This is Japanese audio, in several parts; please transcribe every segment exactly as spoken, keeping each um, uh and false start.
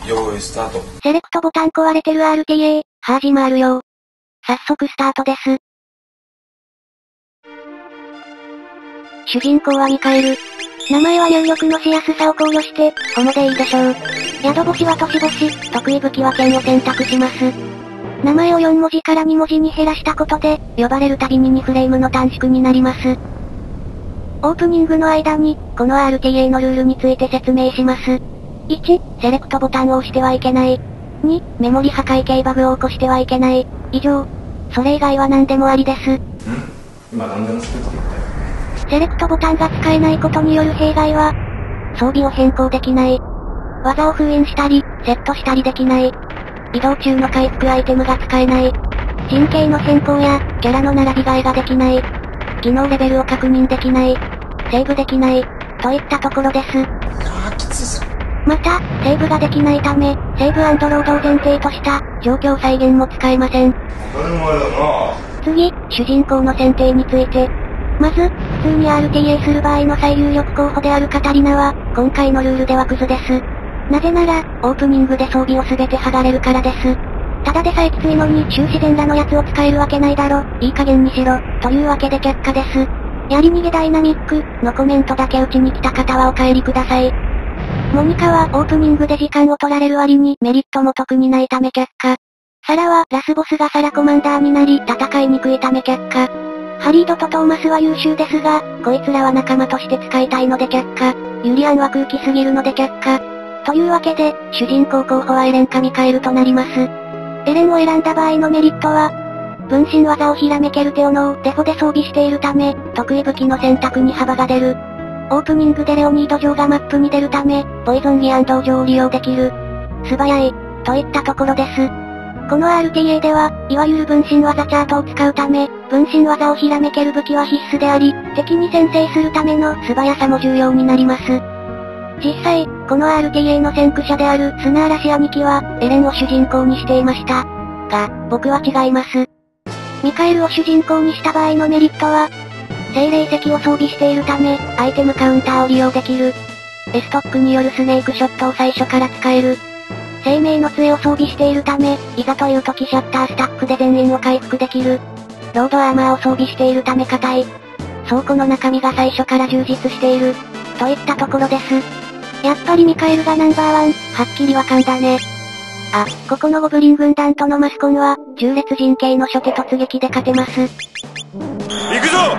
用意スタート。 セレクトボタン壊れてる アールティーエー、始まるよ。早速スタートです。主人公はミカエル。名前は入力のしやすさを考慮して、ホモでいいでしょう。宿星は年星、得意武器は剣を選択します。名前をよん文字からに文字に減らしたことで、呼ばれるたびににフレームの短縮になります。オープニングの間に、この アールティーエー のルールについて説明します。いち、セレクトボタンを押してはいけない。に、メモリ破壊系バグを起こしてはいけない。以上。それ以外は何でもありです。ん？ 今何でも作って言ったよ。 セレクトボタンが使えないことによる弊害は、装備を変更できない。技を封印したり、セットしたりできない。移動中の回復アイテムが使えない。陣形の変更や、キャラの並び替えができない。技能レベルを確認できない。セーブできない。といったところです。 いやー、きつそう。 また、セーブができないため、セーブ&ロードを前提とした、状況再現も使えません。 当たり前だな。 次、主人公の選定について。まず、普通に アールティーエー する場合の最有力候補であるカタリナは、今回のルールではクズです。なぜなら、オープニングで装備をすべて剥がれるからです。ただでさえきついのに終始全裸のやつを使えるわけないだろ、いい加減にしろ、というわけで却下です。やり逃げダイナミック、のコメントだけ打ちに来た方はお帰りください。モニカはオープニングで時間を取られる割にメリットも特にないため却下。サラはラスボスがサラコマンダーになり戦いにくいため却下。ハリードとトーマスは優秀ですが、こいつらは仲間として使いたいので却下。ユリアンは空気すぎるので却下。というわけで、主人公候補はエレンかミカエルとなります。エレンを選んだ場合のメリットは、分身技をひらめけるテオノをデフォで装備しているため、得意武器の選択に幅が出る。オープニングでレオニード城がマップに出るため、ポイゾンギアン道場を利用できる。素早い、といったところです。この アールティーエー では、いわゆる分身技チャートを使うため、分身技をひらめける武器は必須であり、敵に先制するための素早さも重要になります。実際、この アールティーエー の先駆者である砂嵐兄貴は、エレンを主人公にしていました。が、僕は違います。ミカエルを主人公にした場合のメリットは、精霊石を装備しているため、アイテムカウンターを利用できる。エストックによるスネークショットを最初から使える。生命の杖を装備しているため、いざという時シャッタースタックで全員を回復できる。ロードアーマーを装備しているため硬い。倉庫の中身が最初から充実している。といったところです。やっぱりミカエルがナンバーワン、はっきりわかんだね。あ、ここのゴブリン軍団とのマスコンは、縦列陣形の初手突撃で勝てます。行くぞ！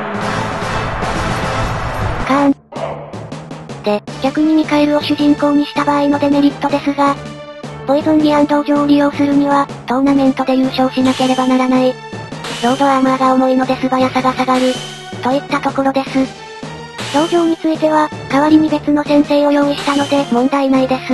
カーン。で、逆にミカエルを主人公にした場合のデメリットですが、ポイゾンギアン道場を利用するには、トーナメントで優勝しなければならない。ロードアーマーが重いので素早さが下がる。といったところです。道場については、代わりに別の先生を用意したので問題ないです。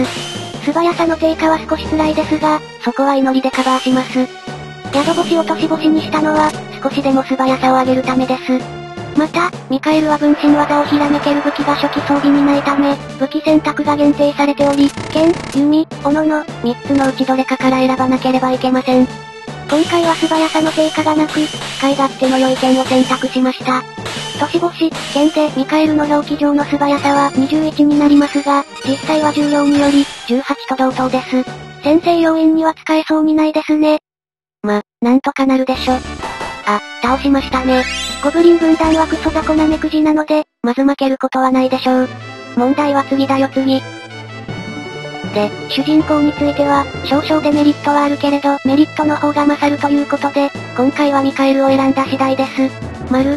素早さの低下は少し辛いですが、そこは祈りでカバーします。宿星を年星にしたのは、少しでも素早さを上げるためです。また、ミカエルは分身技をひらめける武器が初期装備にないため、武器選択が限定されており、剣、弓、斧の、みっつのうちどれかから選ばなければいけません。今回は素早さの低下がなく、使い勝手の良い剣を選択しました。年星、剣でミカエルの表記上の素早さはにじゅういちになりますが、実際は重量により、じゅうはちと同等です。先生要員には使えそうにないですね。ま、なんとかなるでしょ。あ、倒しましたね。ゴブリン軍団はクソ雑魚な目くじなので、まず負けることはないでしょう。問題は次だよ次。で、主人公については、少々デメリットはあるけれど、メリットの方が勝るということで、今回はミカエルを選んだ次第です。丸。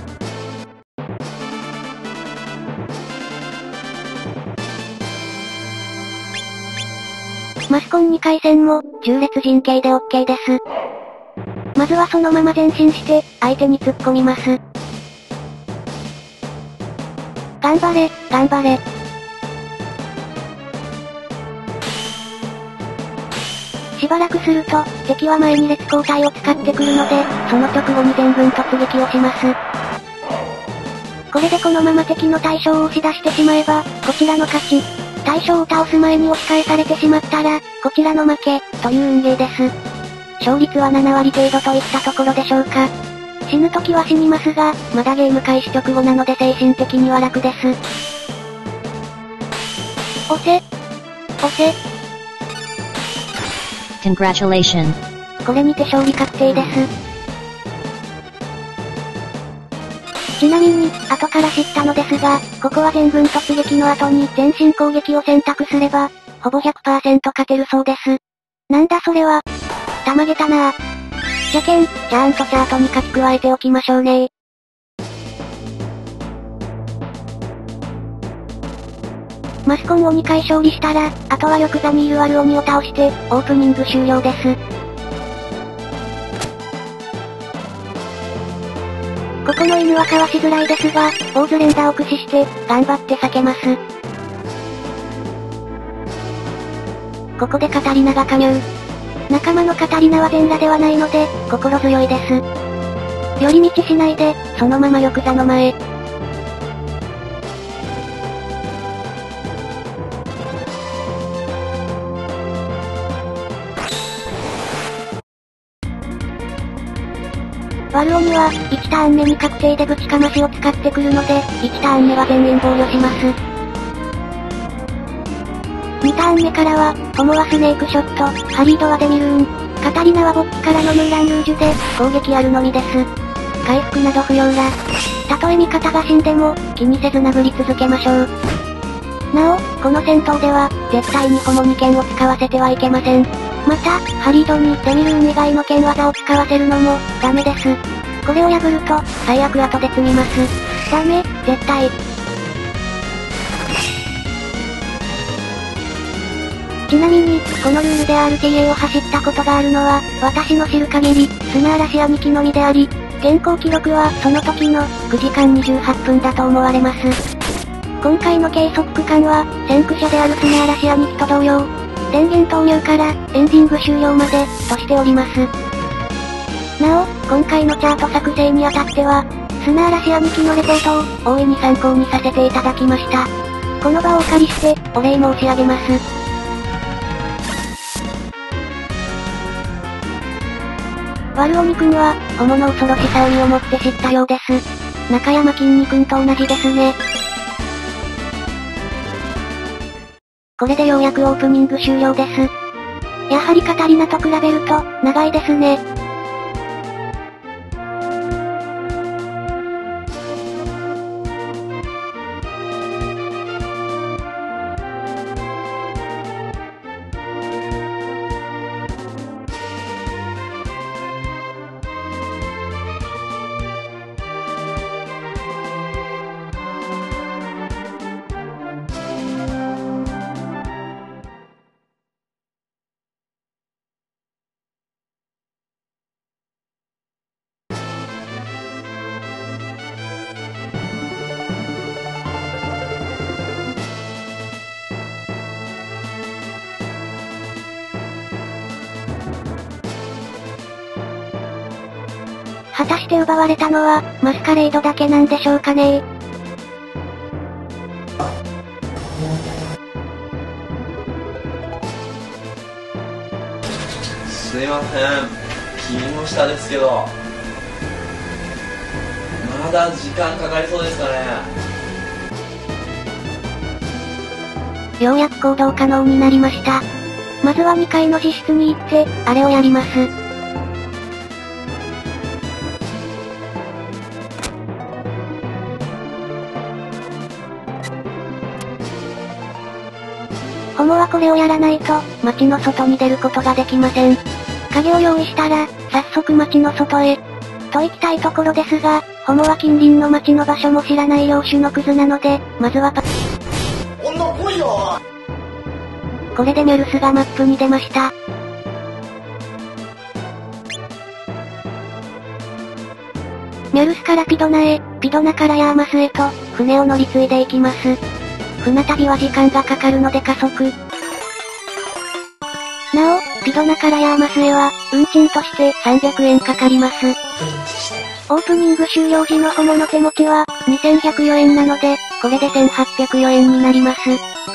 マスコンにかい戦も、縦列陣形で OK です。まずはそのまま前進して、相手に突っ込みます。頑張れ、頑張れ。しばらくすると、敵は前に列交代を使ってくるので、その直後に全軍突撃をします。これでこのまま敵の対象を押し出してしまえば、こちらの勝ち。対象を倒す前に押し返されてしまったら、こちらの負け、という運ゲーです。勝率はななわり程度といったところでしょうか。死ぬ時は死にますが、まだゲーム開始直後なので精神的には楽です。押せ。押せ。 Congratulations. これにて勝利確定です。ちなみに、後から知ったのですが、ここは全軍突撃の後に前進攻撃を選択すれば、ほぼ ひゃくパーセント 勝てるそうです。なんだそれは。たまげたなぁ。じゃけん、ちゃんとチャートに書き加えておきましょうね。マスコンをにかい勝利したら、あとは玉座にいる悪鬼を倒して、オープニング終了です。ここの犬はかわしづらいですが、オーズ連打を駆使して、頑張って避けます。ここでカタリナが加入。仲間のカタリナは全裸ではないので、心強いです。寄り道しないで、そのまま玉座の前。悪鬼は、いちターン目に確定でぶちかましを使ってくるので、いちターン目は全員防御します。にターン目からは、トモはスネークショット、ハリードはデミルーン、カタリナはボッチからのムーランルージュで、攻撃あるのみです。回復など不要ら。たとえ味方が死んでも、気にせず殴り続けましょう。なお、この戦闘では、絶対にホモに剣を使わせてはいけません。また、ハリードにデミルーン以外の剣技を使わせるのも、ダメです。これを破ると、最悪後で積みます。ダメ、絶対。ちなみに、このルールで アールティーエー を走ったことがあるのは、私の知る限り、砂嵐兄貴のみであり、現行記録はその時のくじかんにじゅうはっぷんだと思われます。今回の計測区間は、先駆者である砂嵐兄貴と同様、電源投入からエンディング終了までとしております。なお、今回のチャート作成にあたっては、砂嵐兄貴のレポートを大いに参考にさせていただきました。この場をお借りしてお礼申し上げます。悪鬼くんは、ホモの恐ろしさを身をもって知ったようです。中山きんに君と同じですね。これでようやくオープニング終了です。やはりカタリナと比べると、長いですね。果たして奪われたのは、マスカレードだけなんでしょうかね。 すいません、君の下ですけど、まだ時間かかりそうですかね。 ようやく行動可能になりました。まずはにかいの自室に行って、あれをやります。ホモはこれをやらないと、街の外に出ることができません。影を用意したら、早速街の外へ。と行きたいところですが、ホモは近隣の街の場所も知らない領種のクズなので、まずはパ女来いよ。 これでメルスがマップに出ました。メルスからピドナへ、ピドナからヤーマスへと、船を乗り継いでいきます。船旅は時間がかかるので加速。なお、ピドナからヤーマスへは、運賃としてさんびゃくえんかかります。オープニング終了時のホモの手持ちは、にせんひゃくよえんなので、これでせんはっぴゃくよえんになります。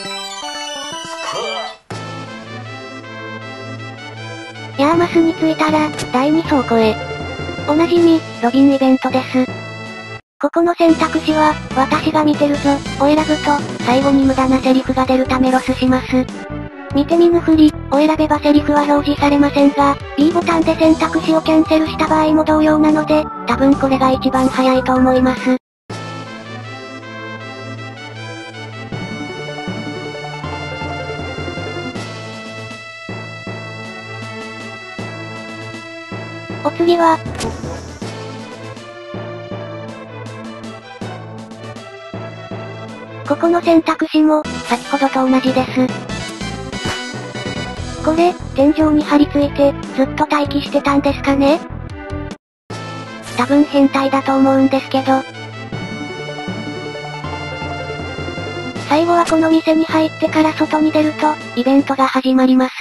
ヤーマスに着いたら、だいに倉庫へ。おなじみ、ロビンイベントです。ここの選択肢は、私が見てるぞ、を選ぶと、最後に無駄なセリフが出るためロスします。 見て見ぬふりを選べばセリフは表示されませんが、B ボタンで選択肢をキャンセルした場合も同様なので、多分これが一番早いと思います。お次は、ここの選択肢も、先ほどと同じです。これ、天井に張り付いて、ずっと待機してたんですかね？多分変態だと思うんですけど。最後はこの店に入ってから外に出ると、イベントが始まります。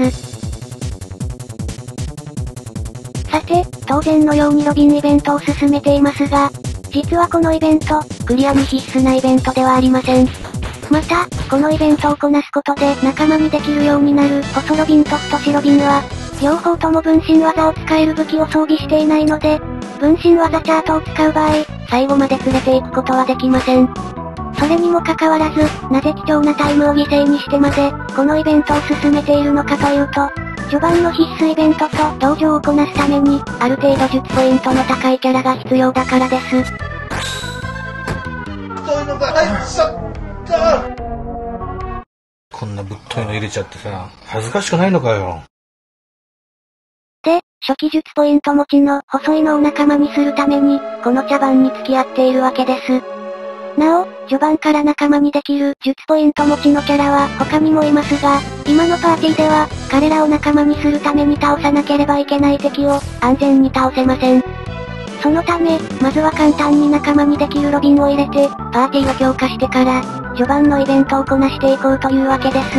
さて、当然のようにロビンイベントを進めていますが、実はこのイベント、クリアに必須なイベントではありません。また、このイベントをこなすことで仲間にできるようになる細ロビンと太しロビンは、両方とも分身技を使える武器を装備していないので、分身技チャートを使う場合、最後まで連れて行くことはできません。それにもかかわらず、なぜ貴重なタイムを犠牲にしてまで、このイベントを進めているのかというと、序盤の必須イベントと登場をこなすために、ある程度術ポイントの高いキャラが必要だからです。 そういうのが入っちゃった。 こんなぶっといの入れちゃってさ、恥ずかしくないのかよ。 で、初期術ポイント持ちの細いのを仲間にするために、この茶番に付き合っているわけです。なお、序盤から仲間にできる術ポイント持ちのキャラは他にもいますが、今のパーティーでは、彼らを仲間にするために倒さなければいけない敵を安全に倒せません。そのため、まずは簡単に仲間にできるロビンを入れて、パーティーを強化してから、序盤のイベントをこなしていこうというわけです。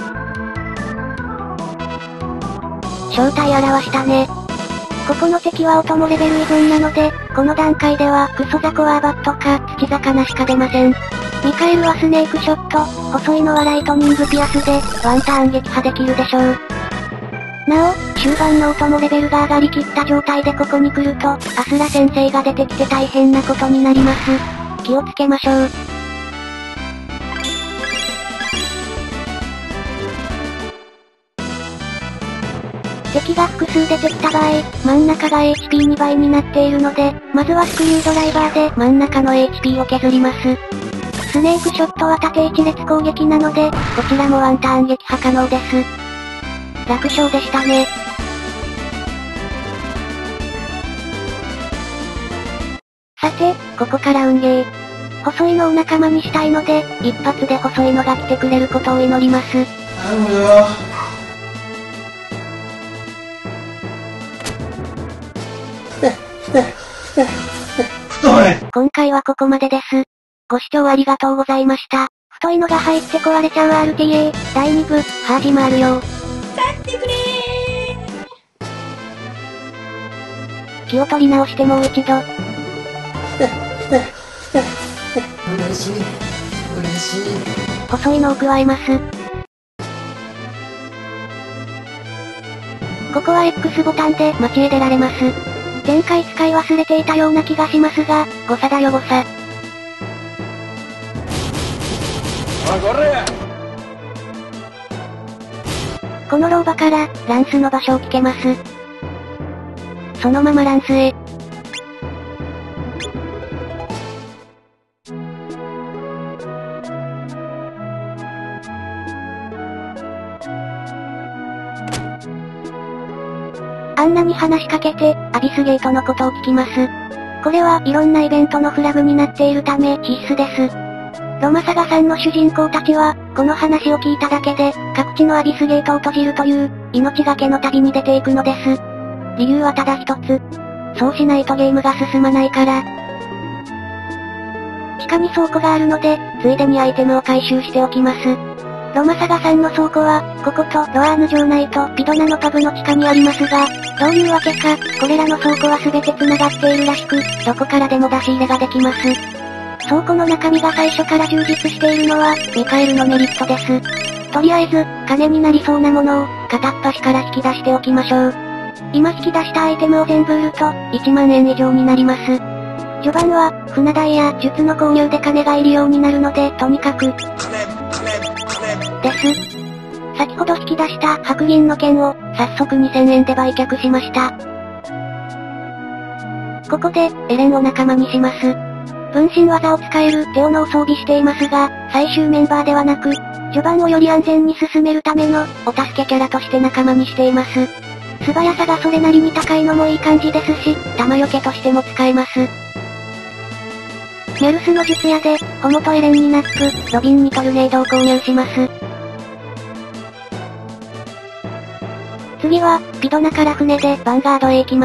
正体表したね。ここの敵は音もレベルイ分なので、この段階ではクソザコアーバットか土魚しか出ません。ミカエルはスネークショット、細いのはライトニングピアスで、ワンターン撃破できるでしょう。なお、終盤の音もレベルが上がりきった状態でここに来ると、アスラ先生が出てきて大変なことになります。気をつけましょう。敵が複数出てきた場合、真ん中が エイチピーに 倍になっているので、まずはスクリュードライバーで真ん中の エイチピー を削ります。スネークショットは縦一列攻撃なので、こちらもワンターン撃破可能です。楽勝でしたね。さて、ここから運ゲー。細いのを仲間にしたいので、一発で細いのが来てくれることを祈ります。頼むよ。今回はここまでです。ご視聴ありがとうございました。太いのが入って壊れちゃう アールティーエー、だいに部、始まるよ。 助けてくれー。気を取り直してもう一度。 嬉しい。嬉しい。 細いのを加えます。ここは X ボタンで街へ出られます。前回使い忘れていたような気がしますが、誤差だよ誤差。この老婆から、ランスの場所を聞けます。そのままランスへ。アンナに話しかけて、アビスゲートのことを聞きます。これはいろんなイベントのフラグになっているため必須です。ロマサガさんの主人公たちは、この話を聞いただけで、各地のアビスゲートを閉じるという、命がけの旅に出ていくのです。理由はただ一つ。そうしないとゲームが進まないから。地下に倉庫があるので、ついでにアイテムを回収しておきます。ロマサガさんの倉庫は、こことロアーヌ城内とピドナのパブの地下にありますが、どういうわけか、これらの倉庫は全て繋がっているらしく、どこからでも出し入れができます。倉庫の中身が最初から充実しているのは、ミカエルのメリットです。とりあえず、金になりそうなものを、片っ端から引き出しておきましょう。今引き出したアイテムを全部売ると、いちまんえん以上になります。序盤は、船代や術の購入で金がいるようになるので、とにかく、です。 先ほど引き出した白銀の剣を、早速にせんえんで売却しました。ここで、エレンを仲間にします。分身技を使えるテオノを装備していますが、最終メンバーではなく、序盤をより安全に進めるための、お助けキャラとして仲間にしています。素早さがそれなりに高いのもいい感じですし、弾よけとしても使えます。ニャルスの術屋で、ホモとエレンにナップ、ロビンにトルネードを購入します。次は、ピドナから船でヴァンガードへ行きます。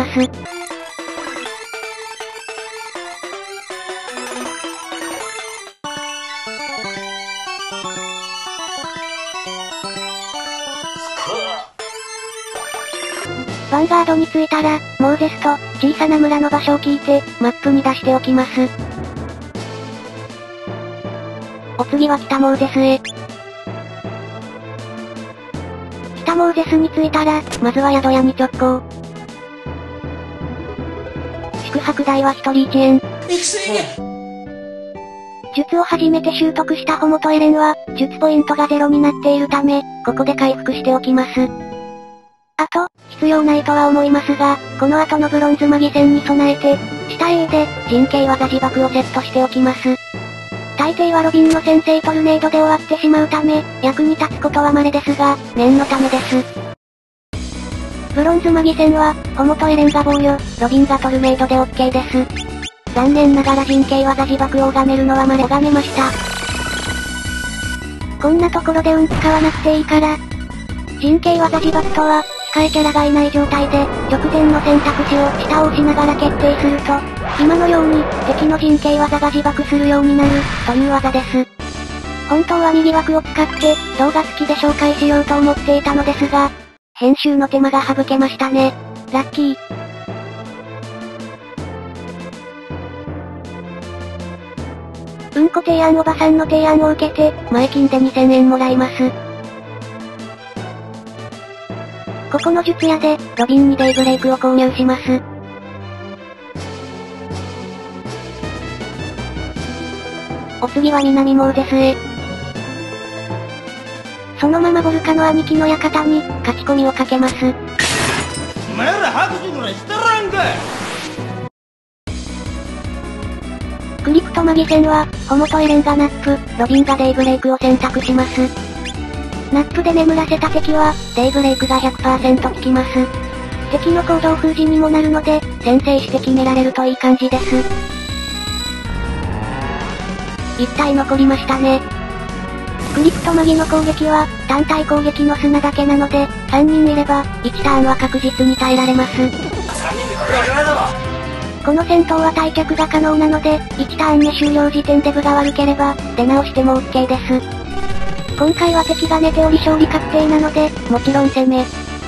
ヴァンガードに着いたら、モーゼスと、小さな村の場所を聞いて、マップに出しておきます。お次は北モーゼスへ。北モーゼスに着いたら、まずは宿屋に直行。宿泊代は一人いちえん。術を初めて習得したホモとエレンは、術ポイントがゼロになっているため、ここで回復しておきます。あと、必要ないとは思いますが、この後のブロンズマギ戦に備えて、下 A で、陣形技自爆をセットしておきます。大抵はロビンの先制トルネードで終わってしまうため、役に立つことは稀ですが、念のためです。ブロンズマギ戦は、ホモとエレンが防御、ロビンがトルネードで OK です。残念ながら陣形技自爆を拝めるのは稀拝めました。こんなところで運使わなくていいから。陣形技自爆とは、控えキャラがいない状態で、直前の選択肢を下を押しながら決定すると、今のように、敵の陣形技が自爆するようになる、という技です。本当は右枠を使って、動画付きで紹介しようと思っていたのですが、編集の手間が省けましたね。ラッキー。うんこ提案おばさんの提案を受けて、前金でにせんえんもらいます。ここの術屋で、ロビンにデイブレイクを購入します。お次は南モーゼスへ。そのままボルカの兄貴の館に、勝ち込みをかけます。 お前ら白状ぐらいしてらんかい。 クリプトマギ戦は、ホモとエレンがナップ、ロビンがデイブレイクを選択します。ナップで眠らせた敵は、デイブレイクが ひゃくパーセント 効きます。敵の行動封じにもなるので、先制して決められるといい感じです。いち体残りましたね。クリプトマギの攻撃は、単体攻撃の砂だけなので、さんにんいれば、いちターンは確実に耐えられます。この戦闘は退却が可能なので、いちターン目終了時点で分が悪ければ、出直しても OK です。今回は敵が寝ており勝利確定なので、もちろん攻め。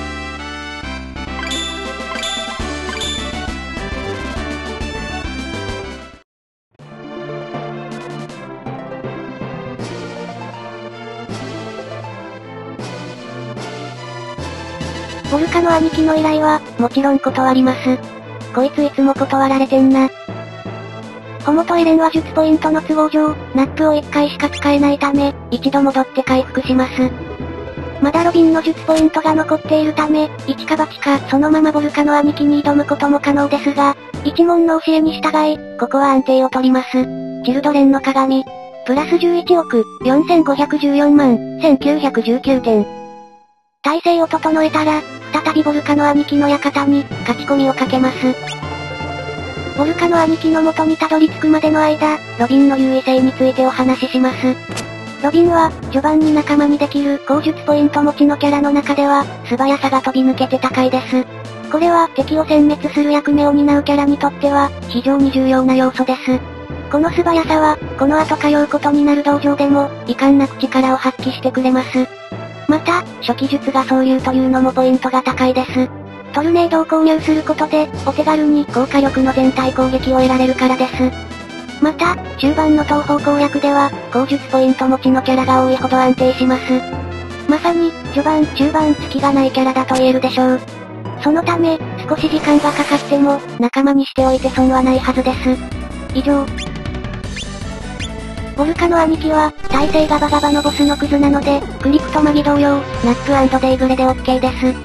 ボルカの兄貴の依頼は、もちろん断ります。こいついつも断られてんな。ホモとエレンは術ポイントの都合上、ナップをいっかいしか使えないため、一度戻って回復します。まだロビンの術ポイントが残っているため、一か八かそのままボルカの兄貴に挑むことも可能ですが、一門の教えに従い、ここは安定を取ります。チルドレンの鏡。プラスじゅういちおく、よんせんごひゃくじゅうよんまん、せんきゅうひゃくじゅうきゅうてん。体勢を整えたら、再びボルカの兄貴の館に、勝ち込みをかけます。ボルカの兄貴の元にたどり着くまでの間、ロビンの優位性についてお話しします。ロビンは、序盤に仲間にできる高術ポイント持ちのキャラの中では、素早さが飛び抜けて高いです。これは敵を殲滅する役目を担うキャラにとっては、非常に重要な要素です。この素早さは、この後通うことになる道場でも、遺憾なく力を発揮してくれます。また、初期術がそういうというのもポイントが高いです。トルネードを購入することで、お手軽に高火力の全体攻撃を得られるからです。また、中盤の東方攻略では、高術ポイント持ちのキャラが多いほど安定します。まさに、序盤、中盤、隙がないキャラだと言えるでしょう。そのため、少し時間がかかっても、仲間にしておいて損はないはずです。以上。 ボルカの兄貴は、体勢ガバガバのボスのクズなので、クリプトマギ同様、ナップ&デイブレで OK です。 終わ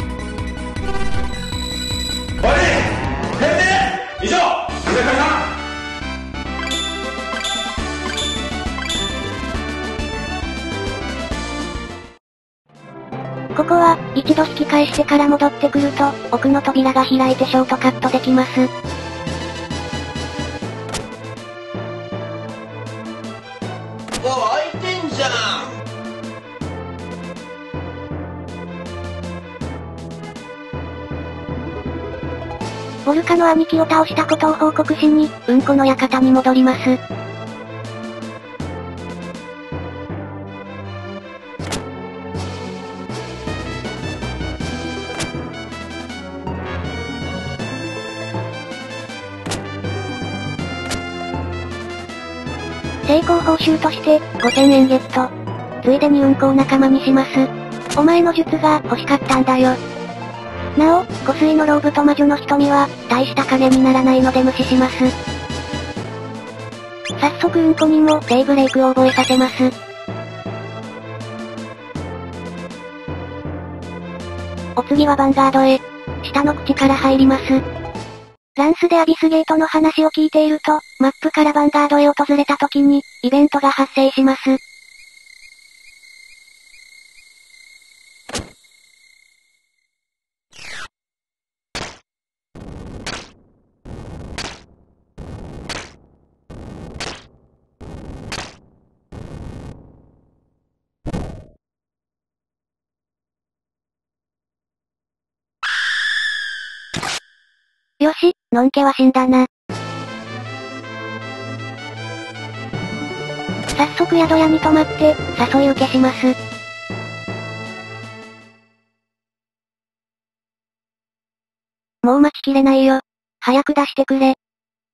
り閉廷以上上からなここは、一度引き返してから戻ってくると、奥の扉が開いてショートカットできます。 お開いてんじゃん。 ボルカの兄貴を倒したことを報告しに、うんこの館に戻ります。成功報酬として、ごせんえんゲット。ついでにうんこを仲間にします。お前の術が欲しかったんだよ。なお、湖水のローブと魔女の瞳は、大した影にならないので無視します。早速うんこにもデイブレイクを覚えさせます。お次はヴァンガードへ。下の口から入ります。ランスでアビスゲートの話を聞いていると、マップからヴァンガードへ訪れた時に、イベントが発生します。よし、のんけは死んだな。早速宿屋に泊まって、誘い受けします。もう待ちきれないよ。早く出してくれ。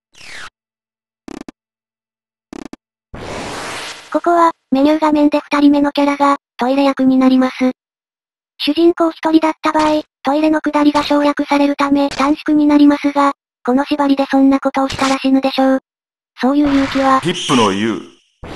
ここは、メニュー画面で二人目のキャラが、トイレ役になります。主人公一人だった場合、トイレの下りが省略されるため短縮になりますが、この縛りでそんなことをしたら死ぬでしょう。そういう勇気は、 ヒップの言う。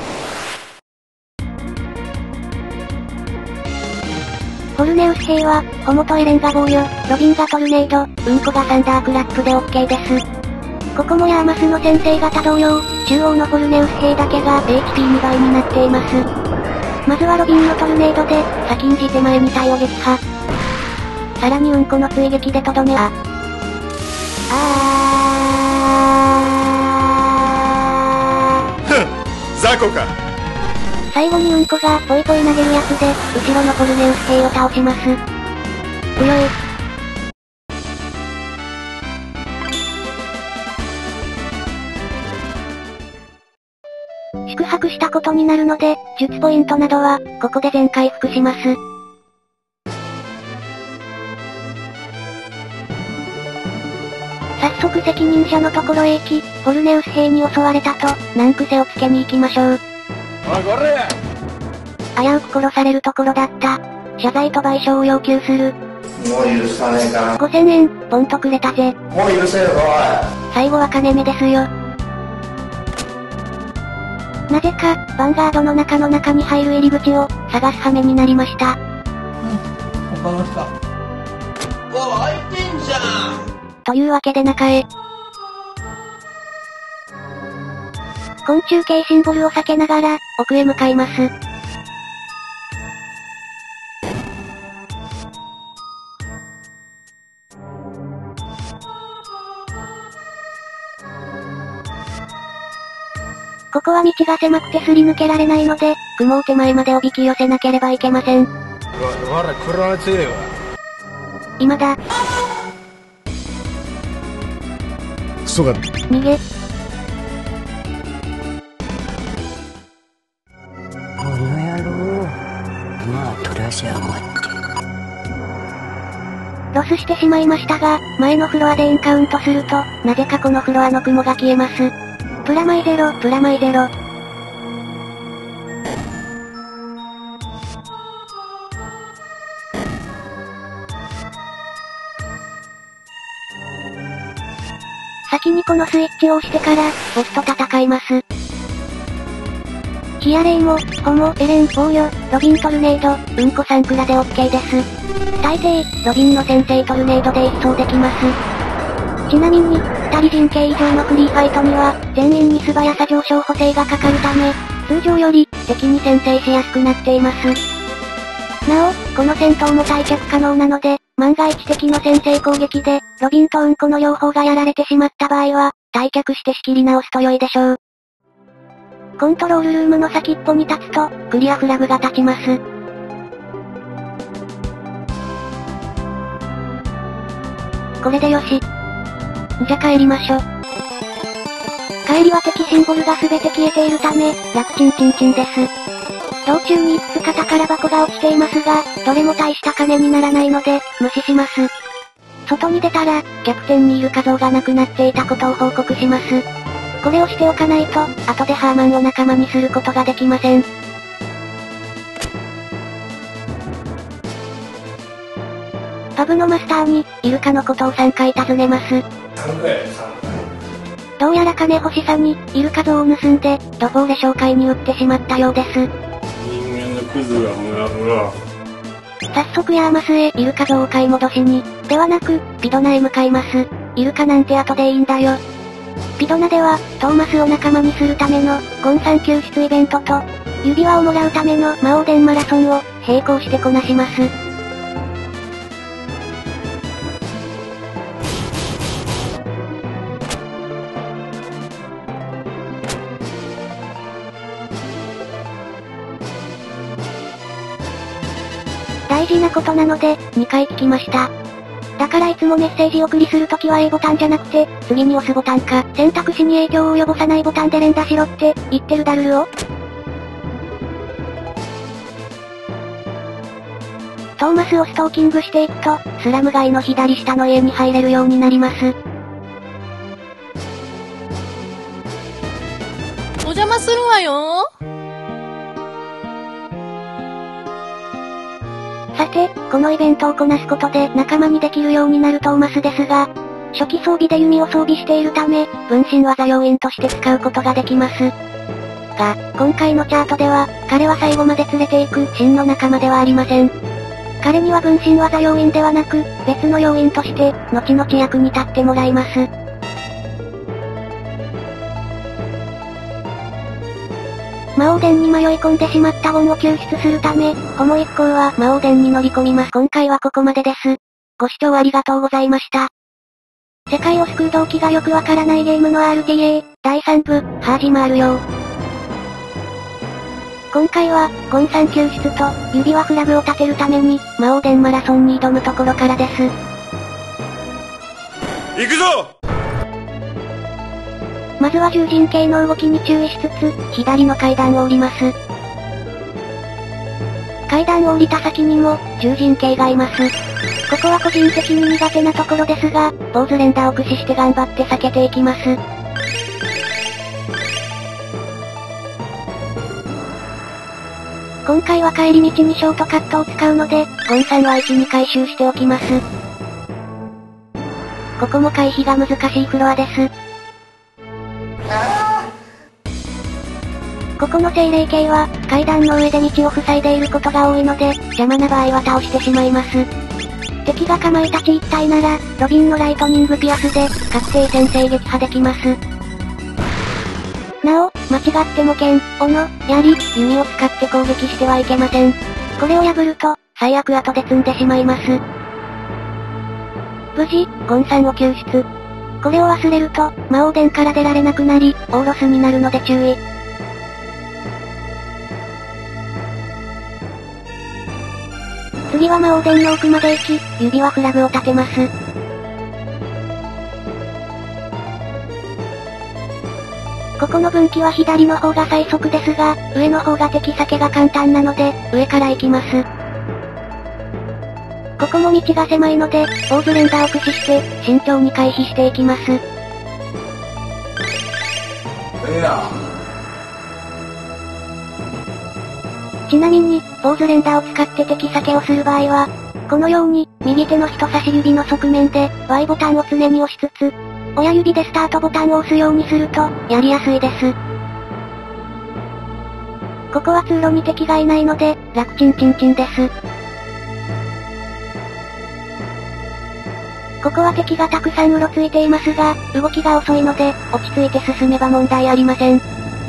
フォルネウス兵は、ホモとエレンが防御、ロビンがトルネード、うんこがサンダークラップで OK です。ここもヤーマスの先生方同様、中央のフォルネウス兵だけが エイチピーに 倍になっています。まずはロビンのトルネードで、先んじて前に体を撃破。さらにうんこの追撃でとどめ、あ。あー。 ふん、雑魚か。 最後にうんこがポイポイ投げるやつで、後ろのフォルネウス兵を倒します。うよい。宿泊したことになるので、術ポイントなどは、ここで全回復します。早速責任者のところへ行き、フォルネウス兵に襲われたと、難癖をつけに行きましょう。 おい、これ危うく殺されるところだった。謝罪と賠償を要求する。 もう許さねえかな。 ごせんえん、ポンとくれたぜ。 もう許せよ、おい。 最後は金目ですよ。なぜか、ヴァンガードの中の中に入る入り口を、探す羽目になりました。うん、 他の人。お開いてんじゃん。 というわけで中へ。昆虫系シンボルを避けながら、奥へ向かいます。ここは道が狭くてすり抜けられないので、雲を手前までおびき寄せなければいけません。 わら、車ついれよ。 今だ。 クソが。 逃げ。 この野郎。まあ、取らしやがって。 ロスしてしまいましたが、前のフロアでインカウントすると、なぜかこのフロアの雲が消えます。プラマイゼロ、プラマイゼロ。先にこのスイッチを押してから、ボスと戦います。 キアレイも、ホモ、エレン、防御、ロビントルネード、うんこさんクラで OK です。大抵、ロビンの先制トルネードで一掃できます。ちなみに、ふたり陣形以上のフリーファイトには、全員に素早さ上昇補正がかかるため、通常より、敵に先制しやすくなっています。なお、この戦闘も退却可能なので、万が一敵の先制攻撃で、ロビンとうんこの両方がやられてしまった場合は、退却して仕切り直すと良いでしょう。コントロールルームの先っぽに立つと、クリアフラグが立ちます。これでよし。じゃ帰りましょ。帰りは敵シンボルが全て消えているため、楽ちんちんちんです。道中にいつつか宝箱が落ちていますが、どれも大した金にならないので、無視します。外に出たら、逆転にいる画像がなくなっていたことを報告します。これをしておかないと、後でハーマンを仲間にすることができません。パブのマスターに、イルカのことをさんかい尋ねます。さんかいさんかい。どうやら金欲しさに、イルカ像を盗んで、ロフォーレ商会に売ってしまったようです。人間のクズはムラムラ。 早速ヤーマスへイルカ像を買い戻しに、ではなく、ピドナへ向かいます。イルカなんて後でいいんだよ。ピドナでは、トーマスを仲間にするための、ゴンさん救出イベントと、指輪をもらうための魔王伝マラソンを、並行してこなします。大事なことなので、にかい聞きました。だからいつもメッセージ送りするときは A ボタンじゃなくて、次に押すボタンか、選択肢に影響を及ぼさないボタンで連打しろって、言ってるだるるを。トーマスをストーキングしていくと、スラム街の左下の家に入れるようになります。 お邪魔するわよ。 さて、このイベントをこなすことで仲間にできるようになるトーマスですが、初期装備で弓を装備しているため、分身技要員として使うことができます。が、今回のチャートでは、彼は最後まで連れて行く真の仲間ではありません。彼には分身技要員ではなく、別の要員として、後々役に立ってもらいます。魔王殿に迷い込んでしまったゴンを救出するため、ホモ一行は魔王殿に乗り込みます。今回はここまでです。ご視聴ありがとうございました。世界を救う動機がよくわからないゲームの アールティーエー、だいさんぶ、ハージマールよ。今回は、ゴンさん救出と、指輪フラグを立てるために、魔王殿マラソンに挑むところからです。 行くぞ！ まずは獣人系の動きに注意しつつ、左の階段を降ります。階段を降りた先にも、獣人系がいます。ここは個人的に苦手なところですが、坊主連打を駆使して頑張って避けていきます。今回は帰り道にショートカットを使うので、ゴンさんはいち、に回収しておきます。ここも回避が難しいフロアです。ここの精霊系は、階段の上で道を塞いでいることが多いので、邪魔な場合は倒してしまいます。敵がかまいたち一体なら、ロビンのライトニングピアスで、確定先制撃破できます。なお、間違っても剣、斧、槍、弓を使って攻撃してはいけません。これを破ると、最悪後で積んでしまいます。無事、ゴンさんを救出。これを忘れると、魔王殿から出られなくなり、オーロスになるので注意。次は魔王殿の奥まで行き、指輪フラグを立てます。ここの分岐は左の方が最速ですが、上の方が敵避けが簡単なので、上から行きます。ここも道が狭いので、坊主連打を駆使して、慎重に回避していきます。 いや。 ちなみに、坊主連打を使って敵避けをする場合は、このように、右手の人差し指の側面で、ワイ ボタンを常に押しつつ、親指でスタートボタンを押すようにすると、やりやすいです。 ここは通路に敵がいないので、楽ちんちんちんです。ここは敵がたくさんうろついていますが、動きが遅いので、落ち着いて進めば問題ありません。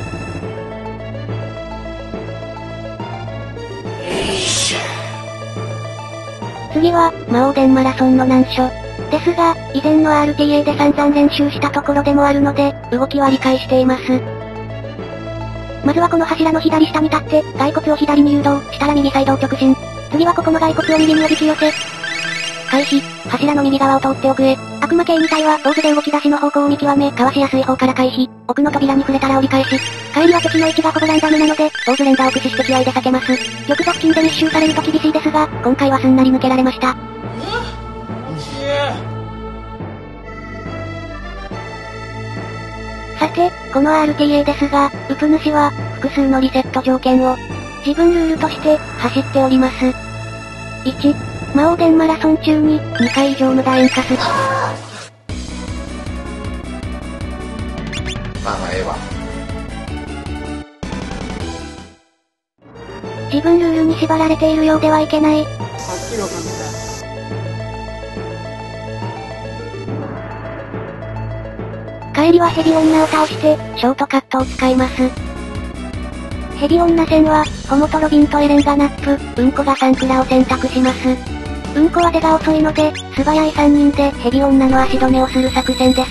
次は、魔王殿マラソンの難所。ですが、以前の アールティーエー で散々練習したところでもあるので、動きは理解しています。まずはこの柱の左下に立って、骸骨を左に誘導、したら右サイドを直進。次はここの骸骨を右におびき寄せ。回避、柱の右側を通って奥へ。悪魔系に体は、大勢で動き出しの方向を見極め、かわしやすい方から回避。奥の扉に触れたら折り返し。帰りは敵の位置がほぼランダムなので、大勢連打を駆使して気合で避けます。玉雑金で密集されると厳しいですが、今回はすんなり抜けられました。さて、この アールティーエー ですが、ウプ主は、複数のリセット条件を、自分ルールとして、走っております。いち、魔王殿マラソン中に、にかい以上無駄円化する。 まあまあええわ。 自分ルールに縛られているようではいけない。帰りはヘビ女を倒して、ショートカットを使います。ヘビ女戦は、ホモとロビンとエレンがナップ、うんこがサンクラを選択します。うんこは出が遅いので、素早いさんにんでヘビ女の足止めをする作戦です。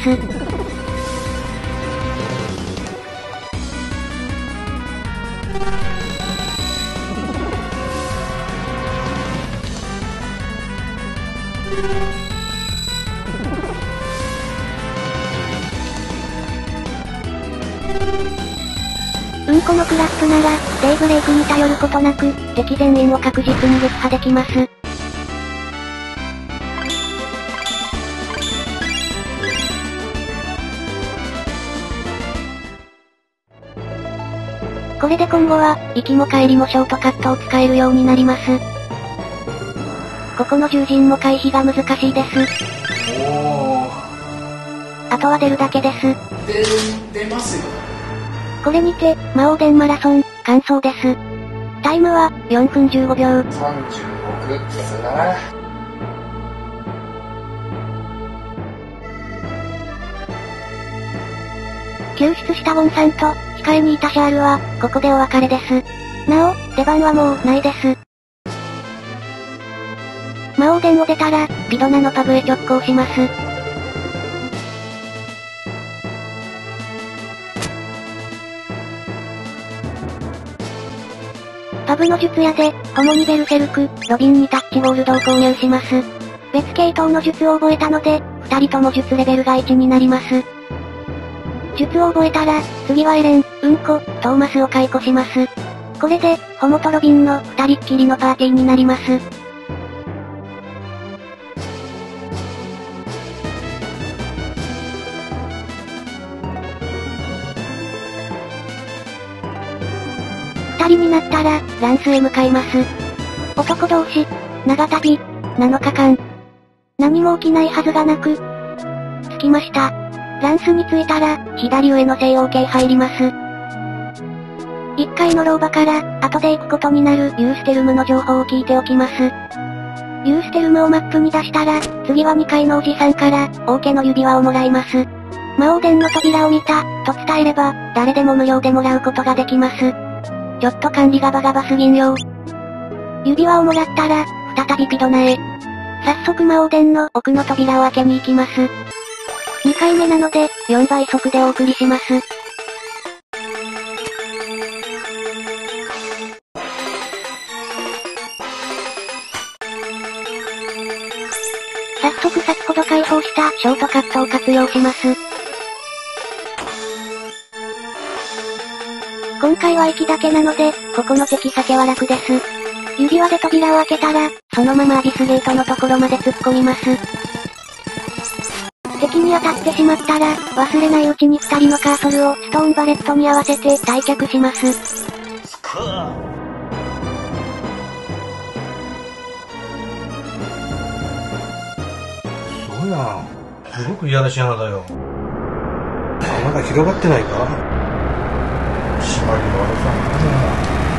うんこのクラップなら、デイブレイクに頼ることなく、敵全員を確実に撃破できます。これで今後は、行きも帰りもショートカットを使えるようになります。ここの獣人も回避が難しいです。 おー。 あとは出るだけです。 出、出ますよ。 これにて、魔王殿マラソン、完走です。タイムは、よんぷんじゅうごびょう。 さんじゅうろくですな。 救出したゴンさんと、控えにいたシャールは、ここでお別れです。なお、出番はもう、ないです。魔王殿を出たら、ビドナのパブへ直行します。パブの術屋で、ホモにベルセルク、ロビンにタッチゴールドを購入します。別系統の術を覚えたので、二人とも術レベルがいちになります。術を覚えたら、次はエレン、うんこ、トーマスを解雇します。これで、ホモとロビンの二人っきりのパーティーになります。二人になったら、ランスへ向かいます。男同士、長旅、なのかかん。何も起きないはずがなく、着きました。ランスに着いたら、左上の西欧系入ります。一階の老婆から、後で行くことになるユーステルムの情報を聞いておきます。ユーステルムをマップに出したら、次はにかいのおじさんから、王家の指輪をもらいます。魔王殿の扉を見た、と伝えれば、誰でも無料でもらうことができます。ちょっと管理がバガバすぎんよ。指輪をもらったら、再びピドナへ。早速魔王殿の奥の扉を開けに行きます。にかいめなので、よんばい速でお送りします。早速先ほど解放したショートカットを活用します。今回は息だけなので、ここの敵避けは楽です。指輪で扉を開けたら、そのままアビスゲートのところまで突っ込みます。敵に当たってしまったら、忘れないうちに二人のカーソルをストーンバレットに合わせて退却します。 そうやん。すごく嫌な仕様だよ。まだ広がってないか？縛りの悪さなんだよ。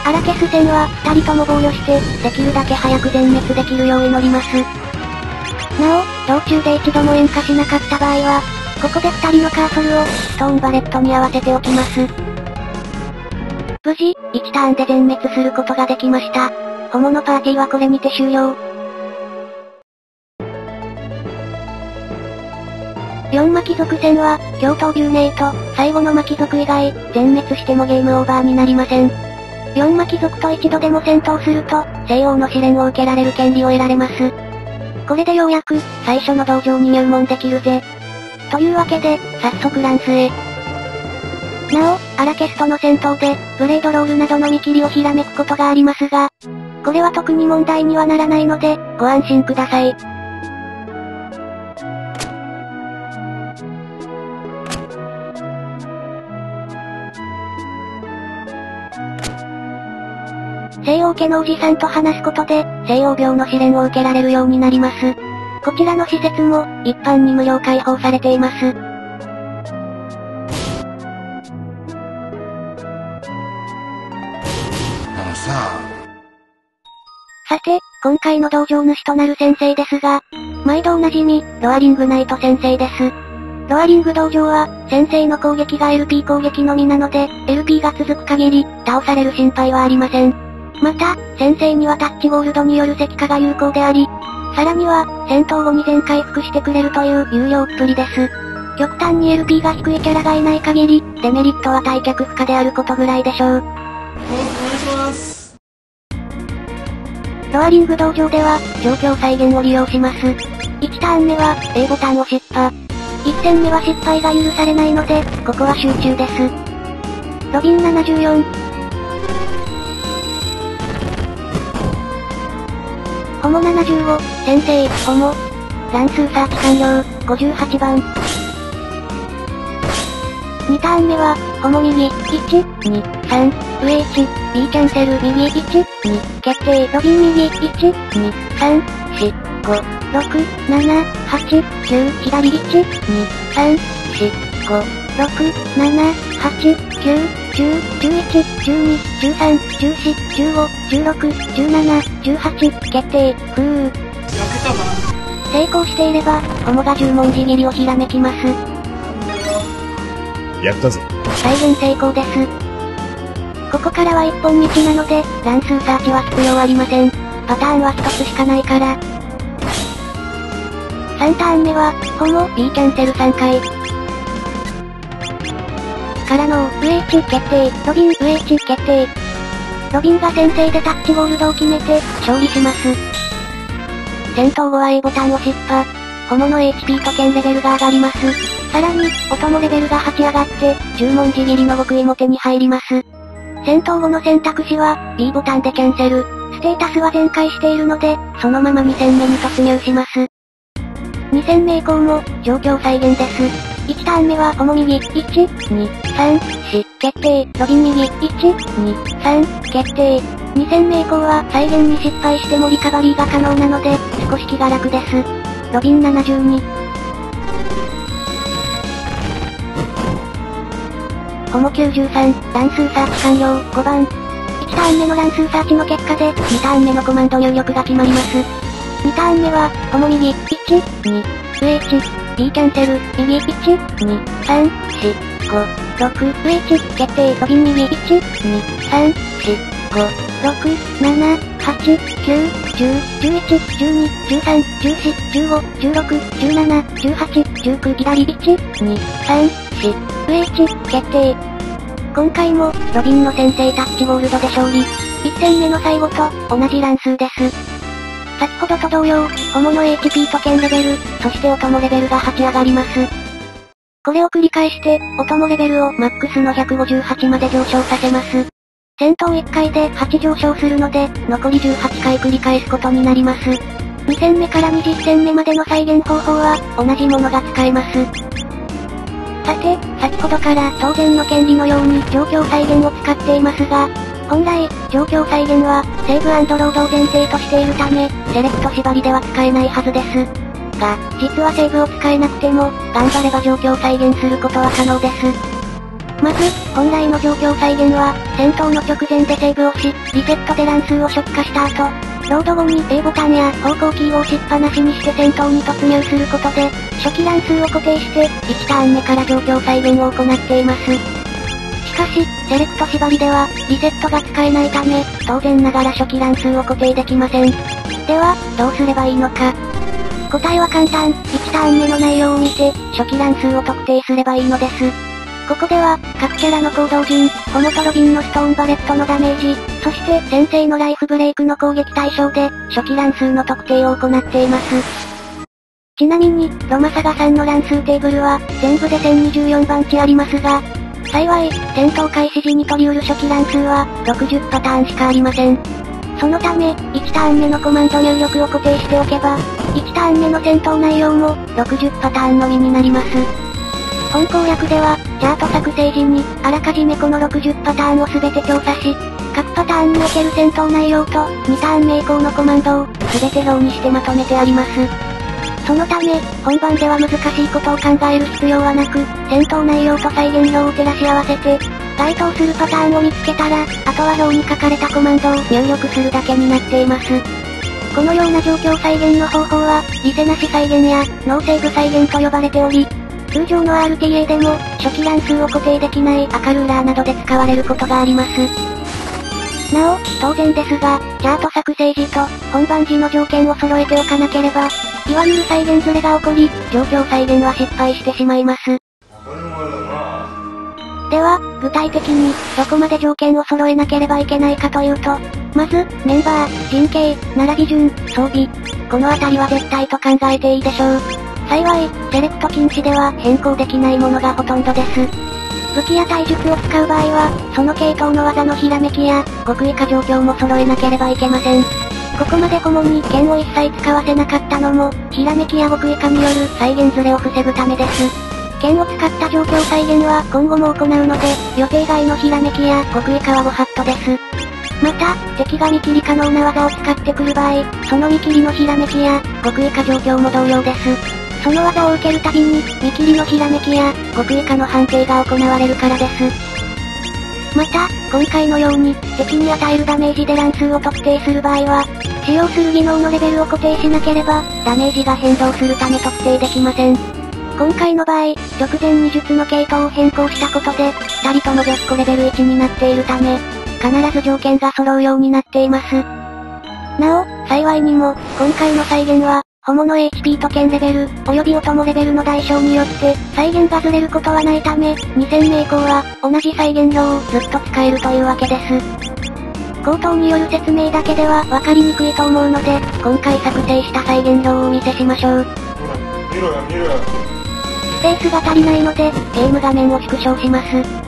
アラケス戦は、二人とも防御して、できるだけ早く全滅できるよう祈ります。なお、道中で一度も援火しなかった場合は、ここで二人のカーソルを、ストーンバレットに合わせておきます。無事、いちターンで全滅することができました。ホモのパーティーはこれにて終了。よん巻族戦は、京都ビューネイト、最後の巻族以外、全滅してもゲームオーバーになりません。よん巻族と一度でも戦闘すると、西欧の試練を受けられる権利を得られます。これでようやく、最初の道場に入門できるぜ。というわけで、早速ランスへ。なお、アラケスとの戦闘で、ブレイドロールなどの見切りをひらめくことがありますが、これは特に問題にはならないので、ご安心ください。西欧家のおじさんと話すことで、西欧病の試練を受けられるようになります。こちらの施設も、一般に無料開放されています。 あのさ、 さて、今回の道場主となる先生ですが、毎度おなじみ、ロアリングナイト先生です。ロアリング道場は、先生の攻撃が エルピー 攻撃のみなので、エルピー が続く限り、倒される心配はありません。また、先生にはタッチゴールドによる石化が有効であり、さらには、戦闘後に全回復してくれるという有料っぷりです。極端に エルピー が低いキャラがいない限り、デメリットは退却不可であることぐらいでしょう。 お願いします。 ロアリング道場では、状況再現を利用します。いちターン目は、A ボタンを失敗。いち戦目は失敗が許されないので、ここは集中です。ロビンななじゅうよん。ホモななじゅうご、先生、ホモ。乱数サーチ完了、ごじゅうはちばん。にターン目は、ホモ右、いち、に、さん、上いち、B キャンセル右いち、に、決定、ロビン右いち、に、さん、よん、ご、ろく、なな、はち、きゅう、左いち、に、さん、よん、ご、ろく、なな、はち、きゅう、じゅう、じゅういち、じゅうに、じゅうさん、じゅうよん、じゅうご、じゅうろく、じゅうなな、じゅうはち、決定、ふう。 焼けたかな。 成功していれば、ホモがじゅう文字切りをひらめきます。 やったぜ。 再現成功です。ここからは一本道なので、乱数サーチは必要ありません。パターンは一つしかないから。さんターン目は、ホモ、B キャンセルさんかい。からの、上いち決定、ロビン上いち決定。ロビンが先制でタッチゴールドを決めて、勝利します。戦闘後は A ボタンを失敗。ホモの エイチピー と剣レベルが上がります。さらに、音もレベルがはち上がって、じゅう文字切りの極意も手に入ります。戦闘後の選択肢は、B ボタンでキャンセル。ステータスは全開しているので、そのままに戦目に突入します。に戦目以降も、状況再現です。いちターン目はホモ右、いち、に、さん、よん、決定、ロビン右、いち、に、さん、決定。に戦目以降は再現に失敗してもリカバリーが可能なので、少し気が楽です。ロビンななじゅうに。ホモきゅうじゅうさん、乱数サーチ完了、ごばん。いちターン目の乱数サーチの結果で、にターン目のコマンド入力が決まります。にターン目は、ホモ右、いち、に、上いち、B キャンセル、右いち、に、さん、よん、ご、ろく、上いち、決定、ロビン右いち、に、さん、よん、ご、ろく、なな、はち、きゅう、じゅう、じゅういち、じゅうに、じゅうさん、じゅうよん、じゅうご、じゅうろく、じゅうなな、じゅうはち、じゅうきゅう、左いち、に、さん、よん、上いち、決定。今回も、ロビンの先制タッチゴールドで勝利。いち戦目の最後と、同じ乱数です。先ほどと同様、ホモの エイチピー と剣レベル、そして音もレベルがはち上がります。これを繰り返して、音もレベルをマックスのひゃくごじゅうはちまで上昇させます。戦闘いっかいではち上昇するので、残りじゅうはちかい繰り返すことになります。に戦目からにじゅう戦目までの再現方法は、同じものが使えます。さて、先ほどから当然の権利のように状況再現を使っていますが、本来、状況再現は、セーブ&ロードを前提としているため、セレクト縛りでは使えないはずです。が、実はセーブを使えなくても、頑張れば状況再現することは可能です。 まず、本来の状況再現は、戦闘の直前でセーブをし、リセットで乱数を初期化した後、ロード後に A ボタンや方向キーを押しっぱなしにして戦闘に突入することで、初期乱数を固定して、いちターン目から状況再現を行っています。しかし、セレクト縛りでは、リセットが使えないため、当然ながら初期乱数を固定できません。では、どうすればいいのか。答えは簡単、いちターン目の内容を見て、初期乱数を特定すればいいのです。ここでは、各キャラの行動順、ホモとロビンのストーンバレットのダメージ、そして先生のライフブレイクの攻撃対象で、初期乱数の特定を行っています。ちなみに、ロマサガさんの乱数テーブルは、全部でせんにじゅうよんばんちありますが、幸い、戦闘開始時に取り得る初期乱数は、ろくじゅうパターンしかありません。そのため、いちターン目のコマンド入力を固定しておけば、いちターン目の戦闘内容も、ろくじゅうパターンのみになります。本攻略では、チャート作成時に、あらかじめこのろくじゅうパターンをすべて調査し、各パターンにおける戦闘内容と、にターン目以降のコマンドを、すべて表にしてまとめてあります。そのため、本番では難しいことを考える必要はなく、戦闘内容と再現表を照らし合わせて、該当するパターンを見つけたら、あとは表に書かれたコマンドを入力するだけになっています。このような状況再現の方法は、リセなし再現や、ノーセーブ再現と呼ばれており、通常の アールティーエー でも、初期乱数を固定できない赤ルーラーなどで使われることがあります。なお、当然ですが、チャート作成時と、本番時の条件を揃えておかなければ、いわゆる再現ズレが起こり、状況再現は失敗してしまいます。では、具体的に、どこまで条件を揃えなければいけないかというと、まず、メンバー、陣形、並び順、装備。このあたりは絶対と考えていいでしょう。幸い、セレクト禁止では変更できないものがほとんどです。武器や体術を使う場合は、その系統の技のひらめきや、極意化状況も揃えなければいけません。ここまで顧問に剣を一切使わせなかったのも、ひらめきや極意化による再現ズレを防ぐためです。剣を使った状況再現は今後も行うので、予定外のひらめきや極意化はご法度です。また、敵が見切り可能な技を使ってくる場合、その見切りのひらめきや、極意化状況も同様です。その技を受けるたびに、見切りのひらめきや、極意化の判定が行われるからです。また、今回のように、敵に与えるダメージで乱数を特定する場合は、使用する技能のレベルを固定しなければ、ダメージが変動するため特定できません。今回の場合、直前に術の系統を変更したことで、二人とも絶個レベルいちになっているため、必ず条件が揃うようになっています。なお、幸いにも、今回の再現は、ホモの エイチピー と剣レベル、及びお供レベルの代償によって、再現がずれることはないため、に戦目以降は、同じ再現表をずっと使えるというわけです。口頭による説明だけでは分かりにくいと思うので、今回作成した再現表をお見せしましょう。 見ろよ見ろよ。 スペースが足りないので、ゲーム画面を縮小します。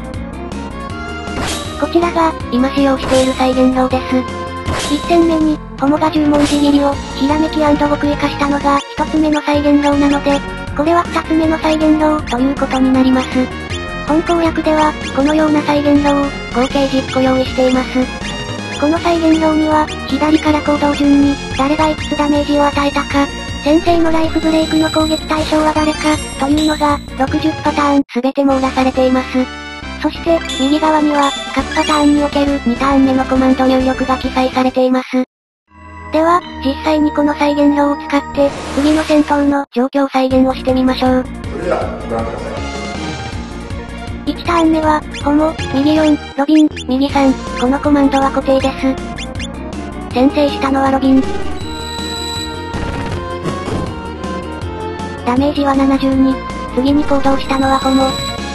こちらが、今使用している再現表です。いち戦目に、ホモがじゅう文字切りを、ひらめき&極意化したのが、ひとつめの再現表なので、これはふたつめの再現表ということになります。本攻略では、このような再現表を、合計じゅっこ用意しています。この再現表には、左から行動順に、誰がいくつダメージを与えたか、先生のライフブレイクの攻撃対象は誰か、というのが、ろくじゅうパターンすべて網羅されています。そして、右側には、各パターンにおけるにターン目のコマンド入力が記載されています。では、実際にこの再現表を使って、次の戦闘の状況再現をしてみましょう。 それでは、ご覧ください。 いちターン目は、ホモ、右よん、ロビン、右さん、このコマンドは固定です。先制したのはロビン。ダメージはななじゅうに、次に行動したのはホモ。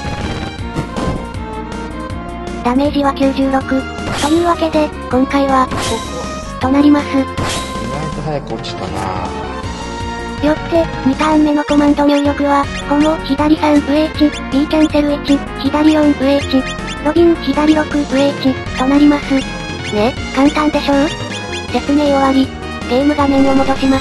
ダメージはきゅうじゅうろく。というわけで、今回は、となります。 意外と早く落ちたな。 よって、にターン目のコマンド入力は、ホモ、左さん、上いち、B キャンセルいち、左よん、上いち、ロビン、左ろく、上いち、となります。ね、簡単でしょう？説明終わり。ゲーム画面を戻します。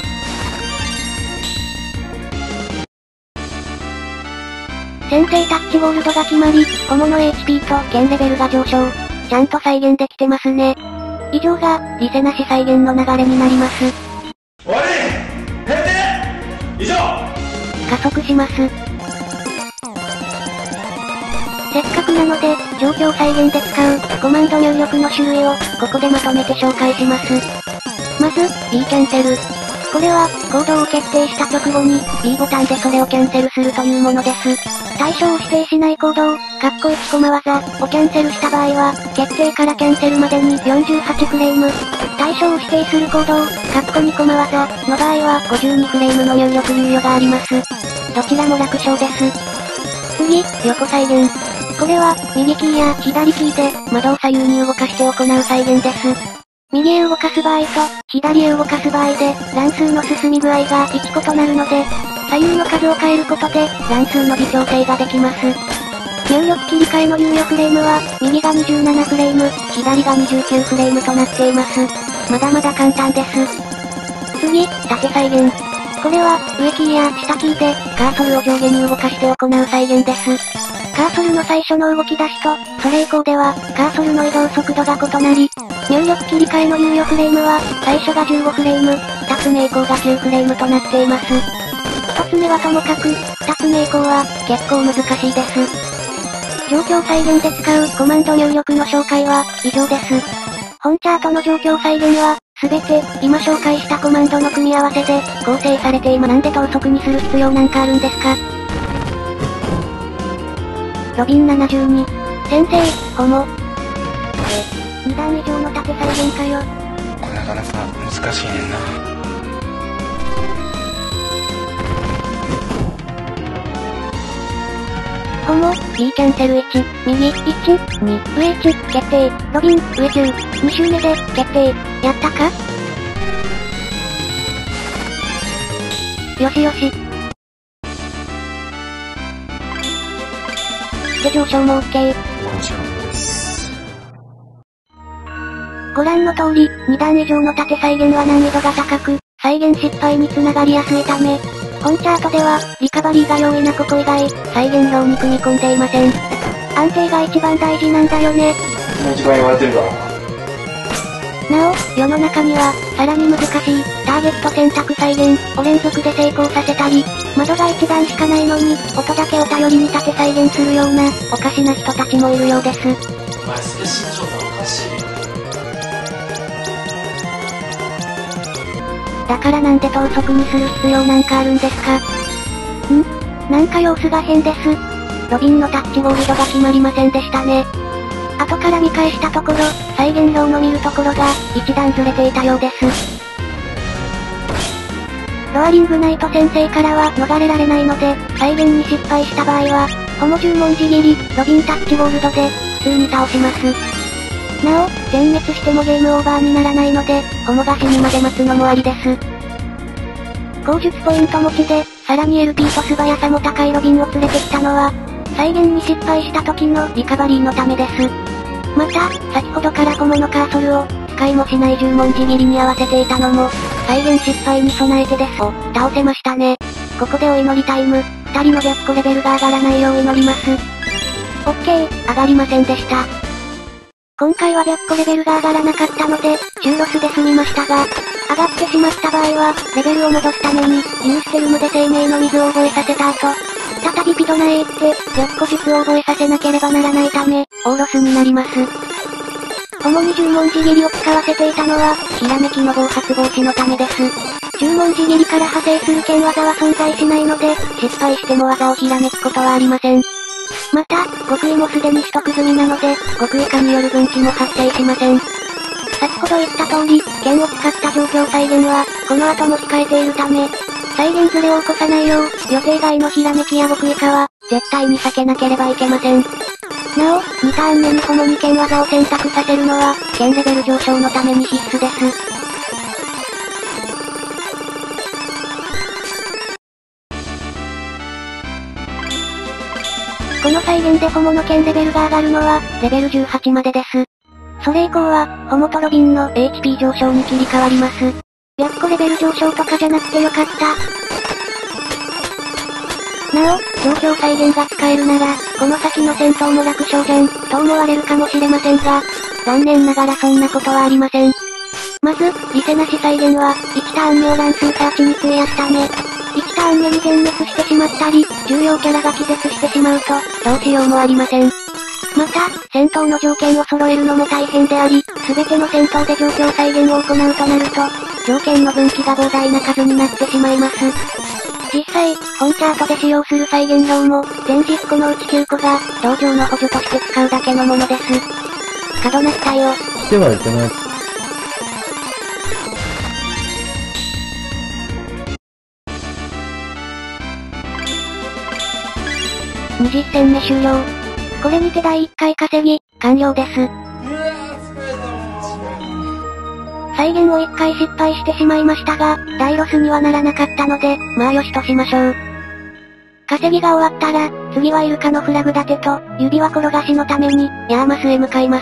先制タッチゴールドが決まり、ホモの エイチピー と剣レベルが上昇。ちゃんと再現できてますね。以上が、リセなし再現の流れになります。 終わり閉店以上加速します。 せっかくなので、状況再現で使う、コマンド入力の種類を、ここでまとめて紹介します。まず、B キャンセル。これは、コードを決定した直後に、B ボタンでそれをキャンセルするというものです。対象を指定しないコードを、カッコいちコマ技をキャンセルした場合は、決定からキャンセルまでによんじゅうはちフレーム。対象を指定するコードを、カッコにコマ技の場合はごじゅうにフレームの入力猶予があります。どちらも楽勝です。次、横再現。これは、右キーや左キーで、窓を左右に動かして行う再現です。右へ動かす場合と、左へ動かす場合で、乱数の進み具合がいち異なるので、左右の数を変えることで、乱数の微調整ができます。入力切り替えの猶予フレームは、右がにじゅうななフレーム、左がにじゅうきゅうフレームとなっています。まだまだ簡単です。次、縦再現。これは、上キーや下キーで、カーソルを上下に動かして行う再現です。カーソルの最初の動き出しと、それ以降では、カーソルの移動速度が異なり、入力切り替えの猶予フレームは、最初がじゅうごフレーム、二つ目以降がきゅうフレームとなっています。一つ目はともかく、二つ目以降は、結構難しいです。状況再現で使うコマンド入力の紹介は、以上です。本チャートの状況再現は、すべて、今紹介したコマンドの組み合わせで、構成されています。なんで等速にする必要なんかあるんですか？ロビンななじゅうに。先生、ホモ。え、に段以上の縦再現かよ。 これなかなか難しいねんな。 ホモ、B キャンセルいち、右いち、に、上いち、決定、ロビン、上中、に周目で、決定、やったか？よしよし。で上昇も OK。 もちろんです。 ご覧の通り、に段以上の縦再現は難易度が高く、再現失敗につながりやすいため、本チャートでは、リカバリーが容易なここ以外、再現量に組み込んでいません。安定が一番大事なんだよね。 一番言われてるから。 なお、世の中には、さらに難しい、ターゲット選択再現を連続で成功させたり、窓が一段しかないのに、音だけを頼りに縦再現するような、おかしな人たちもいるようです。 お前精神状態おかしいよ。 だからなんで等速にする必要なんかあるんですか？ん？なんか様子が変です。ロビンのタッチホールドが決まりませんでしたね。後から見返したところ、再現量の見るところが、一段ずれていたようです。ロアリングナイト先生からは逃れられないので、再現に失敗した場合は、ホモじゅう文字切り、ロビンタッチホールドで、普通に倒します。なお、全滅してもゲームオーバーにならないので、ホモが死ぬまで待つのもありです。口述ポイント持ちで、さらに エルピー と素早さも高いロビンを連れてきたのは、再現に失敗した時のリカバリーのためです。また、先ほどからホモのカーソルを、使いもしないじゅう文字切りに合わせていたのも、再現失敗に備えてです。お、倒せましたね。ここでお祈りタイム、二人の逆コレベルが上がらないよう祈ります。オッケー、上がりませんでした。今回は逆コレベルが上がらなかったので、中ロスで済みましたが、上がってしまった場合は、レベルを戻すために、ニューステルムで生命の水を覚えさせた後、再びピドナへ行って、逆古術を覚えさせなければならないため、オーロスになります。主にじゅう文字切りを使わせていたのは、ひらめきの暴発防止のためです。じゅう文字切りから派生する剣技は存在しないので、失敗しても技をひらめくことはありません。また、極意もすでに取得済みなので、極意化による分岐も発生しません。先ほど言った通り、剣を使った状況再現は、この後も控えているため、再現ズレを起こさないよう、予定外のひらめきや極意化は、絶対に避けなければいけません。なお、にターン目にホモに剣技を選択させるのは、剣レベル上昇のために必須です。この再現でホモの剣レベルが上がるのは、レベルじゅうはちまでです。それ以降は、ホモとロビンの エイチピー 上昇に切り替わります。白個レベル上昇とかじゃなくてよかった。なお、状況再現が使えるなら、この先の戦闘も楽勝じゃん、と思われるかもしれませんが、残念ながらそんなことはありません。まず、リセなし再現は、いちターン目を乱数サーチに費やすため、いちターン目に全滅してしまったり、重要キャラが気絶してしまうと、どうしようもありません。また、戦闘の条件を揃えるのも大変であり、すべての戦闘で状況再現を行うとなると、条件の分岐が膨大な数になってしまいます。実際、本チャートで使用する再現量も、全じゅっこのうちきゅうこが、同情の補助として使うだけのものです。過度な期待を。 してはいけない。 にじゅっせんめ終了。これにてだいいっかい稼ぎ、完了です。再現をいっかい失敗してしまいましたが、大ロスにはならなかったので、まあよしとしましょう。稼ぎが終わったら、次はイルカのフラグ立てと、指輪転がしのために、ヤーマスへ向かいます。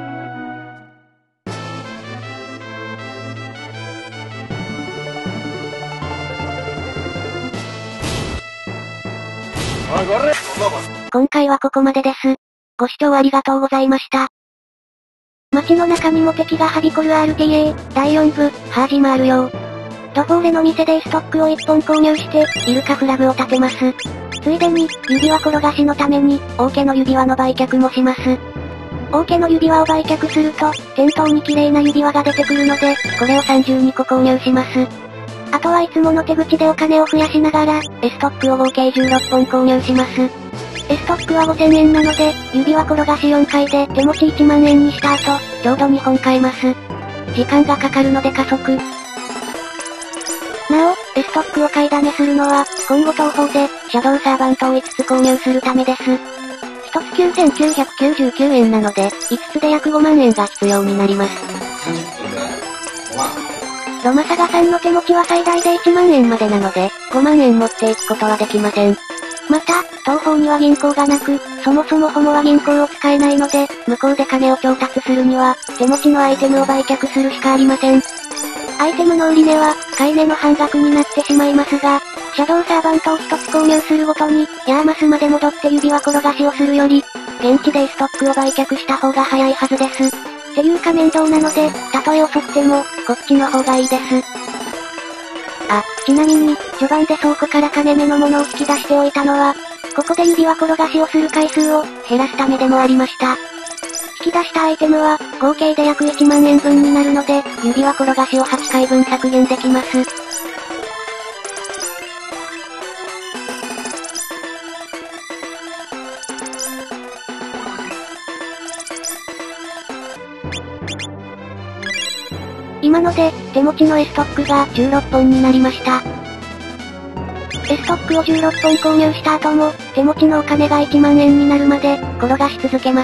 今回はここまでです。ご視聴ありがとうございました。街の中にも敵がはびこる アールティーエー、だいよん部、ハージマール用。ドフォーレの店でストックをいっぽん購入して、イルカフラグを立てます。ついでに、指輪転がしのために、王家の指輪の売却もします。王家の指輪を売却すると、店頭に綺麗な指輪が出てくるので、これをさんじゅうにこ購入します。あとはいつもの手口でお金を増やしながら、エストックを合計じゅうろっぽん購入します。エストックはごせんえんなので、指輪転がしよんかいで手持ちいちまんえんにした後、ちょうどにほん買えます。時間がかかるので加速。なお、エストックを買いだめするのは、今後東宝で、シャドウサーバントをいつつ購入するためです。ひとつきゅうせんきゅうひゃくきゅうじゅうきゅうえんなので、いつつで約ごまんえんが必要になります。ロマサガさんの手持ちは最大でいちまんえんまでなので、ごまんえん持っていくことはできません。また、東宝には銀行がなく、そもそもホモは銀行を使えないので、向こうで金を調達するには、手持ちのアイテムを売却するしかありません。アイテムの売り値は、買い値の半額になってしまいますが、シャドウサーバントを一つ購入するごとに、ヤーマスまで戻って指輪転がしをするより、現地でストックを売却した方が早いはずです。っていうか面倒なので、たとえ遅くても、こっちの方がいいです。あ、ちなみに、序盤で倉庫から金目のものを引き出しておいたのは、ここで指輪転がしをする回数を減らすためでもありました。引き出したアイテムは、合計で約いちまんえんぶんになるので、指輪転がしをはちかいぶん削減できます。今ので、手持ちの S ストックがじゅうろっぽんになりました。S ストックをじゅうろっぽん購入した後も、手持ちのお金がいちまんえんになるまで、転がし続けます。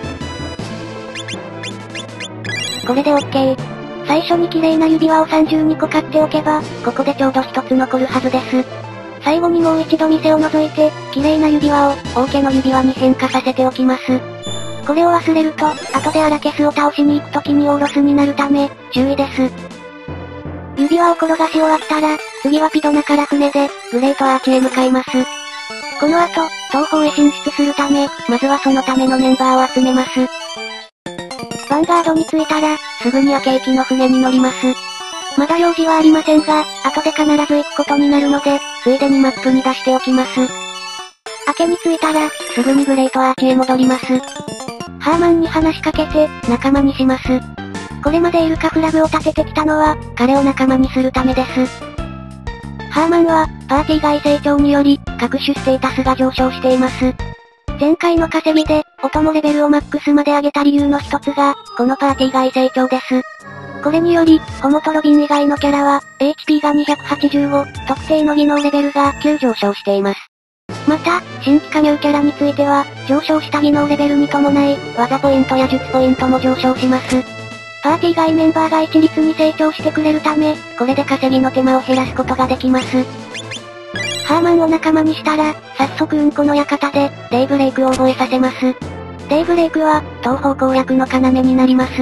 これで OK。最初に綺麗な指輪をさんじゅうにこ買っておけば、ここでちょうどひとつ残るはずです。最後にもう一度店を覗いて、綺麗な指輪を、王家の指輪に変化させておきます。これを忘れると、後でアラケスを倒しに行く時にオーロスになるため、注意です。指輪を転がし終わったら、次はピドナから船で、グレートアーチへ向かいます。この後、東方へ進出するため、まずはそのためのメンバーを集めます。ヴァンガードに着いたら、すぐに明け行きの船に乗ります。まだ用事はありませんが、後で必ず行くことになるので、ついでにマップに出しておきます。明けに着いたら、すぐにグレートアーチへ戻ります。ハーマンに話しかけて、仲間にします。これまでイルカフラグを立ててきたのは、彼を仲間にするためです。ハーマンは、パーティー外成長により、各種ステータスが上昇しています。前回の稼ぎで、お供レベルをマックスまで上げた理由の一つが、このパーティー外成長です。これにより、ホモとロビン以外のキャラは、エイチピー がにひゃくはちじゅうご、特定の技能レベルがきゅう上昇しています。また、新規加入キャラについては、上昇した技能レベルに伴い、技ポイントや術ポイントも上昇します。パーティー外メンバーが一律に成長してくれるため、これで稼ぎの手間を減らすことができます。ハーマンを仲間にしたら、早速うんこの館で、デイブレイクを覚えさせます。デイブレイクは、東方攻略の要になります。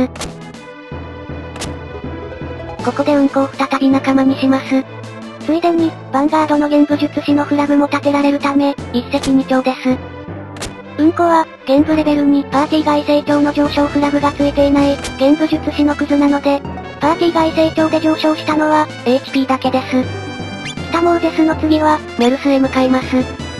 ここでうんこを再び仲間にします。ついでに、ヴァンガードの玄武術師のフラグも立てられるため、一石二鳥です。うんこは、玄武レベルにパーティー外成長の上昇フラグがついていない、玄武術師のクズなので、パーティー外成長で上昇したのは、エイチピー だけです。 北モーゼスの次は、メルスへ向かいます。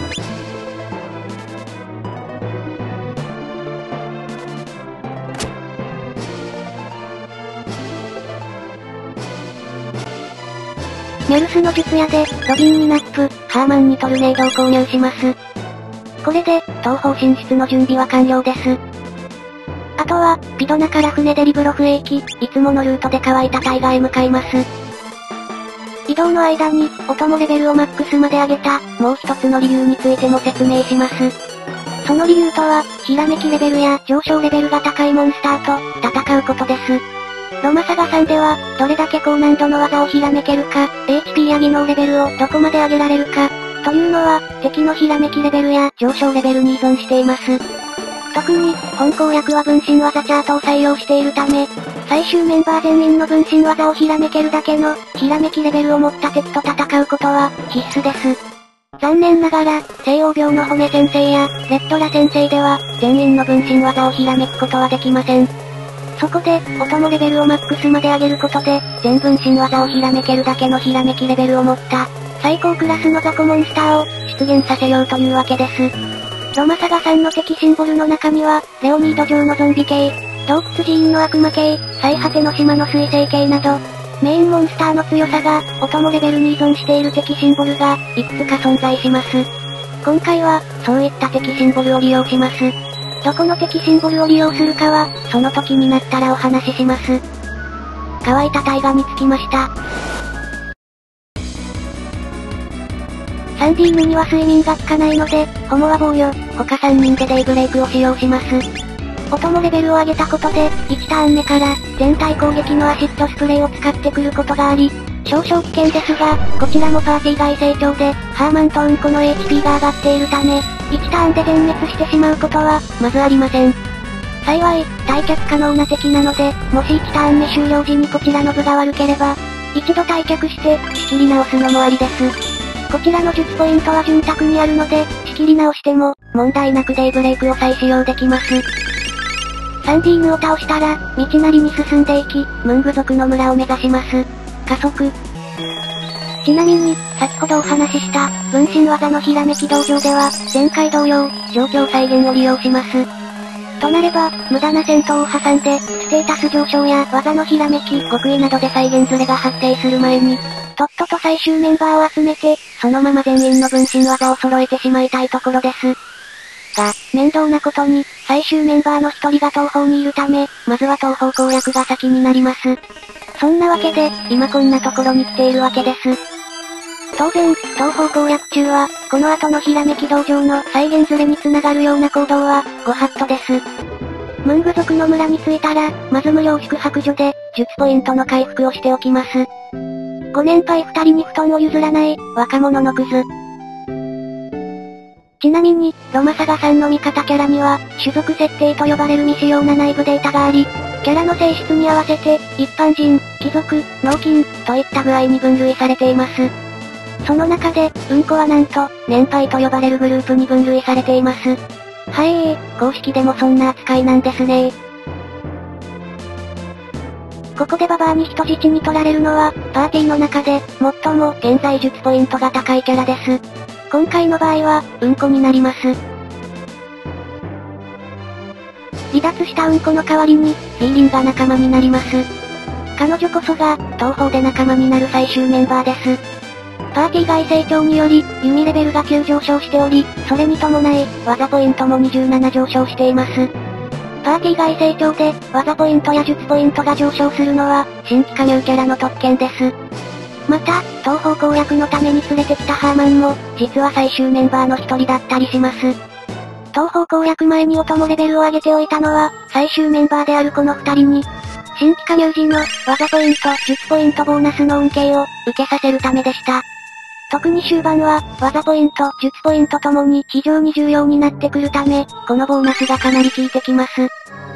メルスの術屋で、ロビンにナップ、ハーマンにトルネードを購入します。これで、東方進出の準備は完了です。あとは、ピドナから船でリブロフへ行き、いつものルートで乾いた大河へ向かいます。移動の間に、お供レベルをマックスまで上げた、もう一つの理由についても説明します。その理由とは、ひらめきレベルや上昇レベルが高いモンスターと、戦うことです。ロマサガさんでは、どれだけ高難度の技をひらめけるか、エイチピー や技能レベルをどこまで上げられるか、というのは、敵のひらめきレベルや上昇レベルに依存しています。特に、本攻略は分身技チャートを採用しているため、最終メンバー全員の分身技をひらめけるだけの、ひらめきレベルを持った敵と戦うことは、必須です。残念ながら、西欧病の骨先生や、レッドラ先生では、全員の分身技をひらめくことはできません。そこで、お供レベルをマックスまで上げることで、全分身技をひらめけるだけのひらめきレベルを持った、最高クラスの雑魚モンスターを、出現させようというわけです。ロマサガさんの敵シンボルの中には、レオニード上のゾンビ系、洞窟寺院の悪魔系、最果ての島の水星系など、メインモンスターの強さが、お供レベルに依存している敵シンボルが、いくつか存在します。今回は、そういった敵シンボルを利用します。どこの敵シンボルを利用するかは、その時になったらお話しします。乾いた大河につきました。サンディーヌには睡眠が効かないので、ホモは防御、他さんにんでデイブレイクを使用します。お供レベルを上げたことで、いちターン目から、全体攻撃のアシッドスプレーを使ってくることがあり、少々危険ですが、こちらもパーティー外成長で、ハーマンとウンコの エイチピー が上がっているため、いちターンで全滅してしまうことは、まずありません。幸い、退却可能な敵なので、もしいちターン目終了時にこちらの分が悪ければ、一度退却して、仕切り直すのもありです。こちらの術ポイントは潤沢にあるので、仕切り直しても、問題なくデイブレイクを再使用できます。サンディーヌを倒したら、道なりに進んでいき、ムング族の村を目指します。加速。ちなみに、先ほどお話しした、分身技のひらめき道場では、前回同様、状況再現を利用します。となれば、無駄な戦闘を挟んで、ステータス上昇や技のひらめき、極意などで再現ズレが発生する前に、とっとと最終メンバーを集めて、そのまま全員の分身技を揃えてしまいたいところです。が、面倒なことに、最終メンバーの一人が東方にいるため、まずは東方攻略が先になります。そんなわけで、今こんなところに来ているわけです。当然、東方攻略中は、この後のひらめき道場の再現ズレにつながるような行動は、ご法度です。ムング族の村に着いたら、まず無料宿泊所で、術ポイントの回復をしておきます。ご年配二人に布団を譲らない、若者のクズ。ちなみに、ロマサガさんの味方キャラには、種族設定と呼ばれる未使用な内部データがあり、キャラの性質に合わせて、一般人、貴族、脳筋、といった具合に分類されています。その中で、うんこはなんと、年配と呼ばれるグループに分類されています。はいー、公式でもそんな扱いなんですねー。ここでババアに人質に取られるのは、パーティーの中で、最も現在術ポイントが高いキャラです。今回の場合は、うんこになります。離脱したうんこの代わりに、フィーリンが仲間になります。彼女こそが、東方で仲間になる最終メンバーです。パーティー外成長により、弓レベルがきゅう上昇しており、それに伴い、技ポイントもにじゅうなな上昇しています。パーティー外成長で、技ポイントや術ポイントが上昇するのは、新規加入キャラの特権です。また、東方攻略のために連れてきたハーマンも、実は最終メンバーの一人だったりします。東方攻略前にお供レベルを上げておいたのは、最終メンバーであるこの二人に、新規加入時の、技ポイント、術ポイントボーナスの恩恵を、受けさせるためでした。特に終盤は、技ポイント、術ポイントともに非常に重要になってくるため、このボーナスがかなり効いてきます。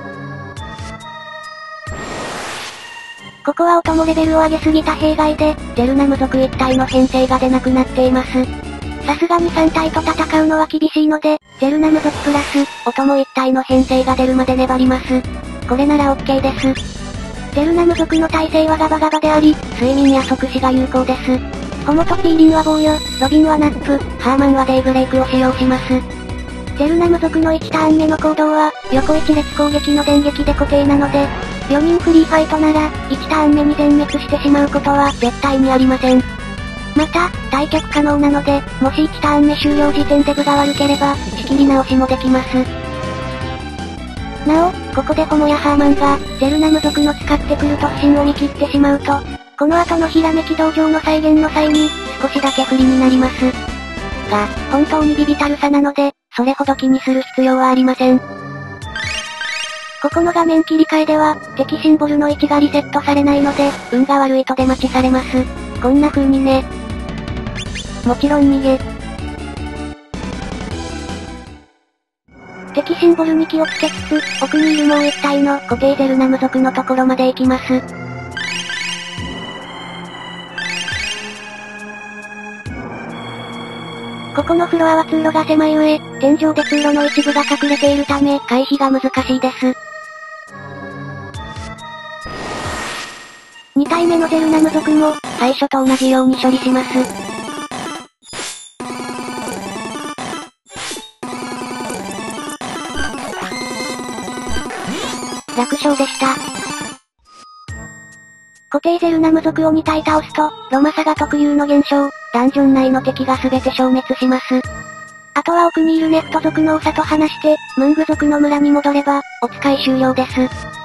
ここはお供レベルを上げすぎた弊害で、ジェルナム族一体の編成が出なくなっています。さすがにさん体と戦うのは厳しいので、ジェルナム族プラス、お供一体の編成が出るまで粘ります。これなら OK です。ジェルナム族の耐性はガバガバであり、睡眠や即死が有効です。 ホモとシーリンは防御、ロビンはナップ、ハーマンはデイブレイクを使用します。ゼルナム族のいちターン目の行動は、横一列攻撃の電撃で固定なので、よにんフリーファイトなら、いちターン目に全滅してしまうことは絶対にありません。また、退却可能なので、もしいちターン目終了時点で分が悪ければ、仕切り直しもできます。なお、ここでホモやハーマンが、ゼルナム族の使ってくる突進を見切ってしまうと、この後のひらめき道場の再現の際に、少しだけ不利になります。が、本当にビビたるさなので、それほど気にする必要はありません。ここの画面切り替えでは、敵シンボルの位置がリセットされないので、運が悪いと出待ちされます。こんな風にね。もちろん逃げ。敵シンボルに気をつけつつ、奥にいるもう一体の固定ゼルナム族のところまで行きます。ここのフロアは通路が狭い上、天井で通路の一部が隠れているため、回避が難しいです。に体目のゼルナム族も、最初と同じように処理します。楽勝でした。固定ゼルナム族をに体倒すと、ロマサガ特有の現象、ダンジョン内の敵が全て消滅します。あとは奥にいるネフト族の長と話して、ムング族の村に戻れば、お使い終了です。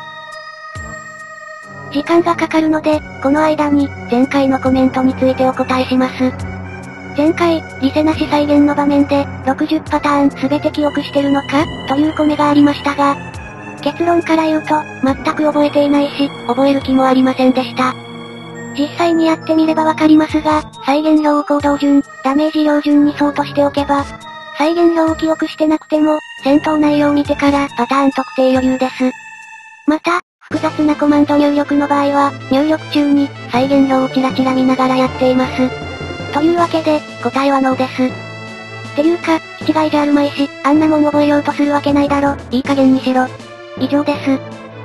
時間がかかるので、この間に、前回のコメントについてお答えします。前回、リセなし再現の場面で、ろくじゅうパターン全て記憶してるのかというコメがありましたが、結論から言うと、全く覚えていないし、覚える気もありませんでした。実際にやってみればわかりますが、再現量を行動順、ダメージ量順に相としておけば、再現量を記憶してなくても、戦闘内容を見てからパターン特定余裕です。また、複雑なコマンド入力の場合は、入力中に、再現量をチラチラ見ながらやっています。というわけで、答えはノーです。っていうか、気違いじゃあるまいし、あんなもん覚えようとするわけないだろ、いい加減にしろ。以上です。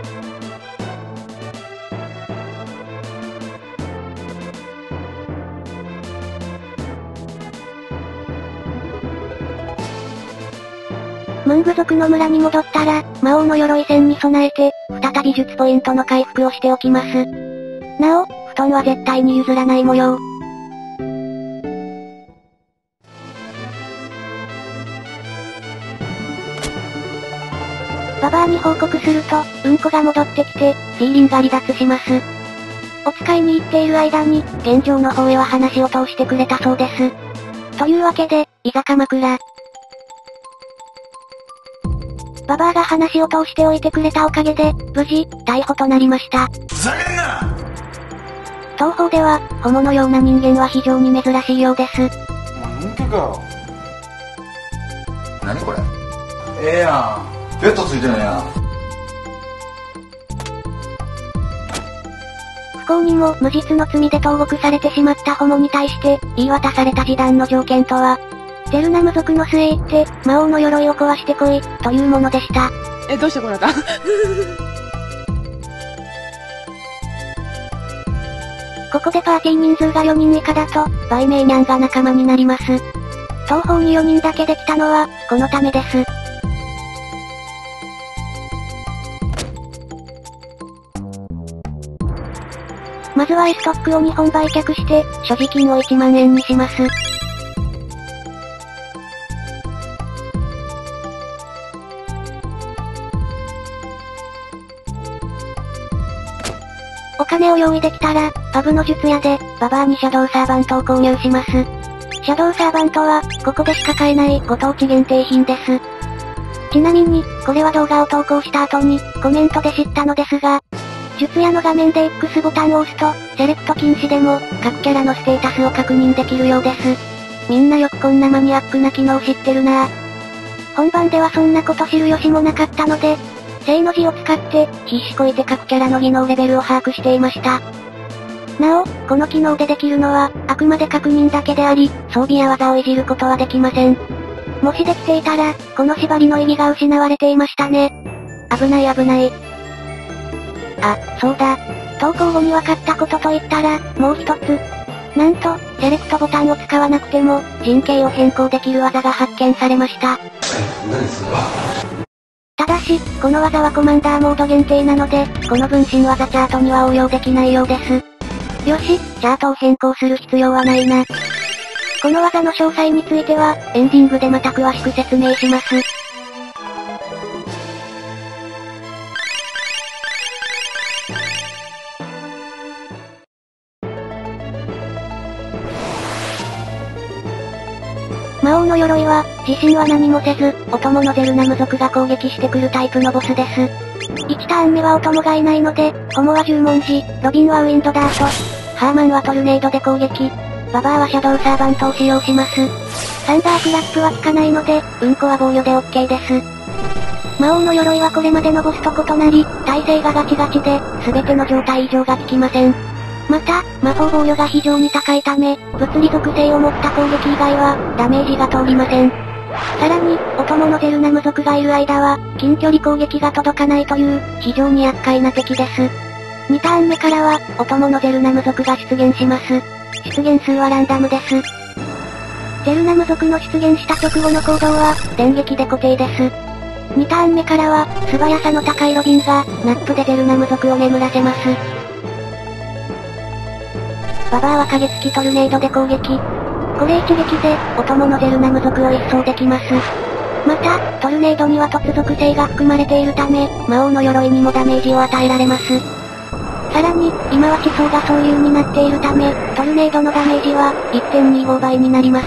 ムング族の村に戻ったら、魔王の鎧戦に備えて、再び術ポイントの回復をしておきます。なお、布団は絶対に譲らない模様。ババアに報告すると、うんこが戻ってきて、シーリンが離脱します。お使いに行っている間に、現状の方へは話を通してくれたそうです。というわけで、いざ鎌倉。ババアが話を通しておいてくれたおかげで、無事、逮捕となりました。 ふざけんな！ 東方では、ホモのような人間は非常に珍しいようです。 お前、のんけかよ。 何これ？ ええやん。ベッドついてんやん。 不幸にも無実の罪で投獄されてしまったホモに対して、言い渡された示談の条件とは、ゼルナム族の末へ行って、魔王の鎧を壊してこい、というものでした。 え、どうしてこうなったここでパーティー人数がよにん以下だと、バイメイニャンが仲間になります。東方によにんだけできたのは、このためです。まずは S トックをにほん売却して、所持金をいちまんえんにします。お金を用意できたら、パブの術屋で、ババアにシャドウサーバントを購入します。シャドウサーバントは、ここでしか買えないご当地限定品です。ちなみに、これは動画を投稿した後に、コメントで知ったのですが、術屋の画面で X ボタンを押すと、セレクト禁止でも、各キャラのステータスを確認できるようです。みんなよくこんなマニアックな機能知ってるなぁ。本番ではそんなこと知る由もなかったので、正の字を使って、必死こいて各キャラの技能レベルを把握していました。なお、この機能でできるのは、あくまで確認だけであり、装備や技をいじることはできません。もしできていたら、この縛りの意義が失われていましたね。危ない危ない。あ、そうだ。投稿後に分かったことといったら、もう一つ。 なんと、セレクトボタンを使わなくても、陣形を変更できる技が発見されました。 何それは。 ただし、この技はコマンダーモード限定なので、この分身技チャートには応用できないようです。よし、チャートを変更する必要はないな。この技の詳細については、エンディングでまた詳しく説明します。魔王の鎧は、自身は何もせず、お供のゼルナム族が攻撃してくるタイプのボスです。いちターン目はお供がいないので、ホモは十文字、ロビンはウィンドダート、ハーマンはトルネードで攻撃、ババアはシャドウサーバントを使用します。サンダークラップは効かないので、うんこは防御で OK です。魔王の鎧はこれまでのボスと異なり、耐性がガチガチで、すべての状態異常が効きません。また、魔法防御が非常に高いため、物理属性を持った攻撃以外は、ダメージが通りません。さらに、お供のゼルナム族がいる間は、近距離攻撃が届かないという、非常に厄介な敵です。にターン目からは、お供のゼルナム族が出現します。出現数はランダムです。ゼルナム族の出現した直後の行動は、電撃で固定です。にターン目からは、素早さの高いロビンが、ナップでゼルナム族を眠らせます。ババアは影付きトルネードで攻撃。これ一撃で、お供のゼルナム族を一掃できます。また、トルネードには突属性が含まれているため、魔王の鎧にもダメージを与えられます。さらに、今は地層が総流になっているため、トルネードのダメージは、いってんにご 倍になります。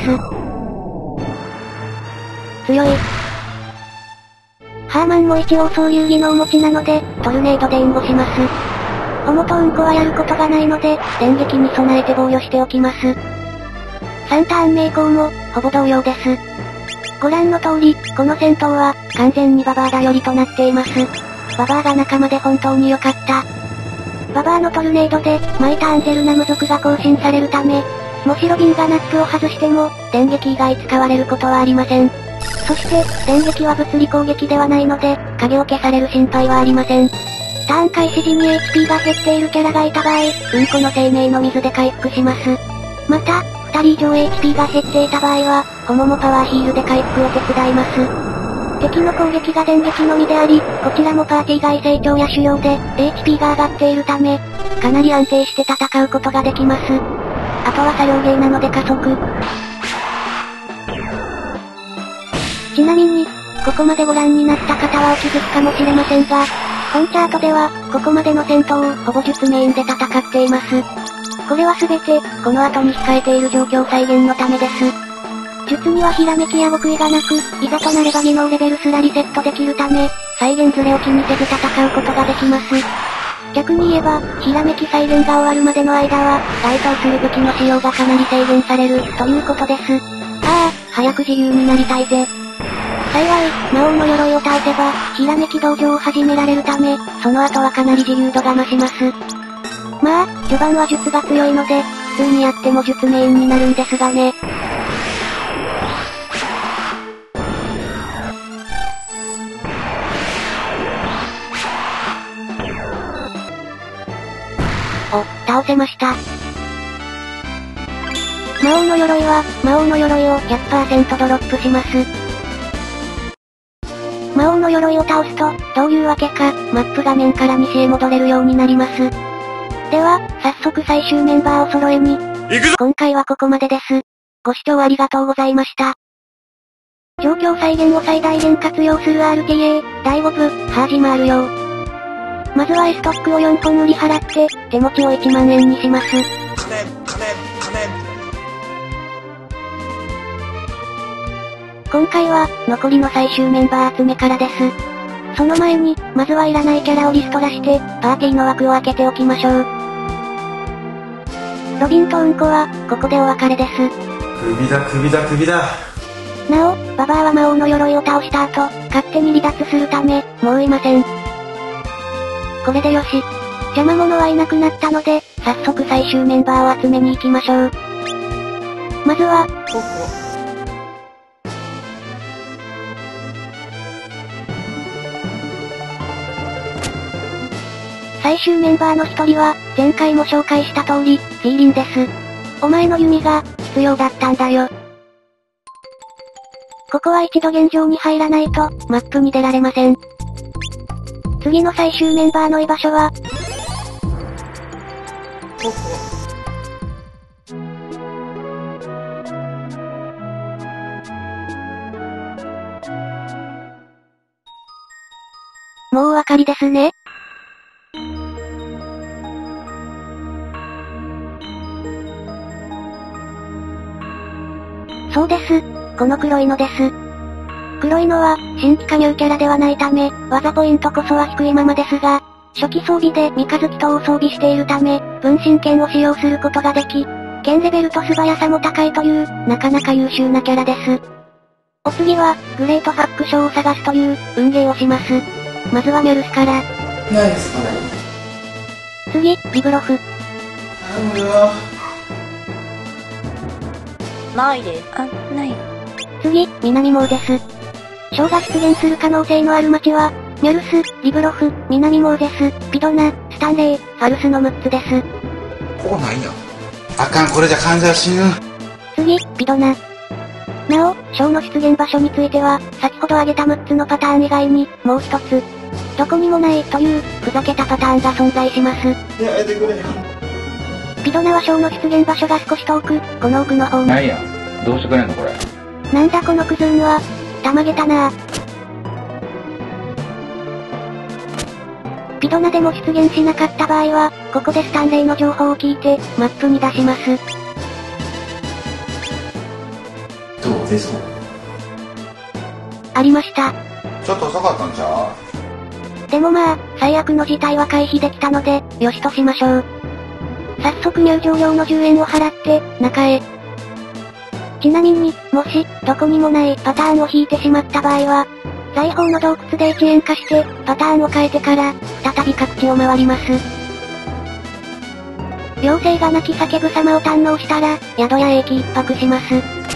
強い。ハーマンも一応総流技能持ちなので、トルネードで援護します。ホモとうんこはやることがないので、電撃に備えて防御しておきます。さんターン目以降も、ほぼ同様です。ご覧の通り、この戦闘は、完全にババア頼りとなっています。ババアが仲間で本当に良かった。ババアのトルネードで、毎ターンゼルナム族が更新されるため、もしロビンがナップを外しても、電撃以外使われることはありません。そして、電撃は物理攻撃ではないので、影を消される心配はありません。ターン開始時に エイチピー が減っているキャラがいた場合、うんこの生命の水で回復します。また、ふたり以上 エイチピー が減っていた場合は、ホモもパワーヒールで回復を手伝います。敵の攻撃が電撃のみであり、こちらもパーティー外成長や狩猟で、エイチピー が上がっているため、かなり安定して戦うことができます。あとは作業ゲーなので加速。ちなみに、ここまでご覧になった方はお気づきかもしれませんが、本チャートでは、ここまでの戦闘をほぼ術メインで戦っています。これはすべて、この後に控えている状況再現のためです。術にはひらめきや極意がなく、いざとなれば技能レベルすらリセットできるため、再現ズレを気にせず戦うことができます。逆に言えば、ひらめき再現が終わるまでの間は、該当する武器の使用がかなり制限される、ということです。ああ、早く自由になりたいぜ。幸い、魔王の鎧を倒せば、ひらめき道場を始められるため、その後はかなり自由度が増します。まあ、序盤は術が強いので、普通にやっても術メインになるんですがね。お、倒せました。魔王の鎧は、魔王の鎧を ひゃくパーセント ドロップします。魔王の鎧を倒すと、どういうわけか、マップ画面から西へ戻れるようになります。では、早速最終メンバーを揃えに。今回はここまでです。ご視聴ありがとうございました。状況再現を最大限活用する アールティーエー、だいご部、ハージもあるよ。まずは S ストックをよんほん売り払って、手持ちをいちまんえんにします。 金、金、金。 今回は、残りの最終メンバー集めからです。その前に、まずはいらないキャラをリスト出して、パーティーの枠を開けておきましょう。ロビンとうんこは、ここでお別れです。 首だ首だ首だ。 なお、ババアは魔王の鎧を倒した後、勝手に離脱するため、もういません。これでよし。邪魔者はいなくなったので、早速最終メンバーを集めに行きましょう。まずは、ここ。最終メンバーの一人は、前回も紹介した通り、フィーリンです。 お前の弓が、必要だったんだよ。ここは一度現状に入らないと、マップに出られません。次の最終メンバーの居場所は、 ここ。 もうお分かりですね。そうです。この黒いのです。黒いのは、新規加入キャラではないため、技ポイントこそは低いままですが、初期装備で三日月刀を装備しているため、分身剣を使用することができ、剣レベルと素早さも高いという、なかなか優秀なキャラです。お次は、グレートファック賞を探すという、運ゲーをします。まずはミャルスから。 ないですかね。 次、リブロフ。 頼むよ。 ないです。あ、ない。 次、南モーです。将が出現する可能性のある街は、ミャルス、リブロフ、南モーゼス、ピドナ、スタンレー、ファルスのむっつです。 ここないやん。あかん、これじゃ患者は死ぬ。 次、ピドナ。なお、将の出現場所については、先ほど挙げたむっつのパターン以外に、もう一つ。どこにもないという、ふざけたパターンが存在します。 やめてくれよ。 ピドナは将の出現場所が少し遠く、この奥の方に。 ないやん。どうしてくれんのこれ。 なんだこのクズーンは。たまげたなぁ。ピドナでも出現しなかった場合は、ここでスタンレーの情報を聞いて、マップに出します。 どうですか？ ありました。 ちょっと遅かったんちゃう？ でもまあ、最悪の事態は回避できたので、よしとしましょう。早速入場料のじゅうえんを払って、中へ。ちなみに、もし、どこにもないパターンを引いてしまった場合は、財宝の洞窟でいちえん化して、パターンを変えてから、再び各地を回ります。妖精が泣き叫ぶ様を堪能したら、宿屋へ駅一泊します。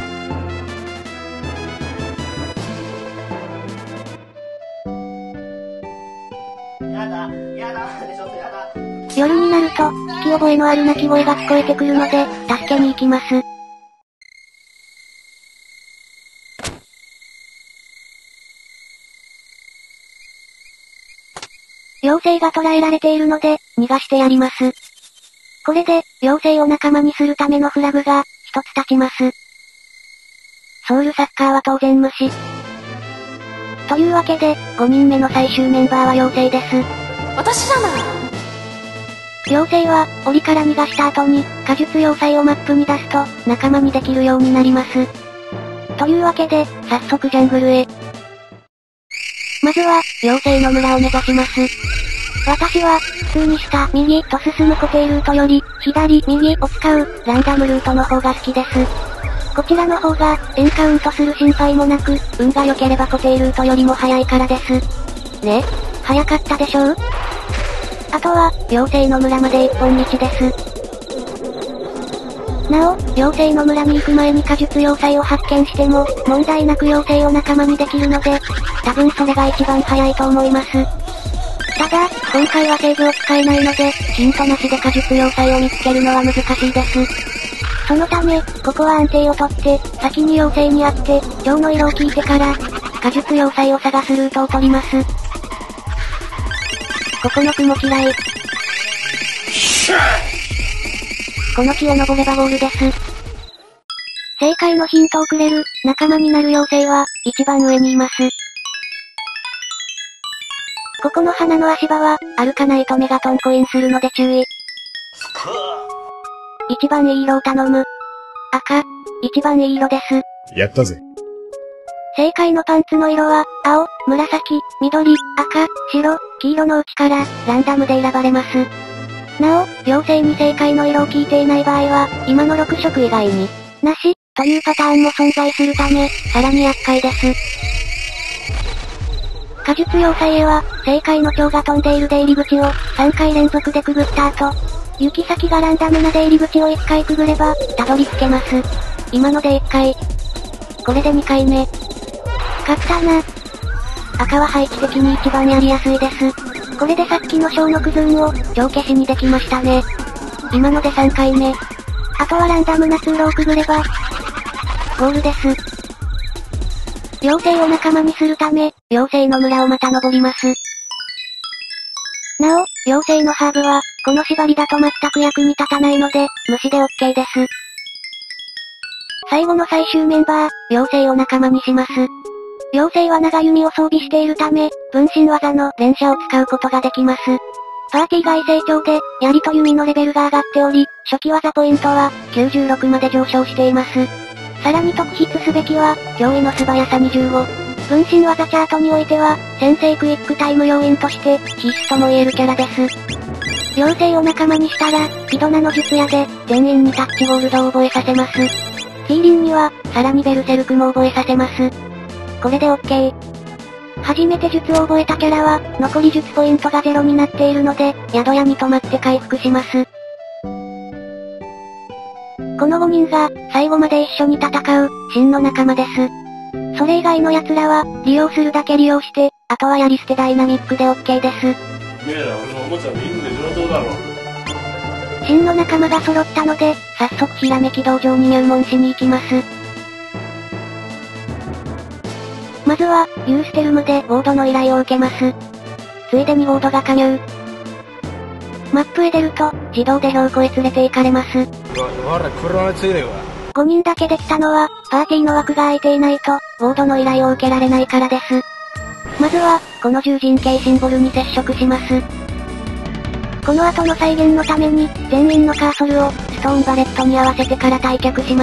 夜になると、聞き覚えのある鳴き声が聞こえてくるので、助けに行きます。妖精が捕らえられているので、逃がしてやります。これで、妖精を仲間にするためのフラグが、一つ立ちます。ソウルサッカーは当然無視。というわけで、ごにんめの最終メンバーは妖精です。 私じゃない。 妖精は、檻から逃がした後に、果実要塞をマップに出すと、仲間にできるようになります。というわけで、早速ジャングルへ。まずは、妖精の村を目指します。私は、普通に下、右と進む固定ルートより、左、右を使う、ランダムルートの方が好きです。こちらの方が、エンカウントする心配もなく、運が良ければ固定ルートよりも早いからです。ね、早かったでしょう？あとは、妖精の村まで一本道です。なお、妖精の村に行く前に果実要塞を発見しても、問題なく妖精を仲間にできるので、多分それが一番早いと思います。ただ、今回はセーブを使えないので、ヒントなしで果実要塞を見つけるのは難しいです。そのため、ここは安定をとって、先に妖精に会って、蝶の色を聞いてから、果実要塞を探すルートを取ります。ここの雲嫌い。この木を登ればゴールです。正解のヒントをくれる、仲間になる妖精は、一番上にいます。ここの花の足場は、歩かないとメガトンコインするので注意。一番いい色を頼む。赤、一番いい色です。 やったぜ。 正解のパンツの色は、青、紫、緑、赤、白、黄色のうちから、ランダムで選ばれます。なお、妖精に正解の色を聞いていない場合は、今のろく色以外に、なし、というパターンも存在するため、さらに厄介です。果実要塞へは、正解の蝶が飛んでいる出入り口を、さんかい連続でくぐった後、行き先がランダムな出入り口をいっかいくぐれば、たどり着けます。今のでいっかい。これでにかいめ。勝ったな。赤は配置的に一番やりやすいです。これでさっきの小のクズーンを、帳消しにできましたね。今のでさんかいめ。 あとはランダムな通路をくぐれば、ゴールです。妖精を仲間にするため、妖精の村をまた登ります。なお、妖精のハーブは、この縛りだと全く役に立たないので、無視で OK です。最後の最終メンバー、妖精を仲間にします。妖精は長弓を装備しているため、分身技の連射を使うことができます。パーティー外成長で、槍と弓のレベルが上がっており、初期技ポイントは、きゅうじゅうろくまで上昇しています。さらに特筆すべきは、驚異の素早さにじゅうご。分身技チャートにおいては、先制クイックタイム要員として、必須とも言えるキャラです。妖精を仲間にしたら、ピドナの術矢で、全員にタッチホールドを覚えさせます。ティーリンには、さらにベルセルクも覚えさせます。これで OK。初めて術を覚えたキャラは、残り術ポイントがゼロになっているので、宿屋に泊まって回復します。このごにんが、最後まで一緒に戦う、真の仲間です。それ以外の奴らは、利用するだけ利用して、あとはやり捨てダイナミックで OK です。 ねえな、俺のおもちゃでいいんで上等だろ。 真の仲間が揃ったので、早速ひらめき道場に入門しに行きます。まずは、ユーステルムでウォードの依頼を受けます。ついでにウォードが加入。マップへ出ると、自動で標高へ連れて行かれます。ごにんだけできたのは、パーティーの枠が空いていないと、ウォードの依頼を受けられないからです。まずは、この獣人系シンボルに接触します。この後の再現のために、全員のカーソルを、ストーンバレットに合わせてから退却します。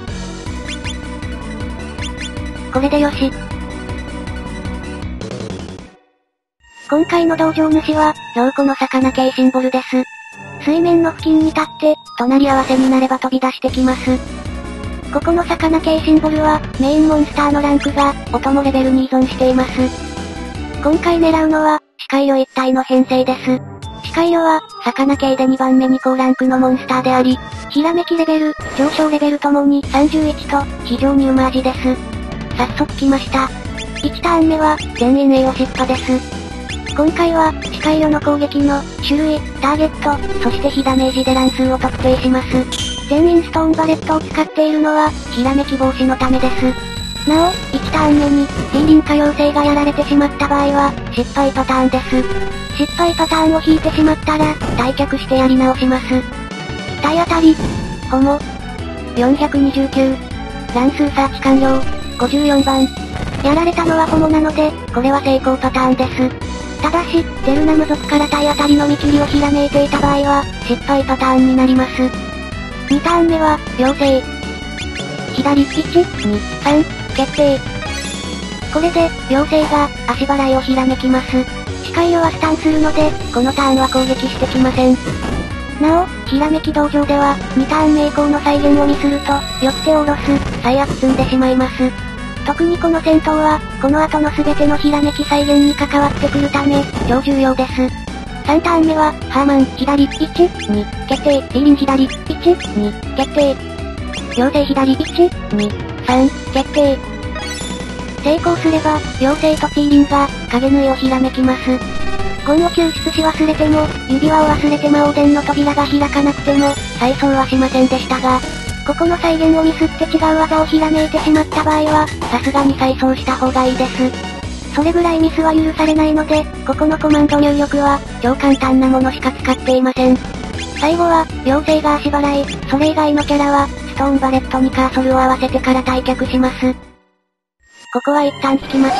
これでよし。今回の道場主は、ローコの魚系シンボルです。水面の付近に立って、隣り合わせになれば飛び出してきます。ここの魚系シンボルは、メインモンスターのランクが、お供レベルに依存しています。今回狙うのは、視界魚一体の編成です。視界魚は、魚系でにばんめに高ランクのモンスターであり、ひらめきレベル、上昇レベルともにさんじゅういちと、非常にうま味です。早速来ました。いちターン目は、全員栄養失敗です。今回は、視界魚の攻撃の、種類、ターゲット、そして非ダメージで乱数を特定します。全員ストーンバレットを使っているのは、ひらめき防止のためです。なお、いちターン目に、ティーリンか妖精がやられてしまった場合は、失敗パターンです。失敗パターンを引いてしまったら、退却してやり直します。体当たり、ホモ、よんひゃくにじゅうきゅう、乱数サーチ完了、ごじゅうよんばん。やられたのはホモなので、これは成功パターンです。ただし、ゼルナム族から体当たりの見切りをひらめいていた場合は、失敗パターンになります。にターン目は、妖精。左、いち、に、さん、決定。これで、妖精が、足払いをひらめきます。視界魚はスタンするので、このターンは攻撃してきません。なお、ひらめき道場では、にターン目以降の再現をミスると、よっておろす、最悪積んでしまいます。特にこの戦闘は、この後の全てのひらめき再現に関わってくるため、超重要です。さんターン目は、ハーマン、左、いち、に、決定、ティーリン左、いち、に、決定。妖精左、いち、に、さん、決定。成功すれば、妖精とティーリンが、影縫いをひらめきます。ゴンを救出し忘れても、指輪を忘れて魔王殿の扉が開かなくても、再走はしませんでしたが、ここの再現をミスって違う技をひらめいてしまった場合は、さすがに再走した方がいいです。それぐらいミスは許されないので、ここのコマンド入力は、超簡単なものしか使っていません。最後は、妖精が足払い、それ以外のキャラは、ストーンバレットにカーソルを合わせてから退却します。ここは一旦引きます。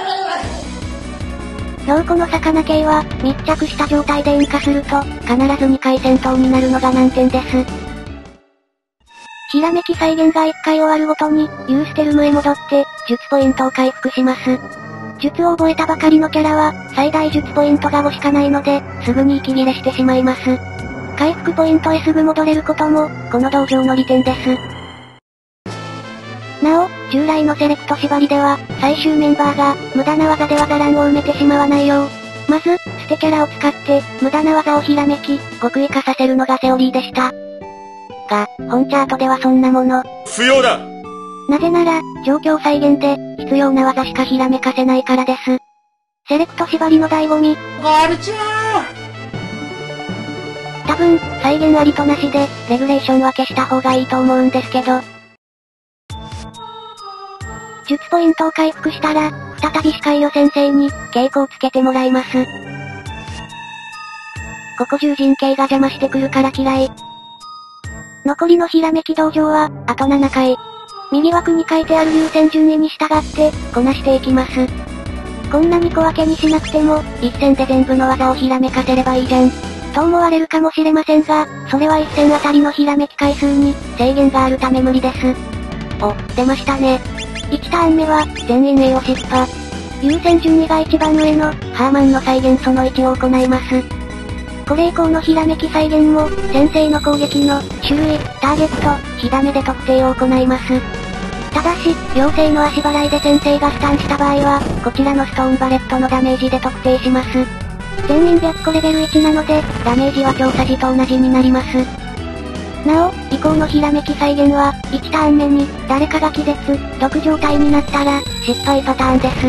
ローコの魚系は、密着した状態で引火すると、必ずにかい戦闘になるのが難点です。ひらめき再現がいっかい終わるごとに、ユーステルムへ戻って、術ポイントを回復します。術を覚えたばかりのキャラは、最大術ポイントがごしかないので、すぐに息切れしてしまいます。回復ポイントへすぐ戻れることも、この道場の利点です。なお、従来のセレクト縛りでは、最終メンバーが、無駄な技で技欄を埋めてしまわないよう、まず、捨てキャラを使って、無駄な技をひらめき、極意化させるのがセオリーでした。が、本チャートではそんなもの、 不要だ。 なぜなら、状況再現で、必要な技しかひらめかせないからです。セレクト縛りの醍醐味。 ガルチャ多分、再現ありとなしで、レギュレーションは消した方がいいと思うんですけど。術ポイントを回復したら、再び視界を先生に、稽古をつけてもらいます。ここ獣人系が邪魔してくるから嫌い。残りのひらめき道場は、あとななかい。右枠に書いてある優先順位に従って、こなしていきます。こんなに小分けにしなくても、一戦で全部の技をひらめかせればいいじゃん。と思われるかもしれませんが、それは一戦あたりのひらめき回数に、制限があるため無理です。お、出ましたね。いちターン目は、全員 A を失敗。優先順位が一番上の、ハーマンの再現そのいちを行います。これ以降のひらめき再現も、先生の攻撃の、種類、ターゲット、火種で特定を行います。ただし、妖精の足払いで先生がスタンした場合は、こちらのストーンバレットのダメージで特定します。全員白個レベルいちなので、ダメージは調査時と同じになります。なお、以降のひらめき再現は、いちターン目に、誰かが気絶、毒状態になったら、失敗パターンです。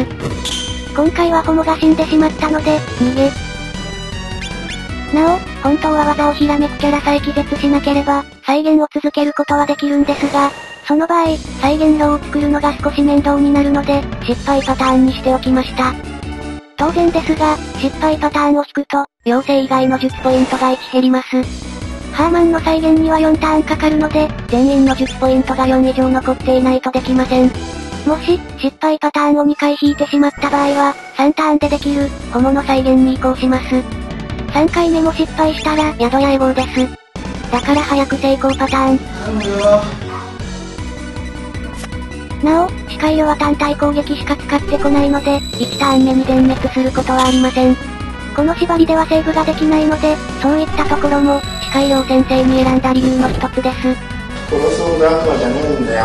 今回はホモが死んでしまったので、逃げ。なお、本当は技をひらめくキャラさえ気絶しなければ、再現を続けることはできるんですが、その場合、再現炉を作るのが少し面倒になるので、失敗パターンにしておきました。当然ですが、失敗パターンを引くと、妖精以外の術ポイントがいち減ります。ハーマンの再現にはよんターンかかるので、全員の術ポイントがよん以上残っていないとできません。もし、失敗パターンをにかい引いてしまった場合は、さんターンでできる、ホモの再現に移行します。さんかいめも失敗したら、宿やエゴーです。だから早く成功パターン。 頼むよ。 なお、視界は単体攻撃しか使ってこないので、いちターン目に全滅することはありません。この縛りではセーブができないので、そういったところも、視界王先生に選んだ理由の一つです。 殺そうだとはじゃねえんだよ。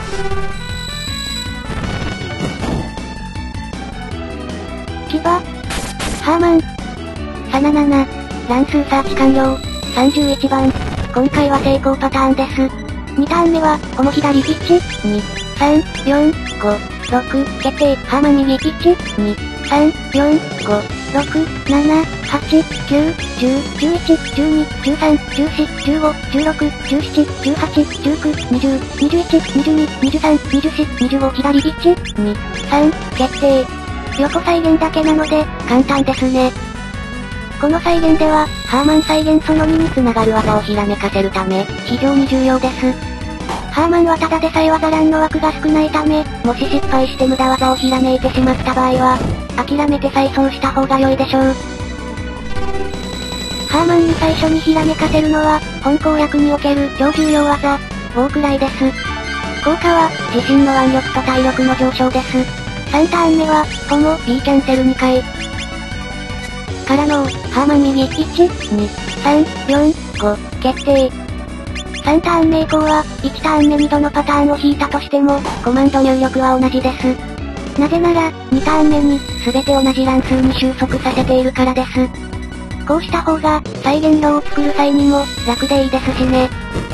牙ハーマンサナナナ乱数サーチ完了。さんじゅういちばん。今回は成功パターンです。にターン目は、ホモ左いち、に、さん、よん、ご、ろく、決定。ハーマン右いち、に、さん、よん、ご、ろく、なな、はち、きゅう、じゅう、じゅういち、じゅうに、じゅうさん、じゅうよん、じゅうご、じゅうろく、じゅうなな、じゅうはち、じゅうきゅう、にじゅう、にじゅういち、にじゅうに、にじゅうさん、にじゅうよん、にじゅうご、左いち、に、さん、決定。横再現だけなので、簡単ですね。この再現では、ハーマン再現そのににつながる技をひらめかせるため、非常に重要です。ハーマンはただでさえ技欄の枠が少ないため、もし失敗して無駄技をひらめいてしまった場合は、諦めて再走した方が良いでしょう。ハーマンに最初にひらめかせるのは、本攻略における超重要技、ウォークライです。効果は、自身の腕力と体力の上昇です。さんターン目は、ホモ B キャンセルにかい。からの、ハーマン右いち、に、さん、よん、ご、決定。さんターン目以降は、いちターン目にどのパターンを引いたとしても、コマンド入力は同じです。なぜなら、にターン目に、すべて同じ乱数に収束させているからです。こうした方が、再現炉を作る際にも、楽でいいですしね。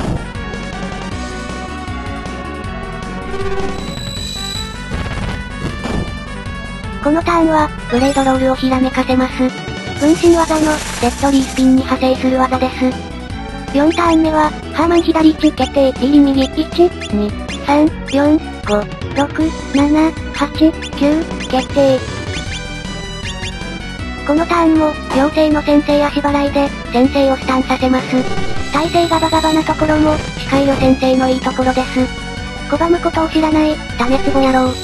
このターンは、ブレードロールをひらめかせます。分身技の、デッドリースピンに派生する技です。よんターン目は、ハーマン左いち決定、リリ右いち、に、さん、よん、ご、ろく、なな、はち、きゅう、決定。このターンも、妖精の先生足払いで、先生をスタンさせます。体勢ガバガバなところも、視界よ先生のいいところです。拒むことを知らない、種壺野郎。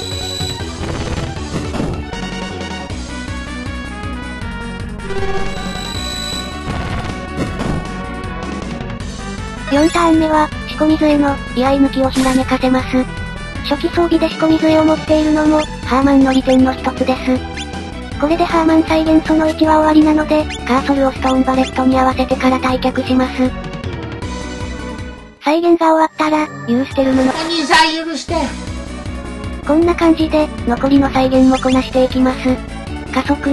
よんターン目は、仕込み杖の、居合抜きをひらめかせます。初期装備で仕込み杖を持っているのも、ハーマンの利点の一つです。これでハーマン再現そのいちは終わりなので、カーソルをストーンバレットに合わせてから退却します。再現が終わったら、ユーステルムの、 お兄さん許して。 こんな感じで、残りの再現もこなしていきます。加速。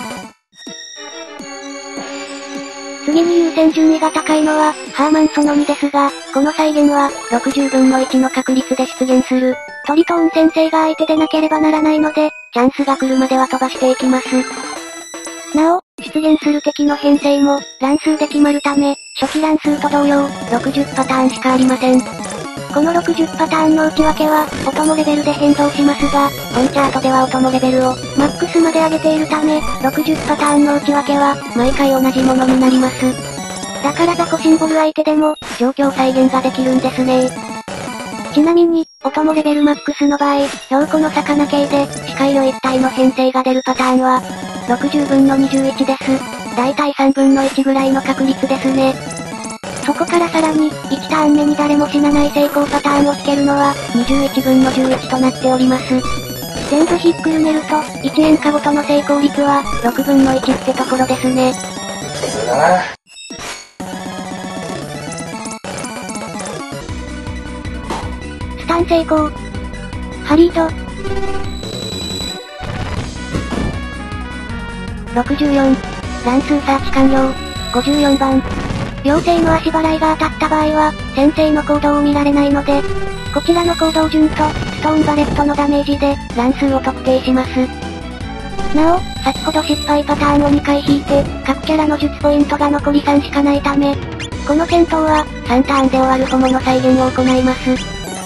次に優先順位が高いのは、ハーマンそのにですが、この再現は、ろくじゅうぶんのいちの確率で出現する。トリトーン先生が相手でなければならないので、チャンスが来るまでは飛ばしていきます。なお、 出現する敵の編成も、乱数で決まるため、初期乱数と同様、ろくじゅうパターンしかありません。このろくじゅうパターンの内訳は、音のレベルで変動しますが、本チャートでは音のレベルを、マックスまで上げているため、ろくじゅうパターンの内訳は、毎回同じものになります。だから雑魚シンボル相手でも、状況再現ができるんですね。ちなみに、音のレベルマックスの場合、標高の魚系で、視界量一体の編成が出るパターンは、ろくじゅうぶんのにじゅういちです。だいたいさんぶんのいちぐらいの確率ですね。そこからさらに、いちターン目に誰も死なない成功パターンを引けるのは、にじゅういちぶんのじゅういちとなっております。全部ひっくるめると、いち円価ごとの成功率は、ろくぶんのいちってところですね。 それだな。 スタン成功。ハリード。ろくじゅうよん。乱数サーチ完了。ごじゅうよんばん。妖精の足払いが当たった場合は、先生の行動を見られないので、こちらの行動順と、ストーンバレットのダメージで、乱数を特定します。なお、先ほど失敗パターンをにかい引いて、各キャラの術ポイントが残りさんしかないため、この戦闘は、さんターンで終わるホモの再現を行います。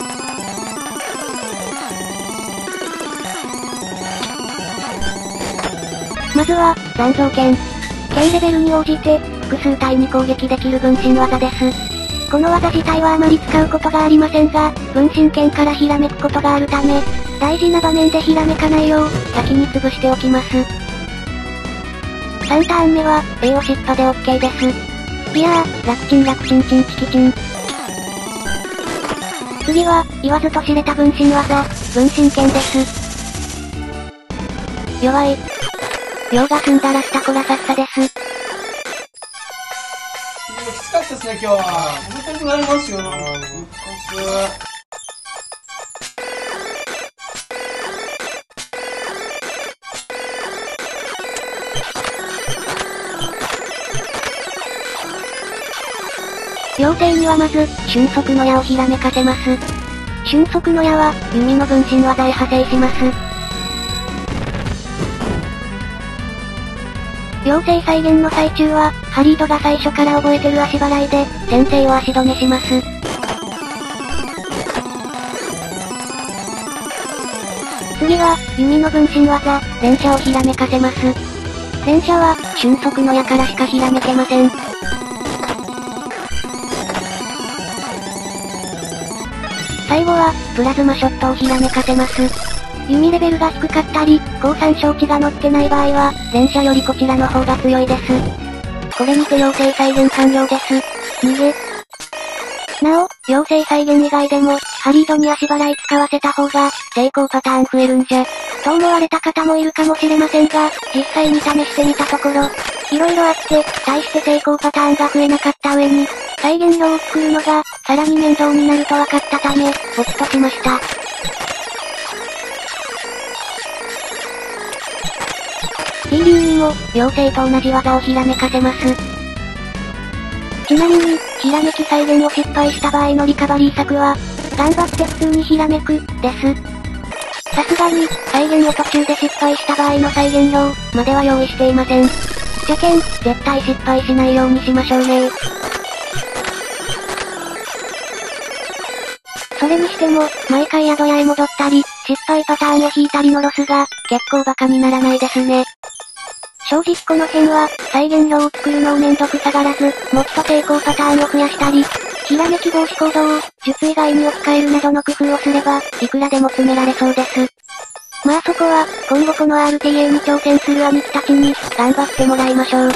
まずは、残像剣。剣レベルに応じて、複数体に攻撃できる分身技です。この技自体はあまり使うことがありませんが、分身剣からひらめくことがあるため、大事な場面でひらめかないよう、先に潰しておきます。さんターン目は、A を失敗で OK です。いやー、楽ちん楽ちんちんチキチン。次は、言わずと知れた分身技、分身剣です。弱い。用が済んだらスタコラさっさです。 きつかったですね、今日は。重たくなりますよ。 妖精にはまず、瞬足の矢をひらめかせます。瞬足の矢は、弓の分身技へ派生します。妖精再現の最中は、ハリードが最初から覚えてる足払いで、先生を足止めします。次は、弓の分身技、連射をひらめかせます。連射は、瞬足の矢からしかひらめけません。最後は、プラズマショットをひらめかせます。弓レベルが低かったり、降参装置が乗ってない場合は、連射よりこちらの方が強いです。これにて妖精再現完了です。逃げ。なお、妖精再現以外でも、ハリードに足払い使わせた方が、成功パターン増えるんじゃ、と思われた方もいるかもしれませんが、実際に試してみたところ、色々あって、大して成功パターンが増えなかった上に、再現量を作るのが、さらに面倒になると分かったため、ポチとしました。T 流にも、妖精と同じ技をひらめかせます。ちなみに、ひらめき再現を失敗した場合のリカバリー策は、頑張って普通にひらめく、です。さすがに、再現を途中で失敗した場合の再現量、までは用意していません。じゃけん、絶対失敗しないようにしましょうね。それにしても、毎回宿屋へ戻ったり、失敗パターンを引いたりのロスが、結構バカにならないですね。正直この辺は、再現量を作るのをめんどくさがらず、もっと成功パターンを増やしたり、ひらめき防止行動を、術以外に置き換えるなどの工夫をすれば、いくらでも詰められそうです。まあそこは、今後この アールティーエー に挑戦する兄貴たちに、頑張ってもらいましょう。ん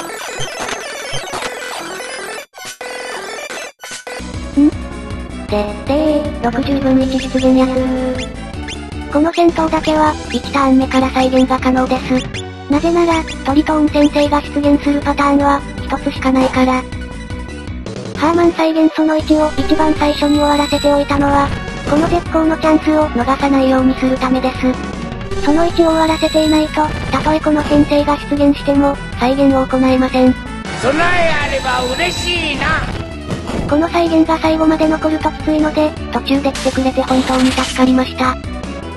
で、でー、ろくじゅうぶんいち出現やつー。この戦闘だけは、いちターン目から再現が可能です。なぜなら、トリトーン先生が出現するパターンは、一つしかないから。ハーマン再現そのいちを一番最初に終わらせておいたのは、この絶好のチャンスを逃さないようにするためです。そのいちを終わらせていないと、たとえこの編成が出現しても、再現を行えません。 備えあれば嬉しいな。 この再現が最後まで残るときついので、途中で来てくれて本当に助かりました。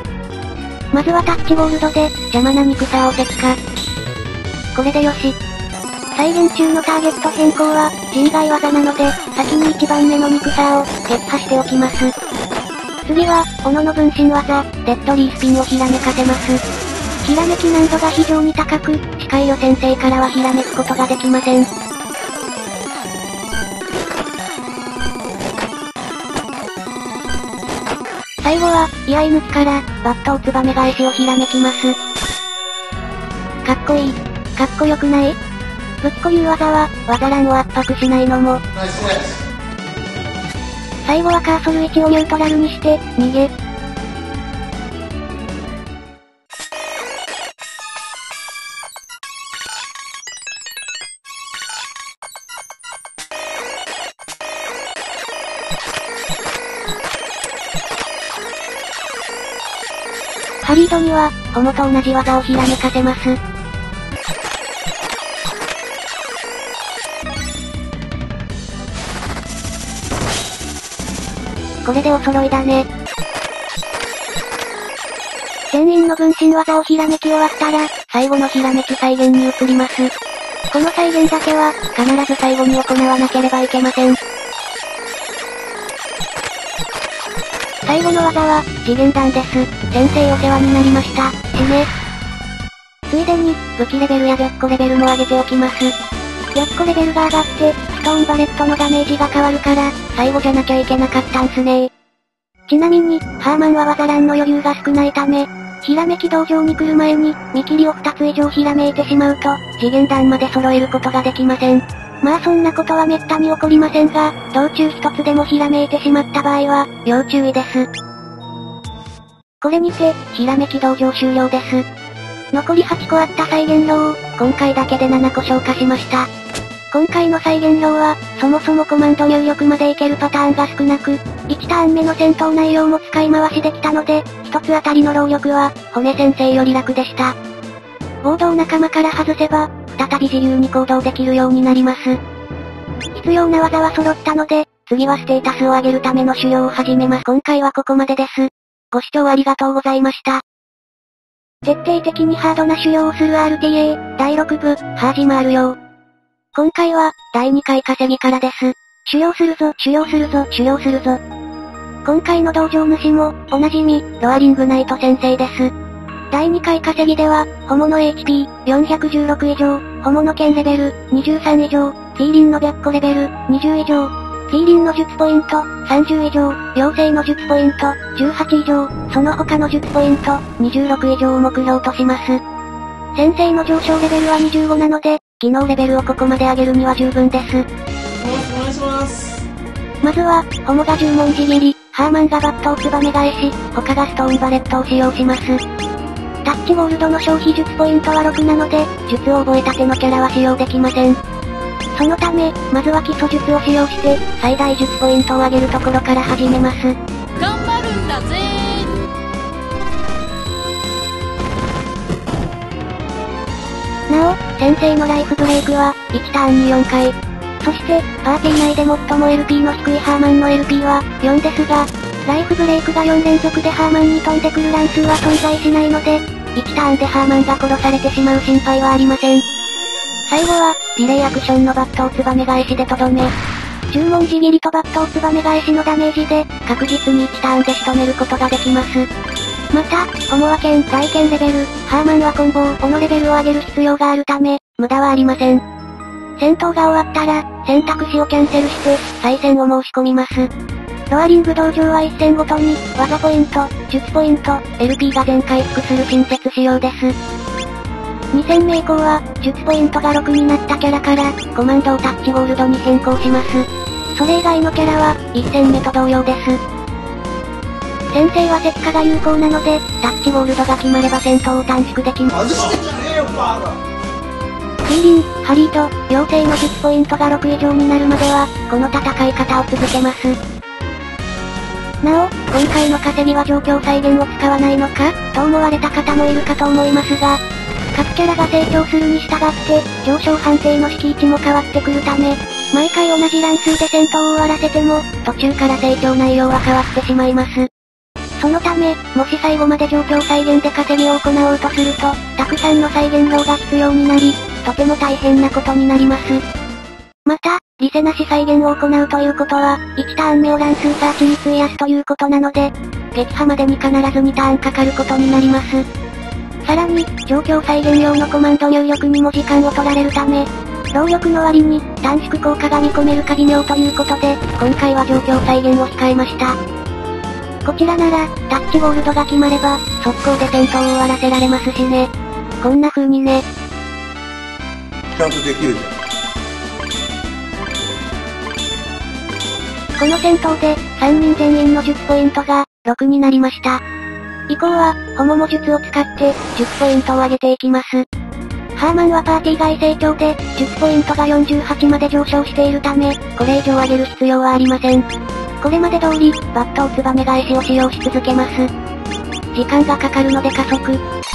まずはタッチゴールドで、邪魔な肉さを石化。これでよし。 再現中のターゲット変更は、人外技なので、先にいちばんめのミクサーを、撃破しておきます。次は、斧の分身技、デッドリースピンをひらめかせます。ひらめき難度が非常に高く、視界予先生からはひらめくことができません。最後は、居合抜きから、バットをツバメ返しをひらめきます。かっこいい。かっこよくない？ぶっこ流技は、技欄を圧迫しないのも。最後はカーソルいちをニュートラルにして、逃げ。ハリードには、ホモと同じ技をひらめかせます。これでお揃いだね。全員の分身技をひらめき終わったら、最後のひらめき再現に移ります。この再現だけは、必ず最後に行わなければいけません。最後の技は、次元弾です。先生お世話になりました。締め。ついでに、武器レベルや白虎レベルも上げておきます。白虎レベルが上がって、ストーンバレットのダメージが変わるから、最後じゃなきゃいけなかったんすね。ちなみに、ハーマンは技欄の余裕が少ないため、ひらめき道場に来る前に、見切りをふたつ以上ひらめいてしまうと、次元弾まで揃えることができません。まあそんなことはめったに起こりませんが、道中一つでもひらめいてしまった場合は、要注意です。これにて、ひらめき道場終了です。残りはちこあった再現量を、今回だけでななこ消化しました。今回の再現量は、そもそもコマンド入力までいけるパターンが少なく、いちターン目の戦闘内容も使い回しできたので、一つあたりの労力は、骨先生より楽でした。ボードを仲間から外せば、再び自由に行動できるようになります。必要な技は揃ったので、次はステータスを上げるための修行を始めます。今回はここまでです。ご視聴ありがとうございました。徹底的にハードな修行をする アールティーエー、だいろくぶ、ハージマール用。今回は、だいにかい稼ぎからです。修行するぞ、修行するぞ、修行するぞ。今回の道場主も、おなじみ、ロアリングナイト先生です。だいにかい稼ぎでは、ホモの エイチピー、よんひゃくじゅうろく以上、ホモの剣レベル、にじゅうさん以上、ティーリンの白虎レベル、にじゅう以上、ティーリンの術ポイント、さんじゅう以上、妖精の術ポイント、じゅうはち以上、その他の術ポイント、にじゅうろく以上を目標とします。先生の上昇レベルはにじゅうごなので、技能レベルをここまで上げるには十分です。 お願いします。 まずは、ホモがじゅう文字切り、ハーマンがバットをツバメ返し、他がストーンバレットを使用します。タッチゴールドの消費術ポイントはろくなので、術を覚えたてのキャラは使用できません。そのため、まずは基礎術を使用して、最大術ポイントを上げるところから始めます。 頑張るんだぜー。なお、先生のライフブレイクは、いちターンによんかい。そして、パーティー内で最も エルピー の低いハーマンの エルピー は、よんですが、ライフブレイクがよん連続でハーマンに飛んでくる乱数は存在しないので、いちターンでハーマンが殺されてしまう心配はありません。最後は、リレーアクションのバットをツバメ返しでとどめ。じゅう文字切りとバットをツバメ返しのダメージで、確実にいちターンで仕留めることができます。また、ホモは剣、外剣レベル、ハーマンはコンボを、斧レベルを上げる必要があるため、無駄はありません。戦闘が終わったら、選択肢をキャンセルして、再戦を申し込みます。ロアリング道場はいっ戦ごとに、技ポイント、術ポイント、エルピー が全回復する親切仕様です。に戦目以降は、術ポイントがろくになったキャラから、コマンドをタッチゴールドに変更します。それ以外のキャラは、いち戦目と同様です。先生は石化が有効なので、タッチゴールドが決まれば戦闘を短縮できます。 外してんじゃねえよ、バカ。 ティーリン、ハリーと、妖精の術ポイントがろく以上になるまでは、この戦い方を続けます。なお、今回の稼ぎは状況再現を使わないのか、と思われた方もいるかと思いますが、各キャラが成長するに従って、上昇判定の敷地も変わってくるため、毎回同じ乱数で戦闘を終わらせても、途中から成長内容は変わってしまいます。そのため、もし最後まで状況再現で稼ぎを行おうとすると、たくさんの再現量が必要になり、 とても大変なことになります。また、リセなし再現を行うということは、いちターン目をランスーサーチに費やすということなので、撃破までに必ずにターンかかることになります。さらに、状況再現用のコマンド入力にも時間を取られるため、労力の割に、短縮効果が見込めるか微妙ということで、今回は状況再現を控えました。こちらなら、タッチゴールドが決まれば、速攻で戦闘を終わらせられますしね。こんな風にね。 ちゃんとできるじこの戦闘で、さんにん全員の術ポイントが、ろくになりました。以降は、ホモモ術を使って、術ポイントを上げていきます。ハーマンはパーティー外成長で、術ポイントがよんじゅうはちまで上昇しているため、これ以上上げる必要はありません。これまで通り、バットをツバメ返しを使用し続けます。時間がかかるので加速。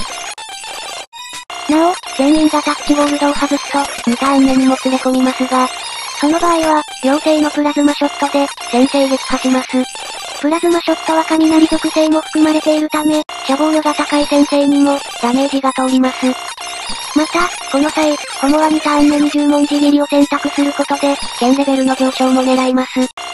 なお、全員がタッチゴールドを外すと、にターン目にも連れ込みますが、その場合は、妖精のプラズマショットで、先制撃破します。プラズマショットは雷属性も含まれているため、射防御が高い先生にも、ダメージが通ります。また、この際、ホモはにターン目にじゅう文字切りを選択することで、剣レベルの上昇も狙います。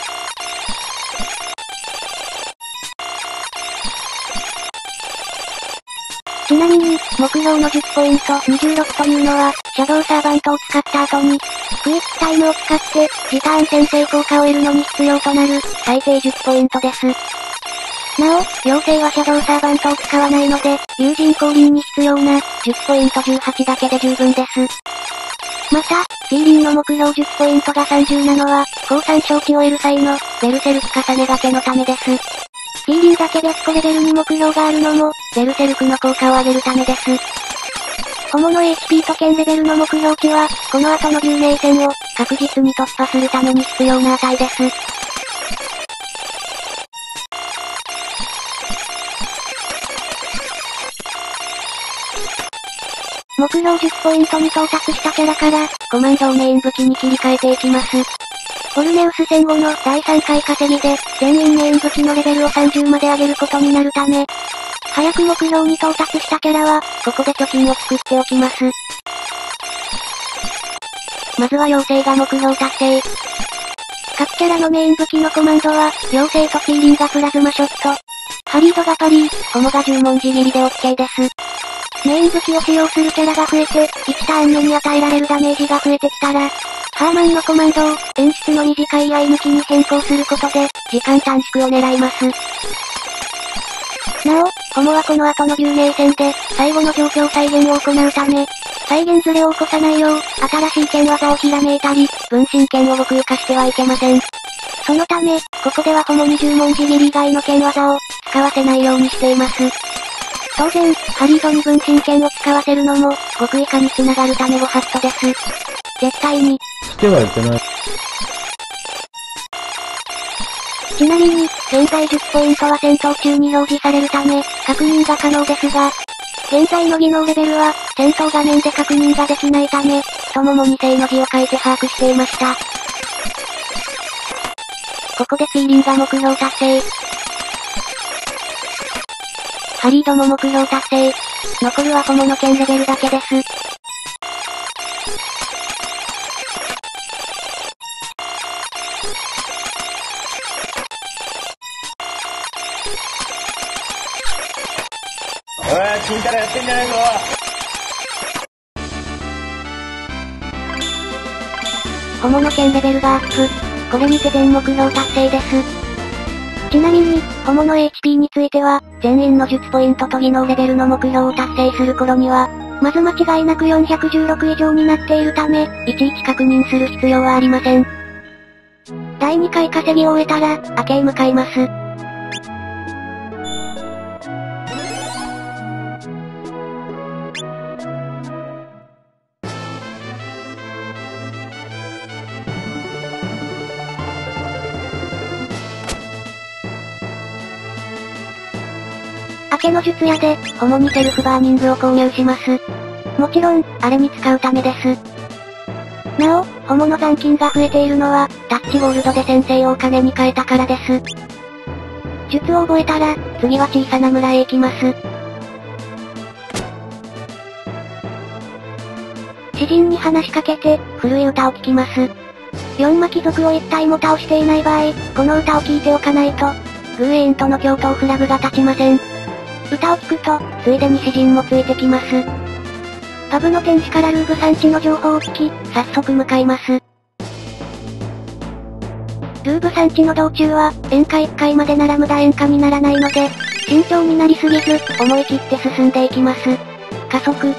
ちなみに、目標の術ポイントにじゅうろくというのは、シャドウサーバントを使った後に、クイックタイムを使って、時ターン先制効果を得るのに必要となる、最低術ポイントです。なお、妖精はシャドウサーバントを使わないので、友人降臨に必要な、術ポイントじゅうはちだけで十分です。また、フィーリンの目標術ポイントがさんじゅうなのは、降参承知を得る際の、ベルセルク重ね掛けのためです。フィーリンだけ別個レベルに目標があるのも、ベルセルクの効果を上げるためです。ホモの エイチピー と剣レベルの目標値は、この後の留名戦を、確実に突破するために必要な値です。目標術ポイントに到達したキャラから、コマンドをメイン武器に切り替えていきます。ボルネウス戦後のだいさんかい稼ぎで、全員メイン武器のレベルをさんじゅうまで上げることになるため、早く目標に到達したキャラは、ここで貯金を作っておきます。まずは妖精が目標達成。各キャラのメイン武器のコマンドは、妖精とフィーリンがプラズマショット。ハリードがパリー、ホモがじゅう文字切りで OK です。メイン武器を使用するキャラが増えて、いちターン目に与えられるダメージが増えてきたら、ハーマンのコマンドを、演出の短い合い抜きに変更することで、時間短縮を狙います。なお、ホモはこの後の留名戦で、最後の状況再現を行うため、再現ズレを起こさないよう、新しい剣技をひらめいたり、分身剣を極化してはいけません。そのため、ここではホモにじゅう文字切り以外の剣技を、使わせないようにしています。当然、ハリードに分身剣を使わせるのも、極以下に繋がるためご法度です。絶対に。 してはいけない。 ちなみに、現在術ポイントは戦闘中に表示されるため、確認が可能ですが、現在の技能レベルは、戦闘画面で確認ができないため、太ももに正の字を書いて把握していました。ここでフィーリンが目標達成。ハリードも目標達成。残るはホモの剣レベルだけです。 おい、君からやってんじゃないぞ。 ホモの剣レベルがアップ。これにて全目標達成です。ちなみに、ホモの エイチピー については、全員の術ポイントと技能レベルの目標を達成する頃には、まず間違いなくよんひゃくじゅうろく以上になっているため、いちいち確認する必要はありません。だいにかい稼ぎを終えたら、明けへ向かいます。明けの術屋で、ホモにセルフバーニングを購入します。もちろん、あれに使うためです。なお、ホモの残金が増えているのは、タッチゴールドで先生をお金に変えたからです。術を覚えたら、次は小さな村へ行きます。 詩人に話しかけて、古い歌を聴きます。四魔貴族を一体も倒していない場合、この歌を聴いておかないと、グーエインとの共闘フラグが立ちません。歌を聴くと、ついでに詩人もついてきます。パブの店主からルーブ産地の情報を聞き、早速向かいます。ルーブ産地の道中は、演歌いっかいまでなら無駄演歌にならないので、慎重になりすぎず、思い切って進んでいきます。加速。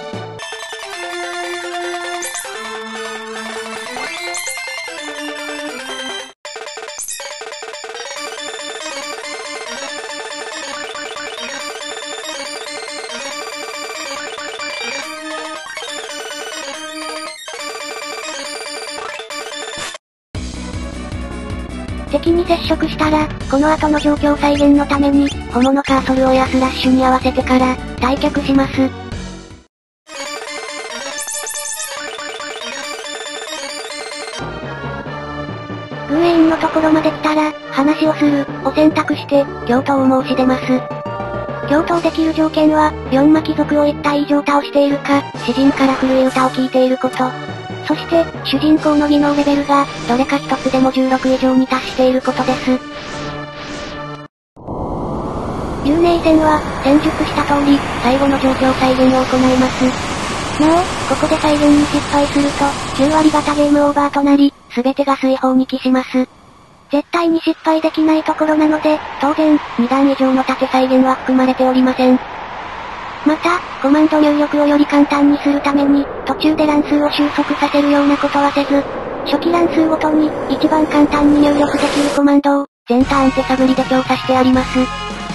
敵に接触したら、この後の状況再現のために、ホモのカーソルをエアスラッシュに合わせてから、退却します。グーエインのところまで来たら、話をする、を選択して、共闘を申し出ます。共闘できる条件は、四魔貴族を一体以上倒しているか、詩人から古い歌を聴いていること。そして、主人公の技能レベルが、どれか一つでもじゅうろく以上に達していることです。竜寧戦は、戦術した通り、最後の状況再現を行います。なお、ここで再現に失敗すると、きゅう割方ゲームオーバーとなり、すべてが水泡に帰します。絶対に失敗できないところなので、当然、に段以上の縦再現は含まれておりません。また、コマンド入力をより簡単にするために、途中で乱数を収束させるようなことはせず、初期乱数ごとに、一番簡単に入力できるコマンドを、全ターン手探りで調査してあります。い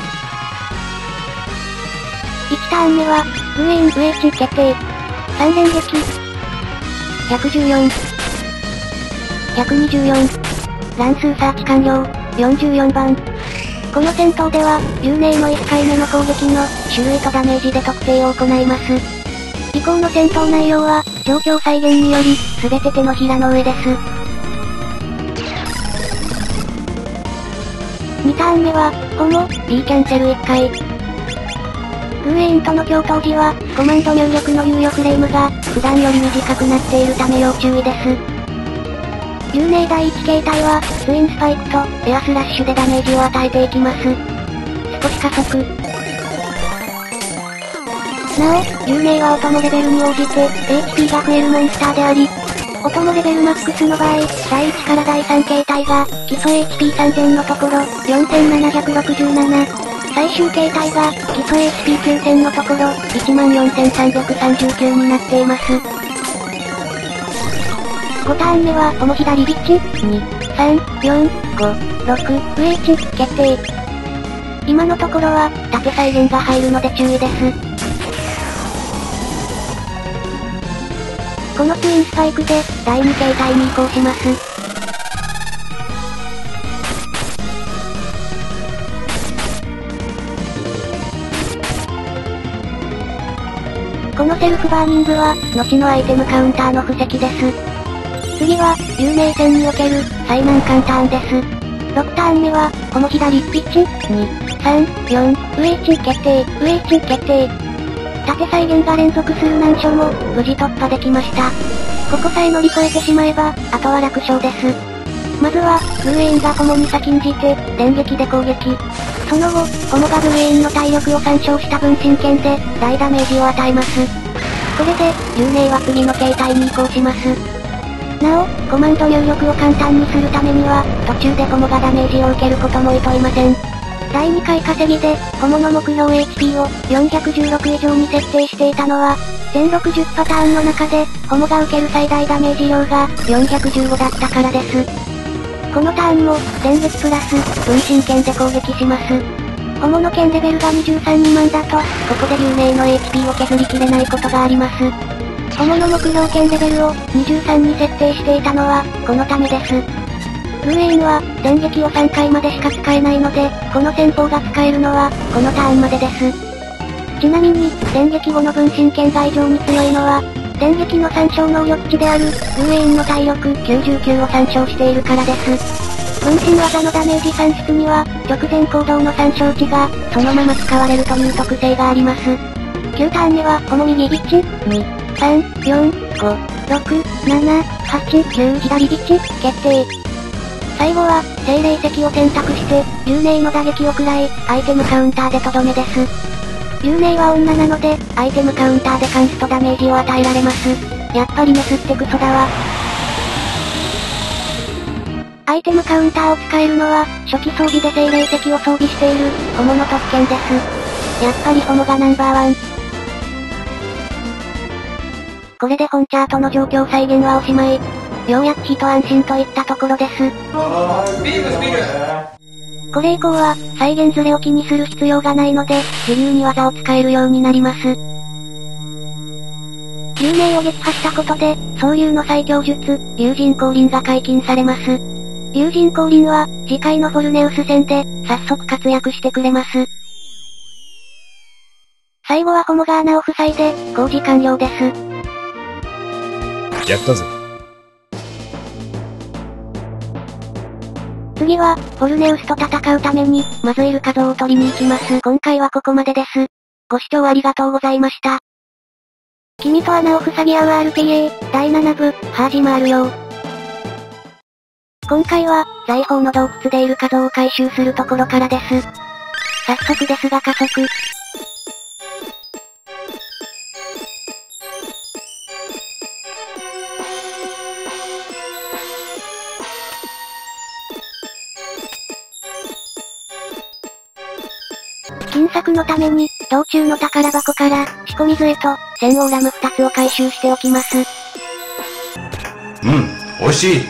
ちターン目は、グーエイン ブイエイチ 決定。さん連撃。ひゃくじゅうよん。ひゃくにじゅうよん。乱数サーチ完了。よんじゅうよんばん。この戦闘では、竜寧のいっかいめの攻撃の、種類とダメージで特定を行います。以降の戦闘内容は、状況再現により、すべて手のひらの上です。にターン目は、ホモ、B キャンセルいっかい。グーエインとの共闘時は、コマンド入力の猶予フレームが、普段より短くなっているため要注意です。竜寧だいいち形態は、ツインスパイクと、エアスラッシュでダメージを与えていきます。少し加速。なお、竜寧は音のレベルに応じて、エイチピー が増えるモンスターであり、音のレベルマックスの場合、だいいちからだいさん形態が、基礎 エイチピーさんぜん のところ、よんせんななひゃくろくじゅうなな。最終形態が、基礎 エイチピーきゅうせん のところ、いちまんよんせんさんびゃくさんじゅうきゅうになっています。ごターン目は、ホモ左ビッチ、に、さん、よん、ご、ろく、ブイエイチ、決定。今のところは、縦再現が入るので注意です。このツインスパイクで、だいに形態に移行します。このセルフバーニングは、後のアイテムカウンターの布石です。次は、竜寧戦における、最難関ターンです。ろくターン目は、ホモ左ピッチ、に、さん、よん、ブイエイチ 決定、ブイエイチ 決定。縦再現が連続する難所も、無事突破できました。ここさえ乗り越えてしまえば、あとは楽勝です。まずは、グーエインがホモに先んじて、連撃で攻撃。その後、ホモがグーエインの体力を参照した分身剣で、大ダメージを与えます。これで、竜寧は次の形態に移行します。なお、コマンド入力を簡単にするためには、途中でホモがダメージを受けることも厭いません。だいにかい稼ぎで、ホモの目標 エイチピー をよんひゃくじゅうろく以上に設定していたのは、全ろくじゅうパターンの中で、ホモが受ける最大ダメージ量がよんひゃくじゅうごだったからです。このターンも、連撃プラス、分身剣で攻撃します。ホモの剣レベルがにじゅうさん未満だと、ここで竜寧の エイチピー を削りきれないことがあります。ホモの目標剣レベルをにじゅうさんに設定していたのは、このためです。グーエインは、連撃をさんかいまでしか使えないので、この戦法が使えるのは、このターンまでです。ちなみに、連撃後の分身剣が異常に強いのは、連撃の参照能力値である、グーエインの体力きゅうじゅうきゅうを参照しているからです。分身技のダメージ算出には、直前行動の参照値が、そのまま使われるという特性があります。きゅうターン目は、ホモ右いち、に、さん、よん、ご、 ろく、なな、はち、きゅう左位置、決定。最後は、精霊石を選択して、竜寧の打撃を食らい、アイテムカウンターでとどめです。竜寧は女なので、アイテムカウンターでカンストダメージを与えられます。やっぱりメスってクソだわ。アイテムカウンターを使えるのは、初期装備で精霊石を装備している、ホモの特権です。やっぱりホモがナンバーワン。これで本チャートの状況再現はおしまい。ようやく一安心といったところです。これ以降は、再現ズレを気にする必要がないので、自由に技を使えるようになります。竜寧を撃破したことで、総流の最強術、竜神降臨が解禁されます。竜神降臨は、次回のフォルネウス戦で、早速活躍してくれます。最後はホモが穴を塞いで、工事完了です。 やったぜ。 次は、フォルネウスと戦うために、まずイルカ像を取りに行きます。今回はここまでです。ご視聴ありがとうございました。君と穴を塞ぎ合う アールピーエー、だいなな部、始まるよ。今回は、財宝の洞窟でイルカ像を回収するところからです。早速ですが加速。金策のために、道中の宝箱から、仕込み杖と、センオーラムふたつを回収しておきます。 うん、美味しい。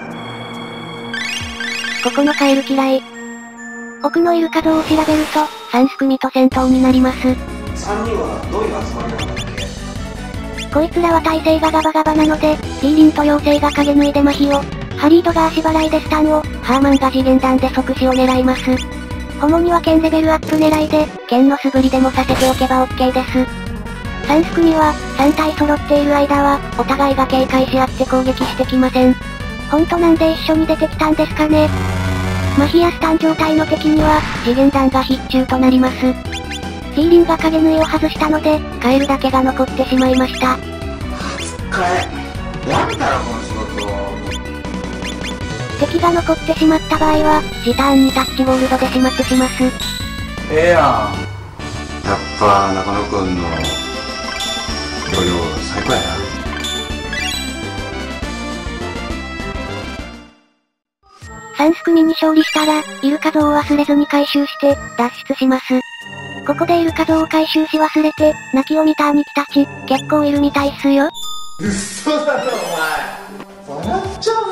ここのカエル嫌い。奥のイルカ像を調べると、サンス組と戦闘になります。 さんにんはどういう集まりなんだっけ？ こいつらは耐性がガバガバなので、ディーリンと妖精が影縫いで麻痺を、ハリードが足払いでスタンを、ハーマンが次元弾で即死を狙います。ホモには剣レベルアップ狙いで、剣の素振りでもさせておけば OK です。サンス組は、さん体揃っている間は、お互いが警戒し合って攻撃してきません。ほんとなんで一緒に出てきたんですかね。麻痺やスタン状態の敵には、次元弾が必中となります。ティーリンが影縫いを外したので、カエルだけが残ってしまいました。 使え。やめたらこの仕事。 敵が残ってしまった場合は、時短にタッチゴールドで始末します。 ええやん。やっぱ、中野くんの、料理最高やな。 サンス組に勝利したら、イルカ像を忘れずに回収して、脱出します。ここでイルカ像を回収し忘れて、泣きを見た兄貴たち、結構いるみたいっすよ。 嘘だろお前。笑っちゃうやん。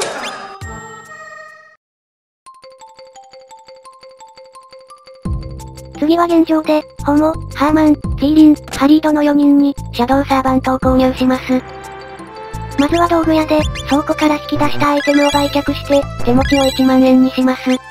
次は現状で、ホモ、ハーマン、ティーリン、ハリードのよにんに、シャドウサーバントを購入します。まずは道具屋で、倉庫から引き出したアイテムを売却して、手持ちをいちまんえんにします。よ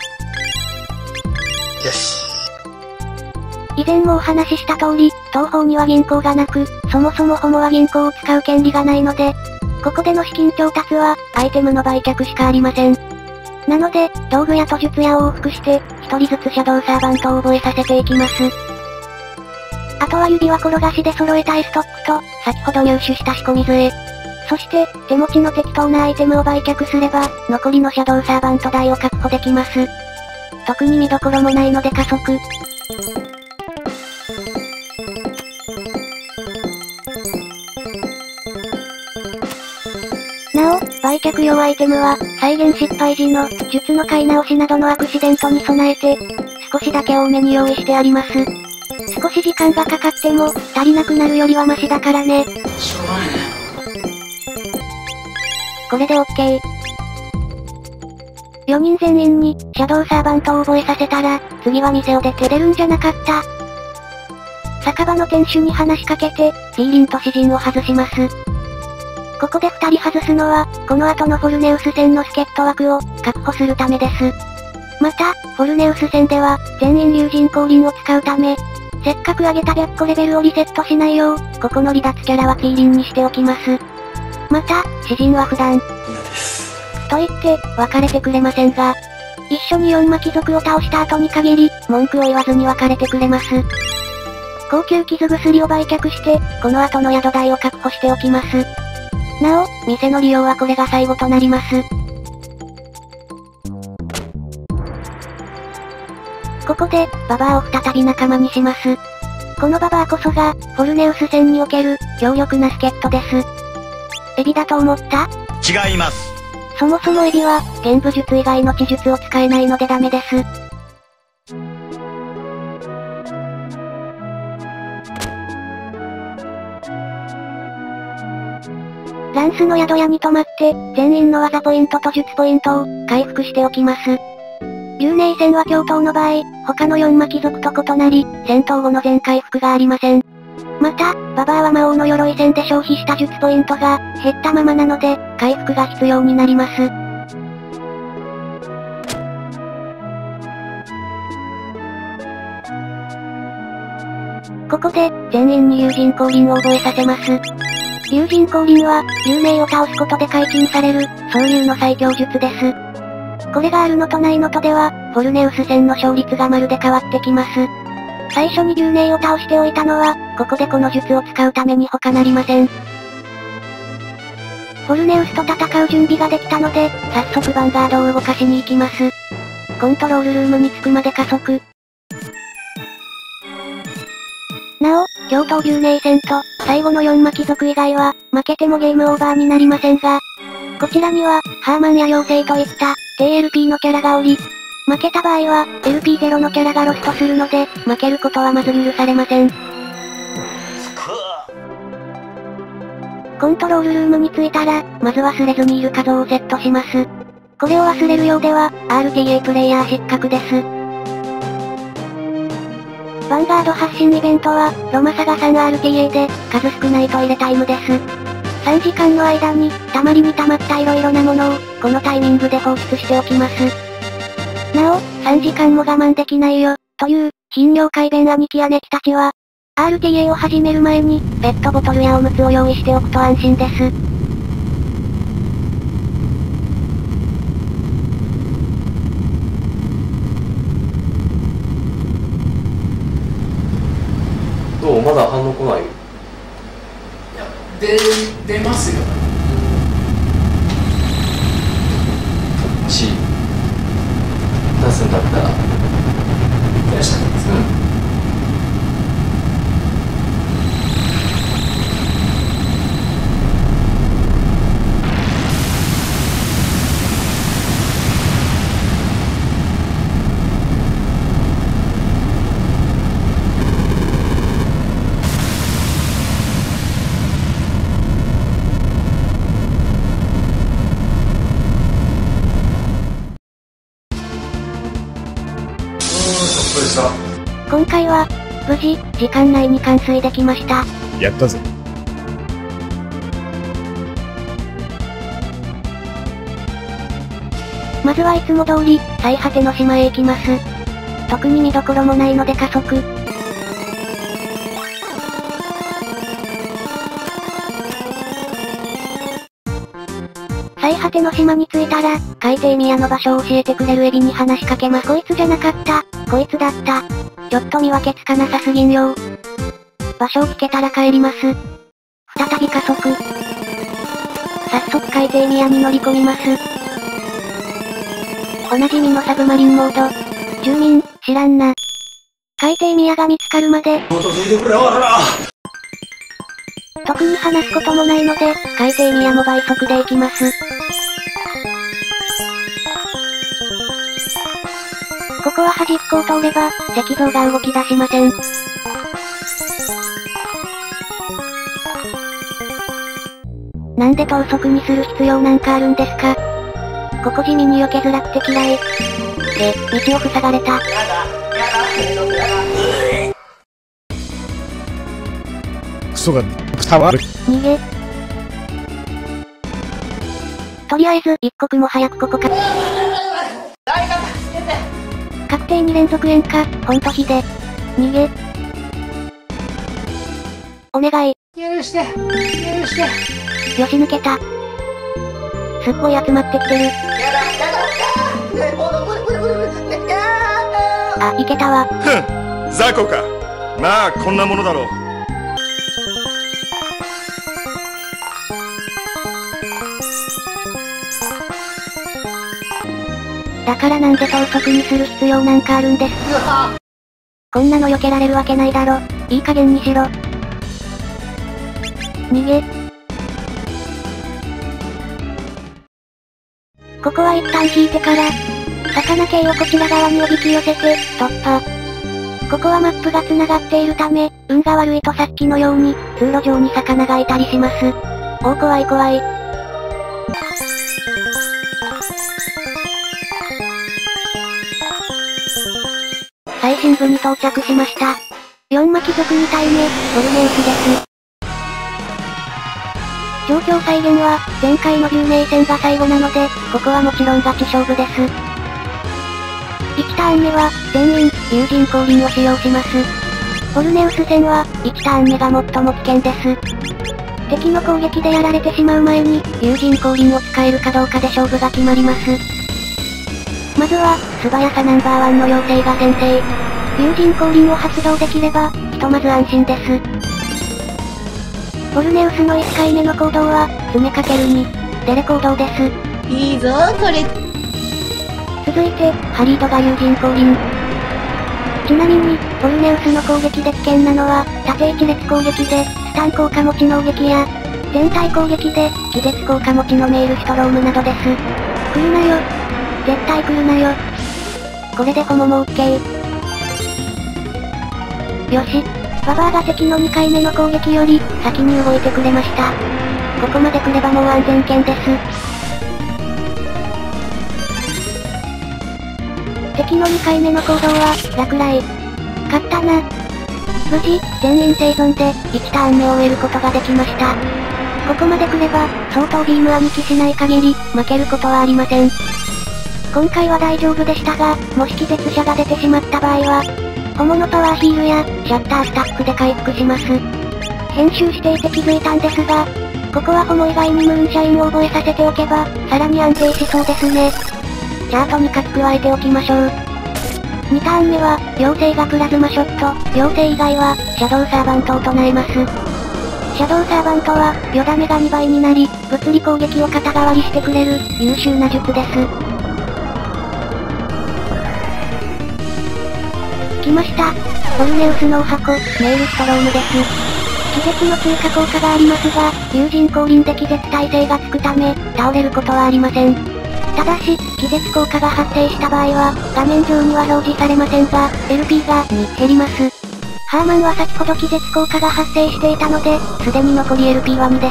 し。 以前もお話しした通り、東方には銀行がなく、そもそもホモは銀行を使う権利がないので、ここでの資金調達は、アイテムの売却しかありません。なので、道具屋と術屋を往復して、一人ずつシャドウサーバントを覚えさせていきます。あとは指輪転がしで揃えたエストックと、先ほど入手した仕込み杖。そして、手持ちの適当なアイテムを売却すれば、残りのシャドウサーバント代を確保できます。特に見どころもないので加速。なお、売却用アイテムは、再現失敗時の、術の買い直しなどのアクシデントに備えて、少しだけ多めに用意してあります。少し時間がかかっても、足りなくなるよりはマシだからね。 しょうがないね。 これで OK。よにん全員に、シャドウサーバントを覚えさせたら、次は店を出て出るんじゃなかった。酒場の店主に話しかけて、ティーリンと詩人を外します。ここで二人外すのは、この後のフォルネウス戦の助っ人枠を、確保するためです。また、フォルネウス戦では、全員竜神降臨を使うため、せっかく上げたひゃっこレベルをリセットしないよう、ここの離脱キャラはティーリンにしておきます。また、詩人は普段。と言って、別れてくれませんが、一緒に四魔貴族を倒した後に限り、文句を言わずに別れてくれます。高級傷薬を売却して、この後の宿代を確保しておきます。 なお、店の利用はこれが最後となります。ここで、ババアを再び仲間にします。このババアこそが、フォルネウス戦における、強力な助っ人です。エビだと思った？ 違います。 そもそもエビは、玄武術以外の知術を使えないのでダメです。ランスの宿屋に泊まって、全員の技ポイントと術ポイントを、回復しておきます。竜寧戦は共闘の場合、他のよん魔貴族と異なり、戦闘後の全回復がありません。また、ババアは魔王の鎧戦で消費した術ポイントが、減ったままなので、回復が必要になります。ここで、全員に竜神降臨を覚えさせます。竜神降臨は、竜明を倒すことで解禁される、総竜の最強術です。これがあるのとないのとでは、フォルネウス戦の勝率がまるで変わってきます。最初に竜明を倒しておいたのは、ここでこの術を使うために他なりません。フォルネウスと戦う準備ができたので、早速ヴァンガードを動かしに行きます。コントロールルームに着くまで加速。なお、共闘竜明戦と、最後のよん魔貴族以外は、負けてもゲームオーバーになりませんが、こちらには、ハーマンや妖精といった、ティーエルピー のキャラがおり、負けた場合は、エルピーゼロ のキャラがロストするので、負けることはまず許されません。コントロールルームに着いたら、まず忘れずにいる画像をセットします。これを忘れるようでは、アールティーエー プレイヤー失格です。ヴァンガード発信イベントは、ロマサガ スリーアールティーエー で、数少ないトイレタイムです。さんじかんの間に、たまりにたまった色々なものを、このタイミングで放出しておきます。なお、さんじかんも我慢できないよ、という、頻尿改便兄貴やネキたちは、アールティーエー を始める前に、ペットボトルやおむつを用意しておくと安心です。 どう？まだ反応来ない？ 出出ますよ。 血出すんだったら出したんですか？ うん。 今回は、無事、時間内に完遂できました。 やったぜ。 まずはいつも通り、最果ての島へ行きます。特に見どころもないので加速。最果ての島に着いたら、海底宮の場所を教えてくれるエビに話しかけます。こいつじゃなかった、こいつだった。ちょっと見分けつかなさすぎんよ。場所を聞けたら帰ります。再び加速。早速海底宮に乗り込みます。おなじみのサブマリンモード。住民、知らんな。海底宮が見つかるまで。特に話すこともないので、海底宮も倍速で行きます。ここは端っこを通れば、石像が動き出しません。なんで等速にする必要なんかあるんですか？ここ地味に避けづらくて嫌い。で、道を塞がれた。 クソが、伝わる。 逃げ。とりあえず、一刻も早くここから。 誰か助けて。 確定に連続炎化、ほんとひで。逃げ。お願い。 許して。許して。 よし抜けた。すっごい集まってきてる。 やだ、やだ、やだ。もう、無理無理無理無理。 あ、いけたわ。 ふん、雑魚か。まあ、こんなものだろう。 だからなんで等速にする必要なんかあるんです。こんなの避けられるわけないだろ。いい加減にしろ。逃げ。ここは一旦引いてから、魚系をこちら側におびき寄せて、突破。ここはマップが繋がっているため、運が悪いとさっきのように、通路上に魚がいたりします。おー怖い怖い。最深部に到着しました。よん巻族に体目、ボルネウスです。状況再現は、前回のじゅう名戦が最後なので、ここはもちろんガチ勝負です。いちターン目は、全員、竜神降臨を使用します。ボルネウス戦は、いちターン目が最も危険です。敵の攻撃でやられてしまう前に、竜神降臨を使えるかどうかで勝負が決まります。まずは、素早さナンバーワンの妖精が先制。竜神降臨を発動できれば、ひとまず安心です。ボルネウスのいっかいめの行動は、詰めかけるに、デレ行動です。 いいぞこれ。 続いて、ハリードが竜神降臨。ちなみに、ボルネウスの攻撃で危険なのは、縦一列攻撃で、スタン効果持ちの攻撃や、全体攻撃で、気絶効果持ちのメールストロームなどです。来るなよ。絶対来るなよ。これでホモも オーケー。よし。ババアが敵のにかいめの攻撃より、先に動いてくれました。ここまで来ればもう安全圏です。敵のにかいめの行動は、落雷。勝ったな。無事、全員生存で、いちターン目を終えることができました。ここまで来れば、相当ビーム兄貴しない限り、負けることはありません。今回は大丈夫でしたが、もし気絶者が出てしまった場合は、ホモのパワーヒールや、シャッタースタックで回復します。編集していて気づいたんですが、ここはホモ以外にムーンシャインを覚えさせておけば、さらに安定しそうですね。じゃあとにかく加えておきましょう。にターン目は、妖精がプラズマショット、妖精以外は、シャドウサーバントを唱えます。シャドウサーバントは、よだめがにばいになり、物理攻撃を肩代わりしてくれる、優秀な術です。来ました。ボルネウスのお箱、メールストロームです。気絶の追加効果がありますが、竜神降臨で気絶耐性がつくため、倒れることはありません。ただし、気絶効果が発生した場合は、画面上には表示されませんが、エルピー がに減ります。ハーマンは先ほど気絶効果が発生していたので、すでに残り エルピー はにです。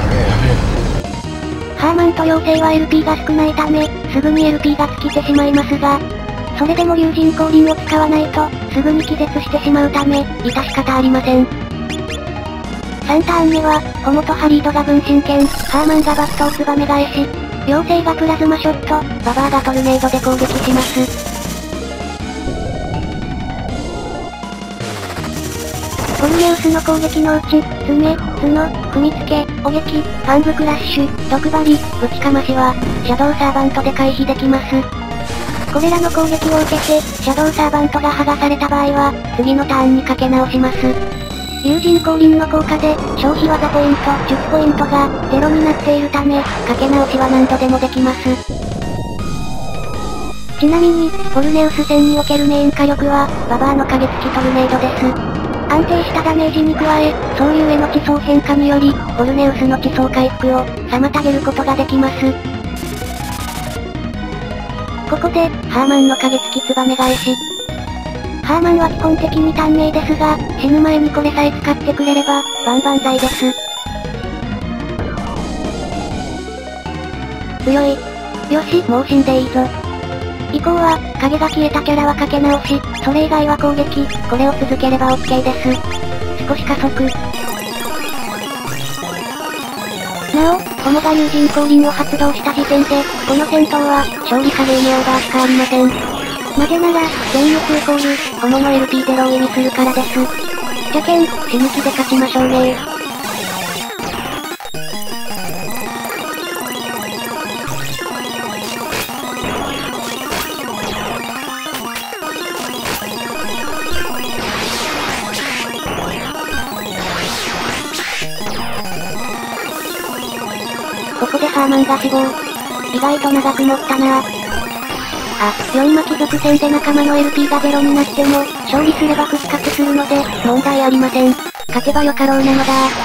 ハーマンと妖精は エルピー が少ないため、すぐに エルピー が尽きてしまいますが、それでも竜神降臨を使わないと、すぐに気絶してしまうため、致し方ありません。さんターン目は、ホモとハリードが分身剣、ハーマンがバットをツバメ返し、妖精がプラズマショット、ババアがトルネードで攻撃します。ボルネウスの攻撃のうち、爪、角、踏みつけ、お撃、ファンブクラッシュ、毒針、ぶちかましは、シャドウサーバントで回避できます。これらの攻撃を受けて、シャドウサーバントが剥がされた場合は、次のターンにかけ直します。竜神降臨の効果で、消費技ポイント、術ポイントが、ゼロになっているため、かけ直しは何度でもできます。ちなみに、ボルネウス戦におけるメイン火力は、ババアの影付きトルネードです。安定したダメージに加え、総流への地層変化により、ボルネウスの地層回復を、妨げることができます。ここで、ハーマンの影付きツバメ返し。ハーマンは基本的に短命ですが、死ぬ前にこれさえ使ってくれれば、万々歳です。強い。よし、もう死んでいいぞ。以降は、影が消えたキャラはかけ直し、それ以外は攻撃、これを続ければ オーケー です。少し加速。なお、ホモが竜神降臨を発動した時点で、この戦闘は、勝利かゲームオーバーしかありません。なぜなら、全力イコール、ホモの エルピーゼロ を意味するからです。じゃけん、死ぬ気で勝ちましょうね。ここでハーマンが死亡。意外と長く持ったなぁ。 あ、よん巻続戦で仲間の エルピー がゼロになっても、勝利すれば復活するので、問題ありません。勝てばよかろうなのだ。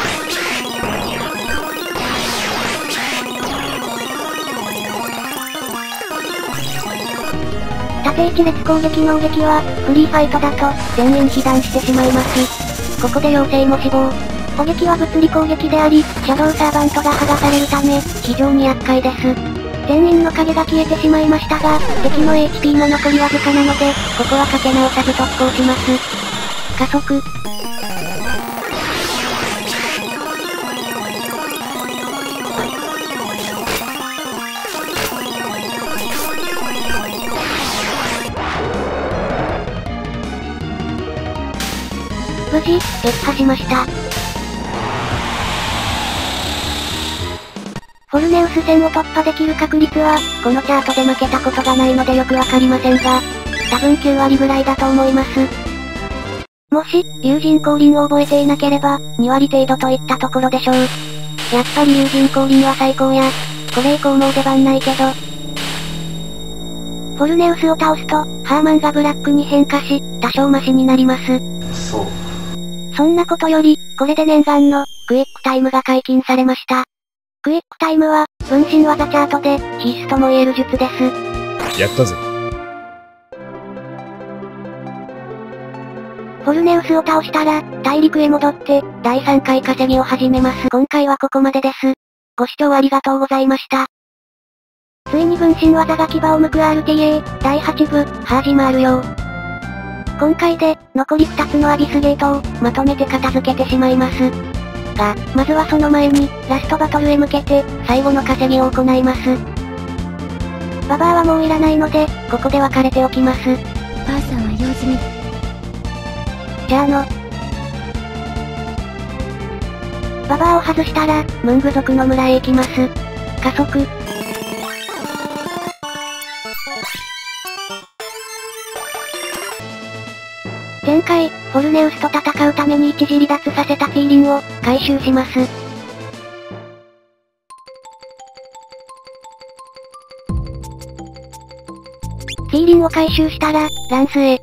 縦一列攻撃能力は、フリーファイトだと、全員被弾してしまいます。ここで妖精も死亡。攻撃は物理攻撃であり、シャドウサーバントが剥がされるため、非常に厄介です。全員の影が消えてしまいましたが、敵の エイチピー の残りわずかなので、ここはかけ直さず特攻します。加速。無事、撃破しました。フォルネウス戦を突破できる確率は、このチャートで負けたことがないのでよくわかりませんが、多分きゅう割ぐらいだと思います。もし、友人降臨を覚えていなければ、に割程度といったところでしょう。やっぱり友人降臨は最高や。これ以降もう出番ないけど。フォルネウスを倒すと、ハーマンがブラックに変化し、多少マシになります。 そう。 そんなことより、これで念願の、クイックタイムが解禁されました。クイックタイムは、分身技チャートで、必須とも言える術です。 やったぜ。 フォルネウスを倒したら、大陸へ戻って、だいさんかい稼ぎを始めます。今回はここまでです。ご視聴ありがとうございました。ついに分身技が牙を剥く アールティーエー、だいはち部、ハージマール用。今回で、残りふたつのアビスゲートを、まとめて片付けてしまいます。が、まずはその前に、ラストバトルへ向けて、最後の稼ぎを行います。ババアはもういらないので、ここで別れておきます。 ばあさんは用済み。 じゃあの。ババアを外したら、ムング族の村へ行きます。加速。前回、フォルネウスと戦うために一時離脱させたティーリンを、回収します。ティーリンを回収したら、ランスへ。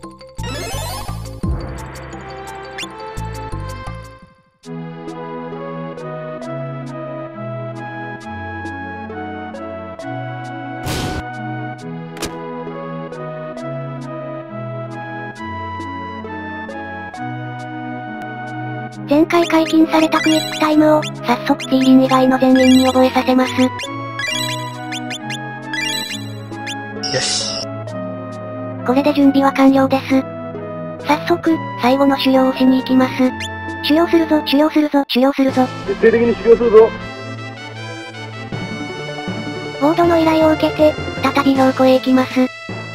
前回解禁されたクイックタイムを、早速ティーリン以外の全員に覚えさせます。 よし。 これで準備は完了です。早速、最後の修行をしに行きます。修行するぞ、修行するぞ、修行するぞ。 徹底的に修行するぞ。 ボードの依頼を受けて、再び標高へ行きます。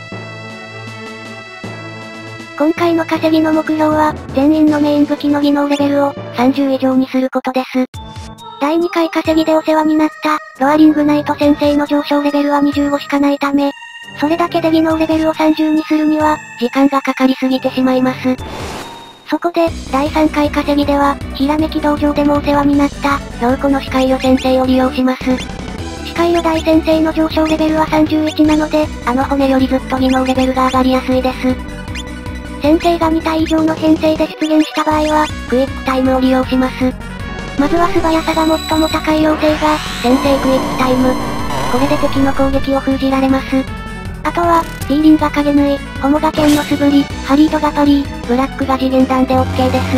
今回の稼ぎの目標は、全員のメイン武器の技能レベルをさんじゅう以上にすることです。だいにかい稼ぎでお世話になった、ロアリングナイト先生の上昇レベルはにじゅうごしかないため、それだけで技能レベルをさんじゅうにするには、時間がかかりすぎてしまいます。そこで、だいさんかい稼ぎでは、ひらめき道場でもお世話になった、陽子の視界よ先生を利用します。視界よ大先生の上昇レベルはさんじゅういちなので、あの骨よりずっと技能レベルが上がりやすいです。先生がに体以上の編成で出現した場合は、クイックタイムを利用します。まずは素早さが最も高い妖精が、先生クイックタイム。これで敵の攻撃を封じられます。あとは、ティーリンが影縫い、ホモが剣の素振り、ハリードがパリー、ブラックが次元弾で オーケー です。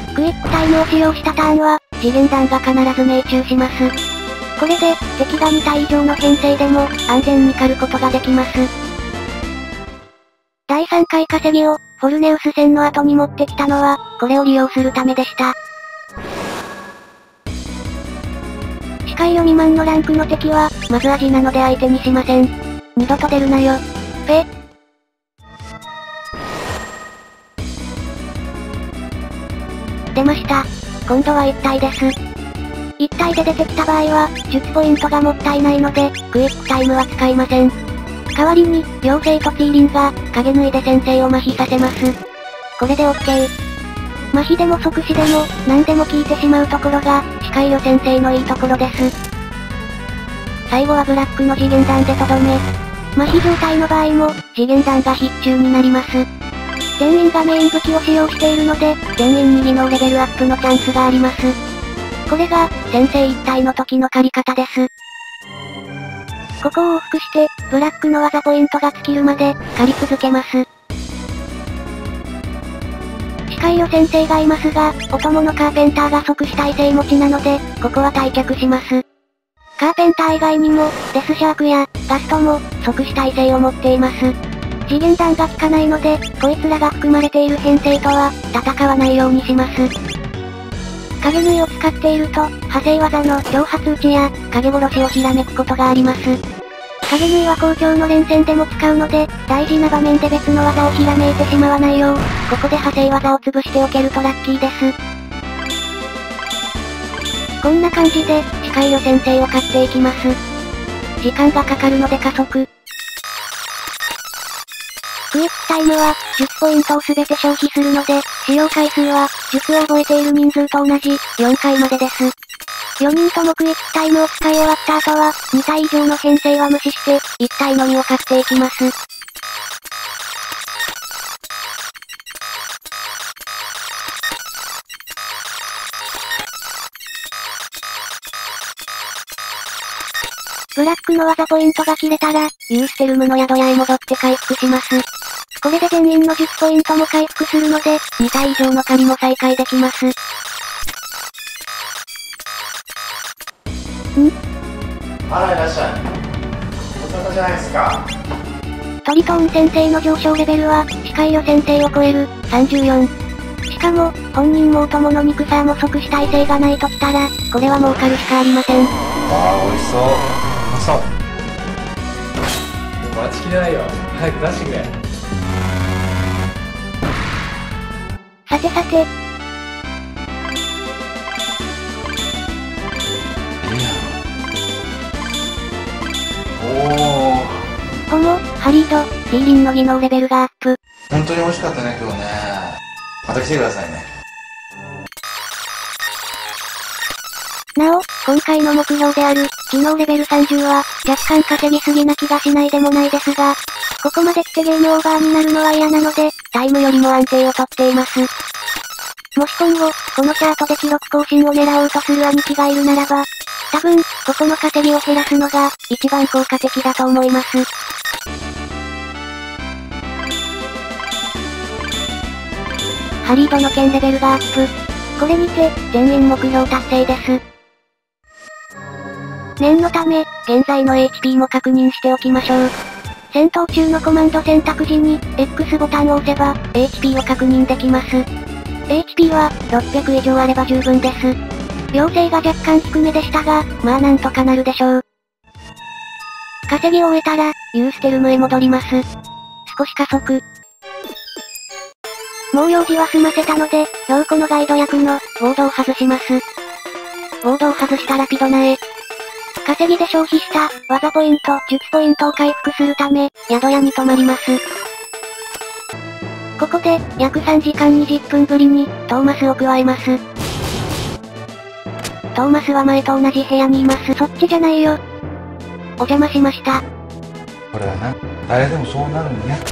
クイックタイムを使用したターンは、次元弾が必ず命中します。これで、敵がに体以上の編成でも、安全に狩ることができます。だいさんかい稼ぎを、フォルネウス戦の後に持ってきたのは、これを利用するためでした。視界よ未満のランクの敵は、まず味なので相手にしません。二度と出るなよ。ペ。出ました。今度は一体です。一体で出てきた場合は、術ポイントがもったいないので、クイックタイムは使いません。代わりに、妖精とティーリンが、影縫いで先生を麻痺させます。これで オーケー。麻痺でも即死でも、何でも効いてしまうところが、視界よ先生のいいところです。最後はブラックの次元弾でとどめ。 麻痺状態の場合も、次元弾が必中になります。全員がメイン武器を使用しているので、全員に技能レベルアップのチャンスがあります。これが、先生一体の時の借り方です。ここを往復して、ブラックの技ポイントが尽きるまで、借り続けます。視界予先生がいますが、お供のカーペンターが即死耐性持ちなので、ここは退却します。カーペンター以外にも、デスシャークや、ガストも、即死耐性を持っています。次元弾が効かないので、こいつらが含まれている編成とは、戦わないようにします。影縫いを使っていると、派生技の挑発打ちや、影殺しをひらめくことがあります。影縫いは公共の連戦でも使うので、大事な場面で別の技をひらめいてしまわないよう、ここで派生技を潰しておけるとラッキーです。こんな感じで、視界予先生を買っていきます。時間がかかるので加速。クイックタイムは、術ポイントをすべて消費するので、使用回数は、術を覚えている人数と同じ、よんかいまでです。よにんともクイックタイムを使い終わった後は、に体以上の編成は無視して、いち体のみを買っていきます。ブラックの技ポイントが切れたら、ユーステルムの宿屋へ戻って回復します。これで全員の術ポイントも回復するので、に体以上の借りも再開できます。ん？ あら、いらっしゃい。お方じゃないですか。 トリトーン先生の上昇レベルは、視界予先生を超える、さんじゅうよん。しかも、本人もお供の肉サーも即死耐性がないときたら、これは儲かるしかありません。 ああ、美味しそう。あ、そう。 待ちきれないよ。早く出してくれ。 さてさて。 おー。 この、ハリード、ディーリンの技能レベルがアップ。 本当に美味しかったね、今日ね。また来てくださいね。 なお、今回の目標である、技能レベルさんじゅうは、若干稼ぎすぎな気がしないでもないですが、ここまで来てゲームオーバーになるのは嫌なので、タイムよりも安定をとっています。もし今後、このチャートで記録更新を狙おうとする兄貴がいるならば、多分、ここの稼ぎを減らすのが、一番効果的だと思います。ハリードの剣レベルがアップ。これにて、全員目標達成です。念のため、現在の エイチピー も確認しておきましょう。戦闘中のコマンド選択時に、X ボタンを押せば、エイチピー を確認できます。エイチピー は、ろっぴゃく以上あれば十分です。妖精が若干低めでしたが、まあなんとかなるでしょう。稼ぎを終えたら、ユーステルムへ戻ります。少し加速。もう用事は済ませたので、陽子のガイド役の、ウォードを外します。ウォードを外したらピドナへ。稼ぎで消費した、技ポイント、術ポイントを回復するため、宿屋に泊まります。ここで、約さんじかんにじゅっぷんぶりに、トーマスを加えます。トーマスは前と同じ部屋にいます。そっちじゃないよ。お邪魔しました。 これはな、誰でもそうなるんや。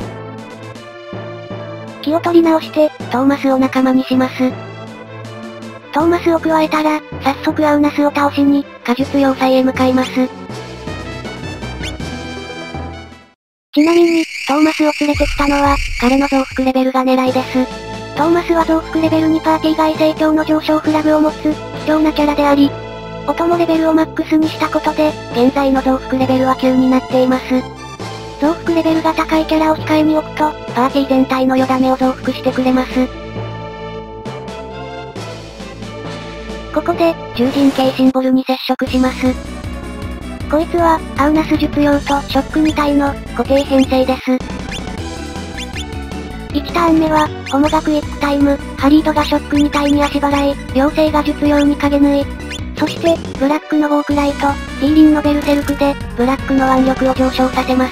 気を取り直して、トーマスを仲間にします。トーマスを加えたら、早速アウナスを倒しに、果術要塞へ向かいます。ちなみに、トーマスを連れてきたのは、彼の増幅レベルが狙いです。トーマスは増幅レベルにパーティー外成長の上昇フラグを持つ、貴重なキャラであり、お供レベルをマックスにしたことで、現在の増幅レベルはきゅうになっています。増幅レベルが高いキャラを控えに置くと、パーティー全体のよだめを増幅してくれます。ここで、獣人系シンボルに接触します。こいつは、アウナス術用とショックに体の固定編成です。いちターン目は、ホモがクイックタイム、ハリードがショックに体に足払い、妖精が術用に影縫い。そして、ブラックのウォークライト、ティーリンのベルセルクで、ブラックの腕力を上昇させます。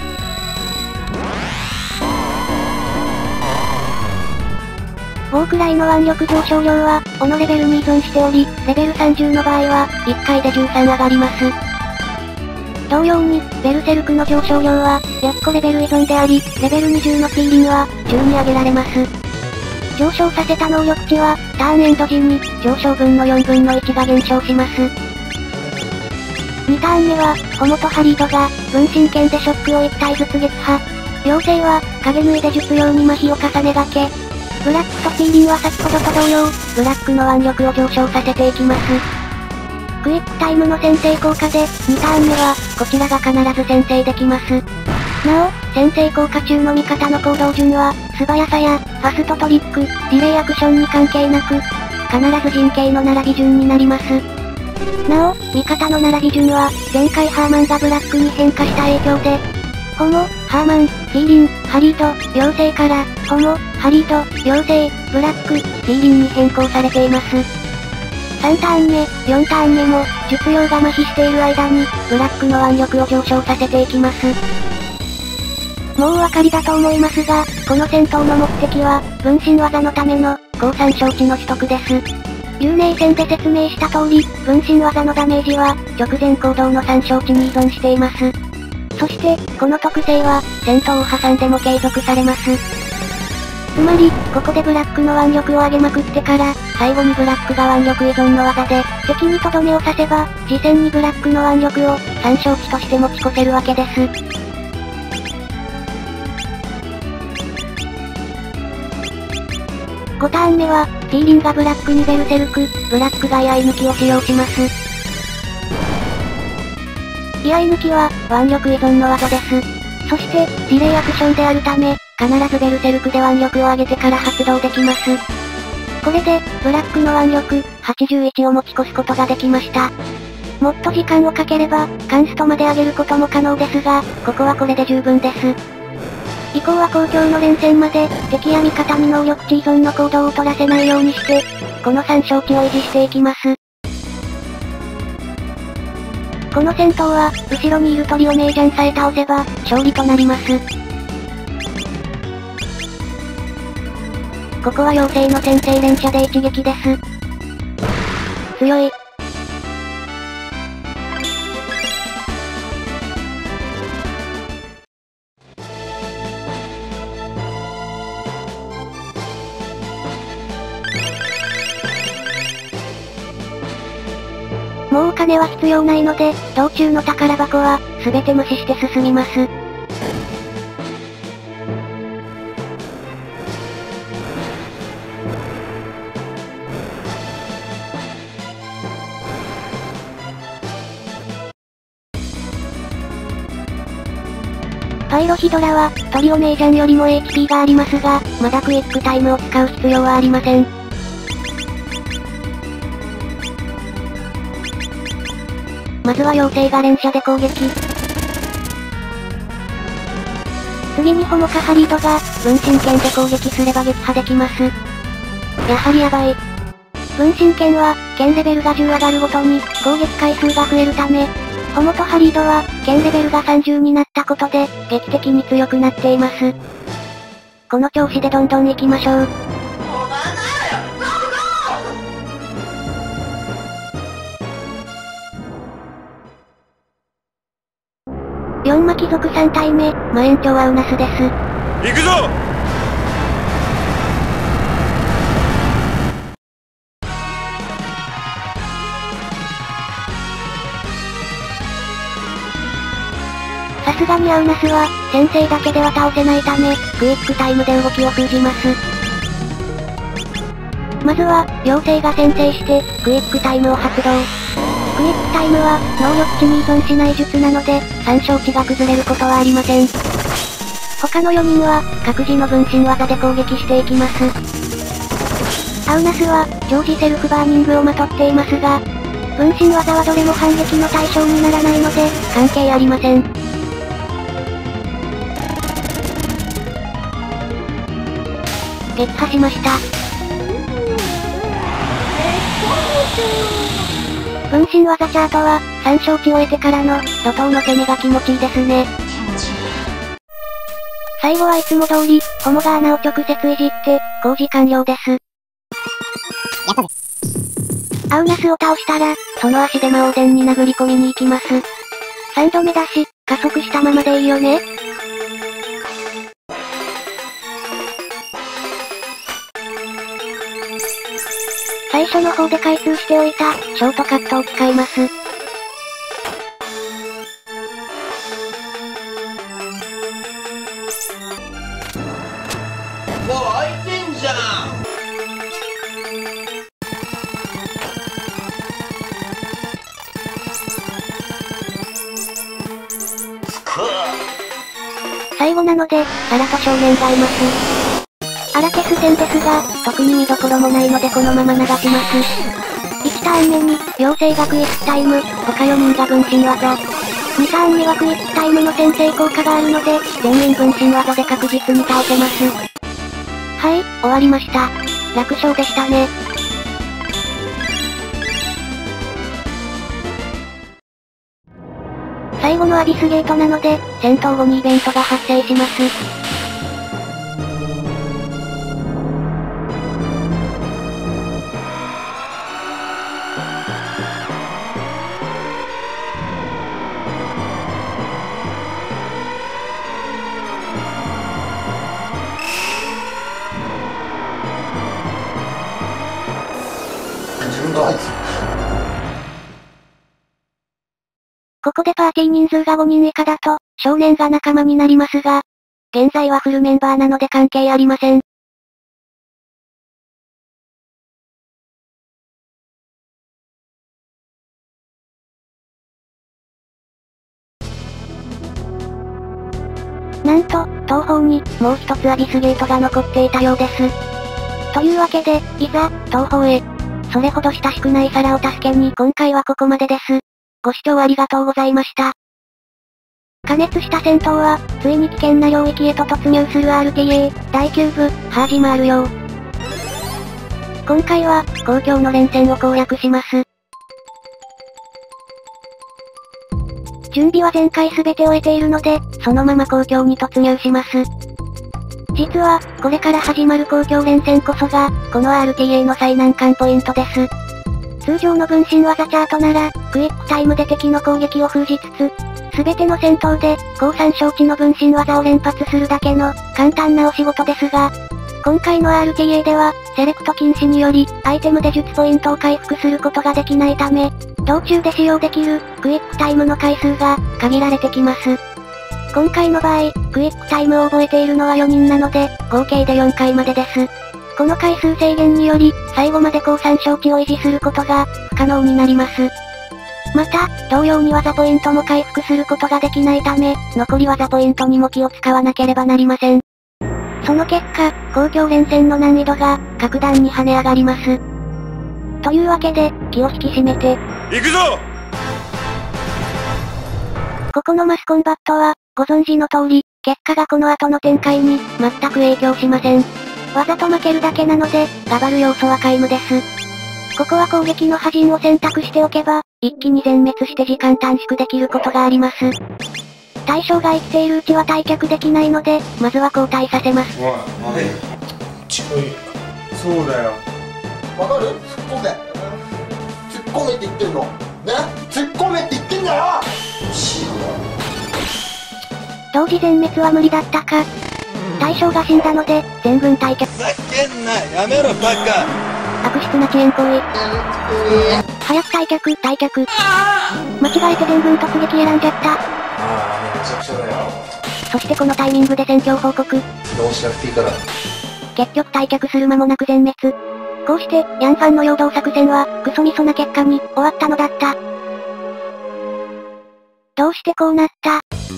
ウォークライの腕力上昇量は、オのレベルに依存しており、レベルさんじゅうの場合は、いっかいでじゅうさん上がります。 同様に、ベルセルクの上昇量は、逆個レベル依存であり、レベルにじゅうのフィーリンは、じゅうに上げられます。上昇させた能力値は、ターンエンド時に、上昇分のよんぶんのいちが減少します。にターン目は、ホモとハリードが、分身剣でショックをいち体ずつ撃破。妖精は、影縫いで術用に麻痺を重ねがけ。ブラックとフィーリンは先ほどと同様、ブラックの腕力を上昇させていきます。クイックタイムの先制効果で、にターン目は、こちらが必ず先制できます。なお、先制効果中の味方の行動順は、素早さや、ファストトリック、ディレイアクションに関係なく、必ず陣形の並び順になります。なお、味方の並び順は、前回ハーマンがブラックに変化した影響で、ホモ、ハーマン、フィーリン、ハリード、妖精から、ホモ、ハリード、妖精、ブラック、フィーリンに変更されています。さんターン目、よんターン目も、術用が麻痺している間に、ブラックの腕力を上昇させていきます。もうお分かりだと思いますが、この戦闘の目的は、分身技のための、高参照値の取得です。有名戦で説明した通り、分身技のダメージは、直前行動の参照値に依存しています。そして、この特性は、戦闘を挟んでも継続されます。つまり、ここでブラックの腕力を上げまくってから、最後にブラックが腕力依存の技で、敵にとどめを刺せば、次戦にブラックの腕力を、参照値として持ち越せるわけです。ごターン目は、フィーリンがブラックにベルセルク、ブラックが居合抜きを使用します。居合抜きは、腕力依存の技です。そして、ディレイアクションであるため、必ずベルセルクで腕力を上げてから発動できます。これで、ブラックの腕力、はちじゅういちを持ち越すことができました。もっと時間をかければ、カンストまで上げることも可能ですが、ここはこれで十分です。以降は公共の連戦まで、敵や味方に能力値依存の行動を取らせないようにして、この参照値を維持していきます。この戦闘は、後ろにいるトリオメイジャンさえ倒せば、勝利となります。ここは妖精の先制連射で一撃です。強い。もうお金は必要ないので、道中の宝箱は、すべて無視して進みます。パイロヒドラは、トリオメイジャンよりも エイチピー がありますが、まだクイックタイムを使う必要はありません。まずは妖精が連射で攻撃。次にホモかハリードが、分身剣で攻撃すれば撃破できます。やはりやばい。分身剣は、剣レベルがじゅう上がるごとに、攻撃回数が増えるため、ホモとハリードは、剣レベルがさんじゅうになったことで、劇的に強くなっています。この調子でどんどん行きましょう。四魔貴族さん体目、魔延長アウナスです。 行くぞ！ さすがにアウナスは、先制だけでは倒せないため、クイックタイムで動きを封じます。まずは、妖精が先制して、クイックタイムを発動。クイックタイムは、能力値に依存しない術なので、参照値が崩れることはありません。他のよにんは、各自の分身技で攻撃していきます。アウナスは、常時セルフバーニングをまとっていますが、分身技はどれも反撃の対象にならないので、関係ありません。撃破しました。分身技チャートは、参照値を得てからの、怒涛の攻めが気持ちいいですね。最後はいつも通り、ホモが穴を直接いじって、工事完了です。アウナスを倒したら、その足で魔王殿に殴り込みに行きます。 さんどめだし、加速したままでいいよね。最初の方で開通しておいた、ショートカットを使います。 もう開いてんじゃん。 最後なので、アラと少年がいます。アラ消す戦ですが、特に見どころもないのでこのまま流します。いちターン目に、妖精がクイックタイム、他よにんが分身技。にターン目はクイックタイムの先制効果があるので、全員分身技で確実に倒せます。はい、終わりました。楽勝でしたね。最後のアビスゲートなので、戦闘後にイベントが発生します。 自分があいつ。 ここでパーティー人数がごにん以下だと、少年が仲間になりますが、現在はフルメンバーなので関係ありません。なんと、東方に、もう一つアビスゲートが残っていたようです。というわけで、いざ、東方へ。それほど親しくないサラを助けに今回はここまでです。ご視聴ありがとうございました。過熱した戦闘は、ついに危険な領域へと突入する アールティーエー、だいきゅう部、始まるよ。今回は、公共の連戦を攻略します。準備は全回すべて終えているので、そのまま公共に突入します。実は、これから始まる公共連戦こそが、この アールティーエー の最難関ポイントです。通常の分身技チャートなら、クイックタイムで敵の攻撃を封じつつ、すべての戦闘で、降参承知の分身技を連発するだけの、簡単なお仕事ですが、今回の アールティーエー では、セレクト禁止により、アイテムで術ポイントを回復することができないため、道中で使用できる、クイックタイムの回数が、限られてきます。今回の場合、クイックタイムを覚えているのはよにんなので、合計でよんかいまでです。この回数制限により、最後まで降参承知を維持することが、不可能になります。また、同様に技ポイントも回復することができないため、残り技ポイントにも気を使わなければなりません。その結果、公共連戦の難易度が、格段に跳ね上がります。というわけで、気を引き締めて。 行くぞ！ ここのマスコンバットは、ご存知の通り、結果がこの後の展開に、全く影響しません。わざと負けるだけなので、ダバル要素は皆無です。ここは攻撃の破陣を選択しておけば、一気に全滅して時間短縮できることがあります。対象が生きているうちは退却できないので、まずは交代させます。 おい、おい。ちょい。そうだよ。わかる？突っ込め。突っ込めって言ってんの。ね？突っ込めって言ってんだよ！ 同時全滅は無理だったか。対象が死んだので、全軍退却。 ふざけんな、やめろバカ！ 悪質な遅延行為。早く退却、退却。間違えて全軍突撃選んじゃった。 ああ、めちゃくちゃだよ。 そしてこのタイミングで戦況報告。 どうしなくていいから。 結局退却する間もなく全滅。こうして、ヤンファンの陽動作戦は、クソみそな結果に、終わったのだった。どうしてこうなった？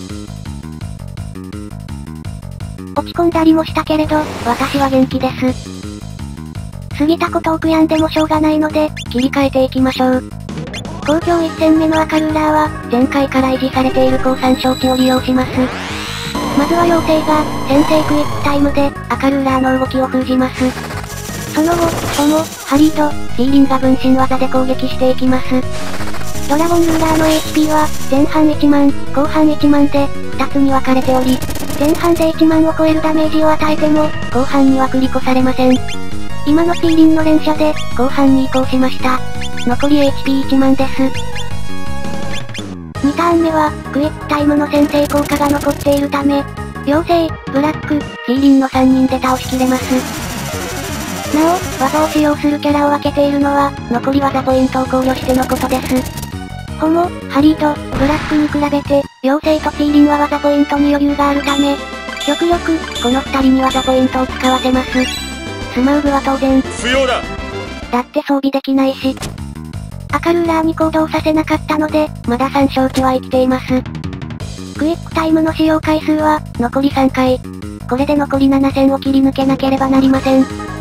落ち込んだりもしたけれど、私は元気です。過ぎたことを悔やんでもしょうがないので、切り替えていきましょう。公共いち戦目の赤ルーラーは、前回から維持されている降参承知を利用します。まずは妖精が、先制クイックタイムで、赤ルーラーの動きを封じます。その後、トモ、ハリーと、フィーリンが分身技で攻撃していきます。ドラゴンルーラーの エイチピー は、前半いちまん、後半いちまんで、ふたつに分かれており、前半でいちまんを超えるダメージを与えても、後半には繰り越されません。今のフィーリンの連射で、後半に移行しました。残り エイチピーいちまんです。 にターン目は、クイックタイムの先制効果が残っているため、妖精、ブラック、シーリンのさんにんで倒しきれます。なお、技を使用するキャラを分けているのは、残り技ポイントを考慮してのことです。ホモ、ハリード、ブラックに比べて、妖精とシーリンは技ポイントに余裕があるため、極力、このふたりに技ポイントを使わせます。スマウブは当然、不要だだって装備できないし。赤ルーラーに行動させなかったので、まださん勝値は生きています。クイックタイムの使用回数は、残りさんかい。これで残りなな戦を切り抜けなければなりません。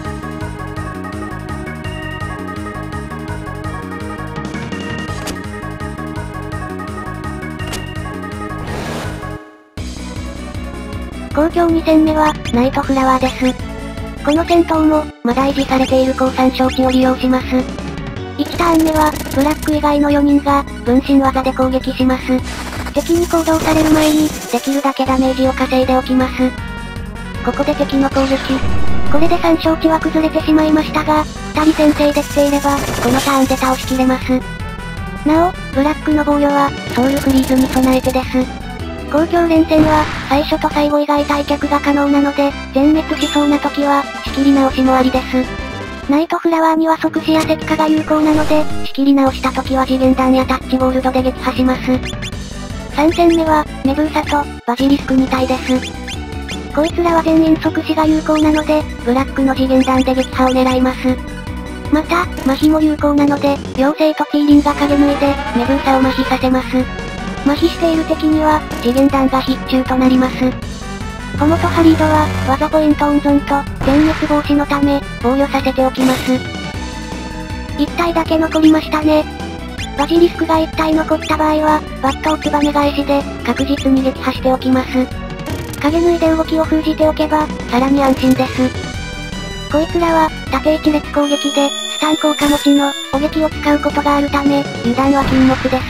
公共に戦目は、ナイトフラワーです。この戦闘も、まだ維持されている高さん勝値を利用します。いちターン目は、ブラック以外のよにんが、分身技で攻撃します。敵に行動される前に、できるだけダメージを稼いでおきます。ここで敵の攻撃。これでさん勝値は崩れてしまいましたが、ふたり先制できていれば、このターンで倒しきれます。なお、ブラックの防御は、ソウルフリーズに備えてです。公共連戦は、最初と最後以外退却が可能なので、全滅しそうな時は、仕切り直しもありです。ナイトフラワーには即死や石化が有効なので、仕切り直した時は次元弾やタッチゴールドで撃破します。さん戦目は、メブーサと、バジリスクに体です。こいつらは全員即死が有効なので、ブラックの次元弾で撃破を狙います。また、麻痺も有効なので、妖精とティーリンが影抜いで、メブーサを麻痺させます。麻痺している敵には、次元弾が必中となります。ホモとハリードは、技ポイント温存と、全滅防止のため、防御させておきます。いち体だけ残りましたね。バジリスクがいち体残った場合は、バットをツバメ返しで、確実に撃破しておきます。影抜いで動きを封じておけば、さらに安心です。こいつらは、縦一列攻撃で、スタン効果持ちの、お撃を使うことがあるため、油断は禁物です。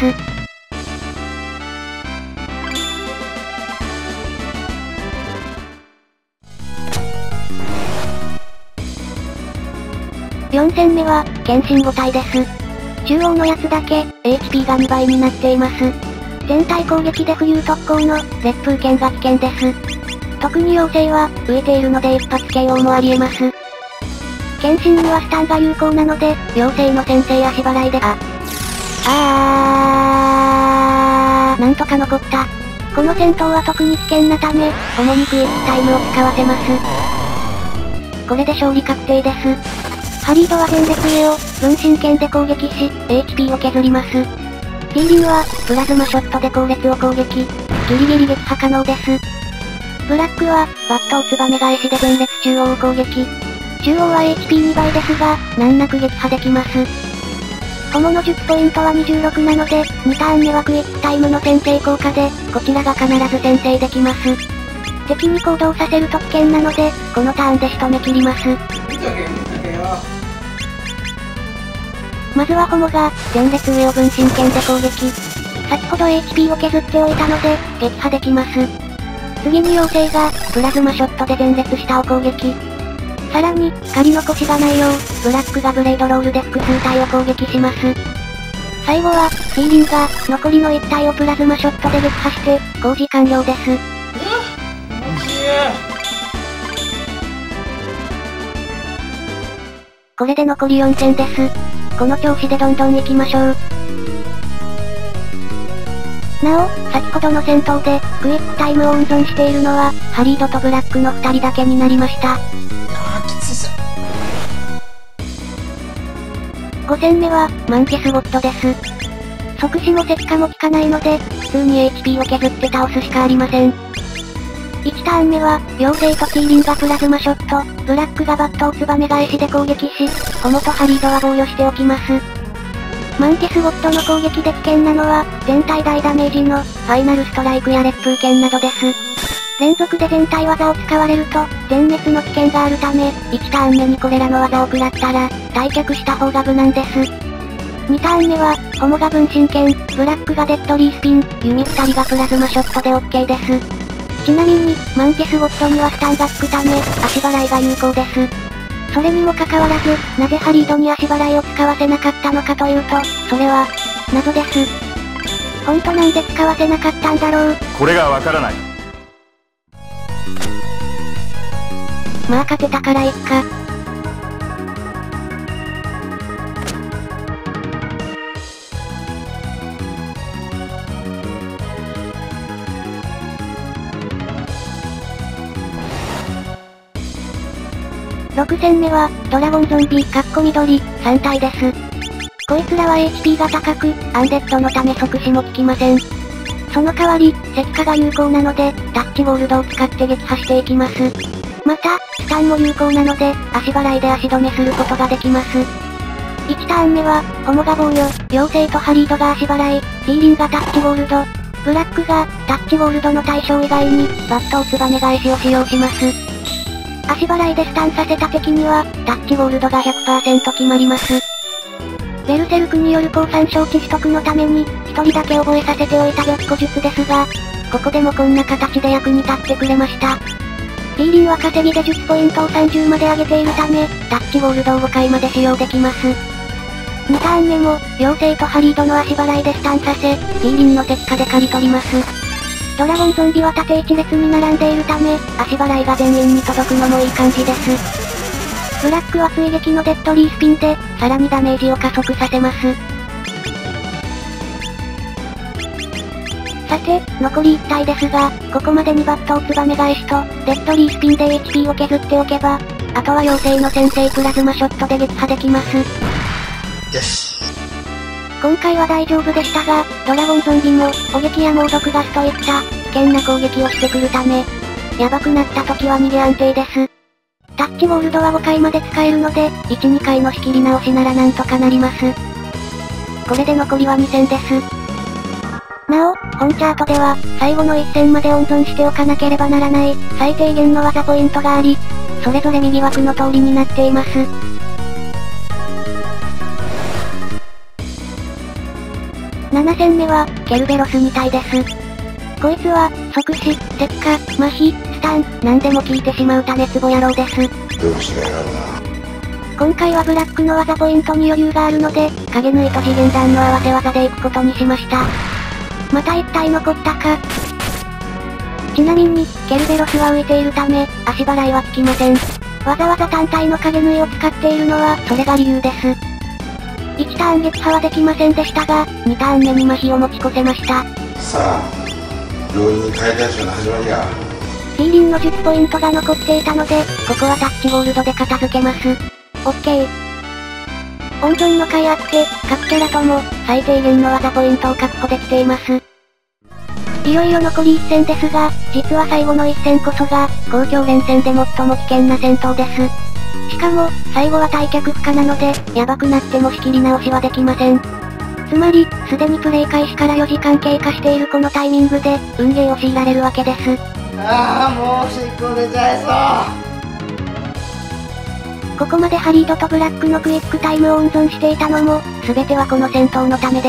よん戦目は、剣心ご体です。中央のやつだけ、エイチピー がにばいになっています。全体攻撃で浮遊特攻の、烈風剣が危険です。特に妖精は、浮いているので一発 ケーオー もありえます。剣心にはスタンが有効なので、妖精の先制足払いで、あ。あー、なんとか残った。この戦闘は特に危険なため、主にクイックタイムを使わせます。これで勝利確定です。ハリードは全烈上を、分身剣で攻撃し、エイチピー を削ります。ティーリンは、プラズマショットで後列を攻撃、ギリギリ撃破可能です。ブラックは、バットをツバメ返しで前列中央を攻撃。中央は エイチピーに 倍ですが、難なく撃破できます。ホモの術ポイントはにじゅうろくなので、にターン目はクイックタイムの先制効果で、こちらが必ず先制できます。敵に行動させると危険なので、このターンで仕留め切ります。まずはホモが、前列上を分身剣で攻撃。先ほど エイチピー を削っておいたので、撃破できます。次に妖精が、プラズマショットで前列下を攻撃。さらに、仮残しがないよう、ブラックがブレードロールで複数体を攻撃します。最後は、ティーリンが、残りのいち体をプラズマショットで撃破して、工事完了です。これで残りよん戦です。この調子でどんどん行きましょう。なお、先ほどの戦闘で、クイックタイムを温存しているのは、ハリードとブラックのふたりだけになりました。ご戦目は、マンティスゴッドです。即死も石化も効かないので、普通に エイチピー を削って倒すしかありません。いちターン目は、妖精とティーリンがプラズマショット、ブラックがバットをツバメ返しで攻撃し、ホモとハリードは防御しておきます。マンティスゴッドの攻撃で危険なのは、全体大ダメージの、ファイナルストライクや烈風剣などです。連続で全体技を使われると、全滅の危険があるため、いちターン目にこれらの技を食らったら、退却した方が無難です。にターン目は、ホモが分身剣、ブラックがデッドリースピン、弓ふたりがプラズマショットで オーケー です。ちなみに、マンティスゴッドにはスタンがつくため、足払いが有効です。それにもかかわらず、なぜハリードに足払いを使わせなかったのかというと、それは、謎です。 ほんとなんで使わせなかったんだろう。 これがわからない。 まあ勝てたからいっか。ろく戦目は、ドラゴンゾンビ、かっこ緑、さん体です。こいつらは エイチピー が高く、アンデッドのため即死も効きません。その代わり、石化が有効なので、タッチゴールドを使って撃破していきます。また、スタンも有効なので、足払いで足止めすることができます。いちターン目は、ホモが防御、妖精とハリードが足払い、ティーリンがタッチゴールド、ブラックが、タッチゴールドの対象以外に、バットをツバメ返しを使用します。足払いでスタンさせた敵には、タッチゴールドが ひゃくパーセント 決まります。ベルセルクによる降参承知取得のために、一人だけ覚えさせておいた玉虎術ですが、ここでもこんな形で役に立ってくれました。ティーリンは稼ぎでじゅっポイントをさんじゅうまで上げているため、タッチゴールドをごかいまで使用できます。にターン目も、妖精とハリードの足払いでスタンさせ、ティーリンの石化で刈り取ります。ドラゴンゾンビは縦一列に並んでいるため、足払いが全員に届くのもいい感じです。ブラックは追撃のデッドリースピンで、さらにダメージを加速させます。さて、残りいち体ですが、ここまでにバットをツバメ返しと、デッドリースピンで エイチピー を削っておけば、あとは妖精の先制プラズマショットで撃破できます。 よし。 今回は大丈夫でしたが、ドラゴンゾンビも、捕撃や猛毒ガスといった、危険な攻撃をしてくるため、やばくなった時は逃げ安定です。タッチゴールドはごかいまで使えるので、いち、にかいの仕切り直しならなんとかなります。これで残りはに戦です。なお、本チャートでは、最後のいち戦まで温存しておかなければならない、最低限の技ポイントがあり、それぞれ右枠の通りになっています。なな戦目は、ケルベロスに体です。こいつは、即死、石化、麻痺、スタン、なんでも効いてしまう多熱棒野郎です。 どうしてやがるな。 今回はブラックの技ポイントに余裕があるので、影縫いと次元弾の合わせ技で行くことにしました。またいち体残ったか。ちなみに、ケルベロスは浮いているため、足払いは効きません。わざわざ単体の影縫いを使っているのは、それが理由です。いちターン撃破はできませんでしたが、にターン目に麻痺を持ち越せました。 さあ、病院に帰りたい人の始まりや。 ティーリンのじゅっポイントが残っていたので、ここはタッチゴールドで片付けます。オッケー。温存の甲斐あって、各キャラとも、最低限の技ポイントを確保できています。いよいよ残りいち戦ですが、実は最後のいち戦こそが、公共連戦で最も危険な戦闘です。しかも、最後は退却不可なので、やばくなっても仕切り直しはできません。つまり、すでにプレイ開始からよじかん経過しているこのタイミングで、運ゲーを強いられるわけです。 ああ、もうしっこ出ちゃいそう。 ここまでハリードとブラックのクイックタイムを温存していたのも、すべてはこの戦闘のためです。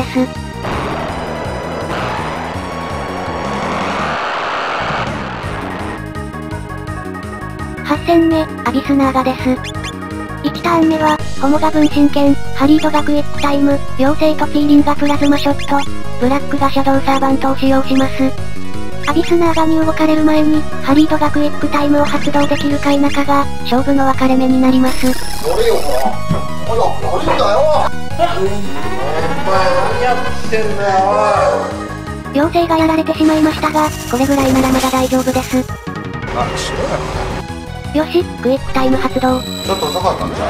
はち戦目、アビスナーガです。いちターン目は、ホモが分身剣、ハリードがクイックタイム、妖精とティーリンがプラズマショット、ブラックがシャドウサーバントを使用します。アビスナーガに動かれる前に、ハリードがクイックタイムを発動できるか否かが、勝負の分かれ目になります。 乗れよ、ほら。ほら、乗るんだよ。お前、何やってんだよ、おい。 妖精がやられてしまいましたが、これぐらいならまだ大丈夫です。 あ、しろや。 よし、クイックタイム発動。 ちょっと遅かったんじゃない？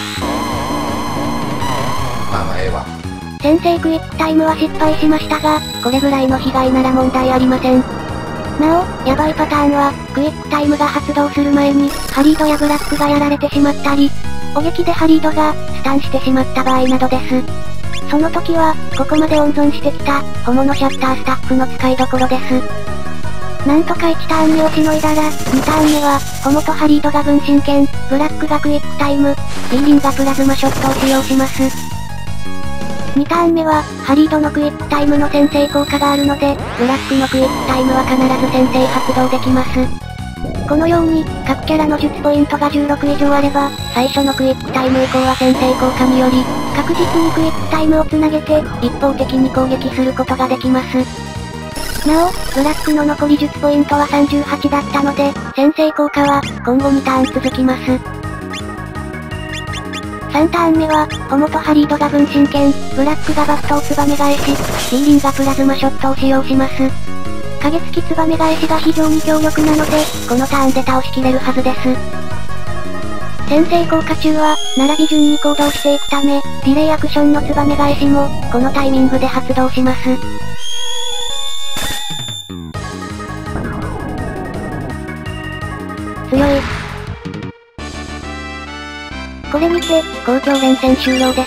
まあまあ、ええわ。 先制クイックタイムは失敗しましたが、これぐらいの被害なら問題ありません。なお、やばいパターンは、クイックタイムが発動する前に、ハリードやブラックがやられてしまったり、お撃でハリードが、スタンしてしまった場合などです。その時は、ここまで温存してきた、ホモのシャッタースタッフの使いどころです。なんとかいちターン目をしのいだら、にターン目は、ホモとハリードが分身剣、ブラックがクイックタイム、ティーリンがプラズマショットを使用します。にターン目は、ハリードのクイックタイムの先制効果があるので、ブラックのクイックタイムは必ず先制発動できます。このように、各キャラの術ポイントがじゅうろく以上あれば、最初のクイックタイム以降は先制効果により、 確実にクイックタイムをつなげて、一方的に攻撃することができます。なお、ブラックの残り術ポイントはさんじゅうはちだったので、先制効果は、今後にターン続きます。さんターン目は、ホモとハリードが分身剣、ブラックがバットをツバメ返し、ティーリンがプラズマショットを使用します。影付きツバメ返しが非常に強力なので、このターンで倒しきれるはずです。先制効果中は、並び順に行動していくため、ディレイアクションのツバメ返しも、このタイミングで発動します。強い。これにて、公共連戦終了です。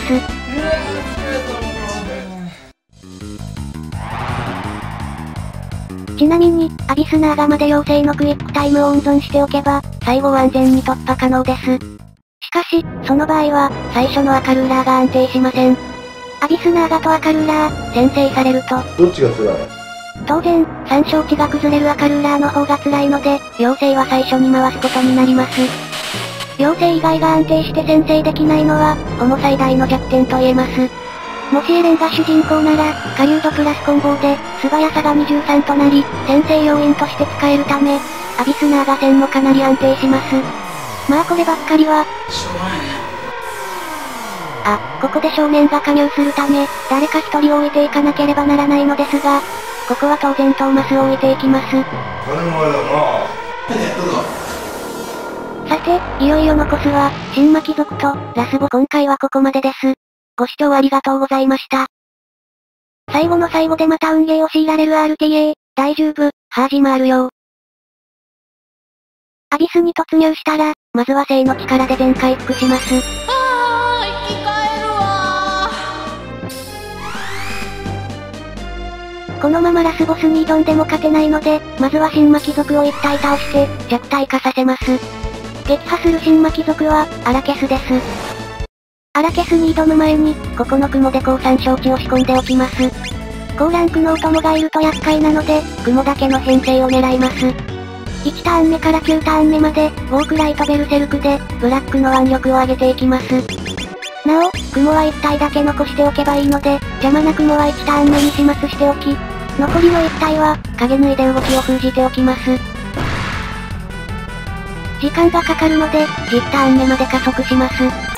ちなみに、アビスナーガまで妖精のクイックタイムを温存しておけば、最後は安全に突破可能です。しかし、その場合は、最初のアカルーラーが安定しません。アビスナーガとアカルーラー、先制されると、 どっちが辛い？ 当然、参照値が崩れるアカルーラーの方が辛いので、妖精は最初に回すことになります。妖精以外が安定して先制できないのは、ホモ最大の弱点と言えます。もしエレンが主人公なら、狩人プラス混合で、素早さがにじゅうさんとなり、先制要因として使えるため、アビスナーガ戦もかなり安定します。まあこればっかりは、あ、ここで少年が加入するため、誰か一人を置いていかなければならないのですが、ここは当然トーマスを置いていきます。さて、いよいよ残すは、新魔貴族と、ラスボ。今回はここまでです。ご視聴ありがとうございました。最後の最後でまた運ゲーを強いられる アールティーエー、大丈夫、ハージもあるよ。アビスに突入したら、まずは聖の力で全回復します。 あー、生き返るわー。 このままラスボスに挑んでも勝てないので、まずは新魔貴族を一体倒して、弱体化させます。撃破する新魔貴族は、アラケスです。アラケスに挑む前に、ここの雲で降参承知を仕込んでおきます。高ランクのお供がいると厄介なので、雲だけの編成を狙います。いちターン目からきゅうターン目まで、ウォークライトベルセルクで、ブラックの腕力を上げていきます。なお、雲はいち体だけ残しておけばいいので、邪魔な雲はいちターン目に始末しておき、残りのいち体は、影縫いで動きを封じておきます。時間がかかるので、じゅうターン目まで加速します。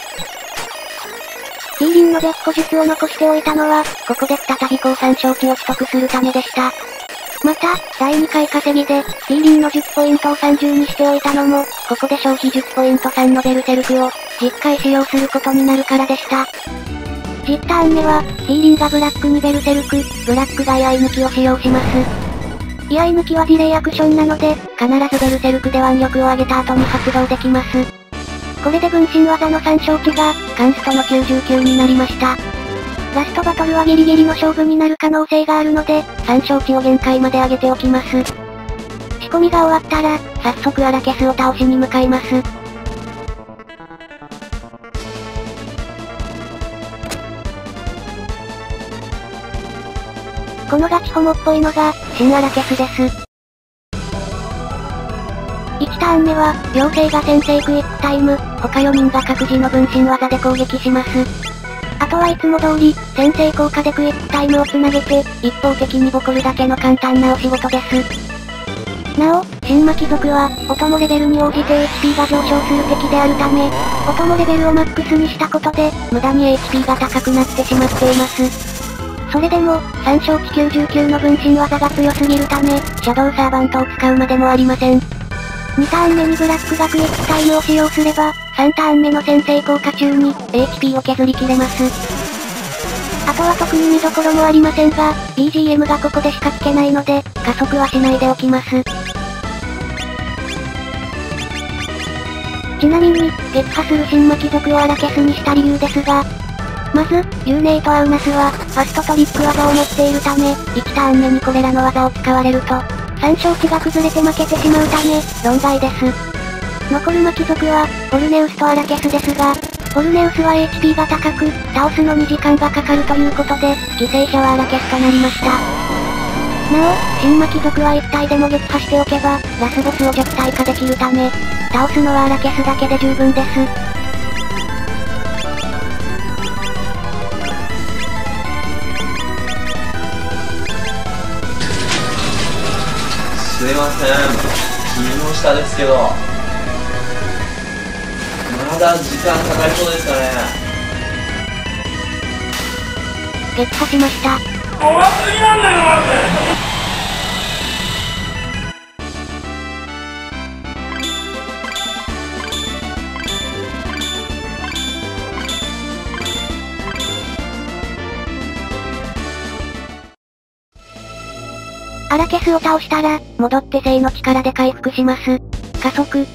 ティーリンの別個術を残しておいたのは、ここで再び降参承知を取得するためでした。また、だいにかい稼ぎで、ティーリンの術ポイントをさんじゅうにしておいたのも、ここで消費術ポイントさんのベルセルクを、じゅっかい使用することになるからでした。じゅうターン目は、ティーリンがブラックにベルセルク、ブラックが居合抜きを使用します。居合抜きはディレイアクションなので、必ずベルセルクで腕力を上げた後に発動できます。これで分身技の参照値が、カンストのきゅうじゅうきゅうになりました。ラストバトルはギリギリの勝負になる可能性があるので、参照値を限界まで上げておきます。仕込みが終わったら、早速アラケスを倒しに向かいます。このガチホモっぽいのが、新アラケスです。いちターン目は、妖精が先制クイックタイム、他よにんが各自の分身技で攻撃します。あとはいつも通り、先制効果でクイックタイムをつなげて、一方的にボコるだけの簡単なお仕事です。なお、新魔貴族は、お供レベルに応じて エイチピー が上昇する敵であるため、お供レベルをマックスにしたことで、無駄に エイチピー が高くなってしまっています。それでも、参照値きゅうじゅうきゅうの分身技が強すぎるため、シャドウサーバントを使うまでもありません。にターン目にブラックがクイックタイムを使用すれば、さんターン目の先制効果中に、エイチピー を削りきれます。あとは特に見どころもありませんが、ビージーエム がここでしか聞けないので、加速はしないでおきます。ちなみに、撃破する新魔貴族をアラケスにした理由ですが、まず、ユーネイとアウナスは、ファストトリック技を持っているため、いちターン目にこれらの技を使われると、参照値が崩れて負けてしまうため、論外です。残る魔貴族は、ボルネウスとアラケスですが、ボルネウスは エイチピー が高く、倒すのに時間がかかるということで、犠牲者はアラケスとなりました。なお、新魔貴族はいち体でも撃破しておけば、ラスボスを弱体化できるため、倒すのはアラケスだけで十分です。 すいません。霧の下ですけど。まだ時間かかりそうですかね。 撃破しました。 怖すぎなんだよ、マジで。 アラケスを倒したら、戻って聖の力で回復します。加速。はーい、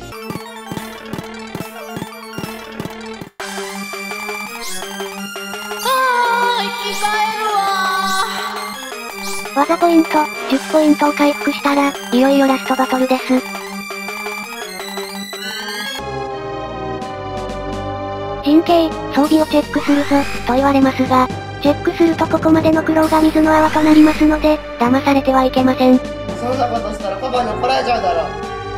着替えるわー。技ポイント、じゅっポイントを回復したら、いよいよラストバトルです。陣形、装備をチェックするぞ、と言われますが、チェックするとここまでの苦労が水の泡となりますので、騙されてはいけません。 そんなことしたらパパに怒られちゃうだろ。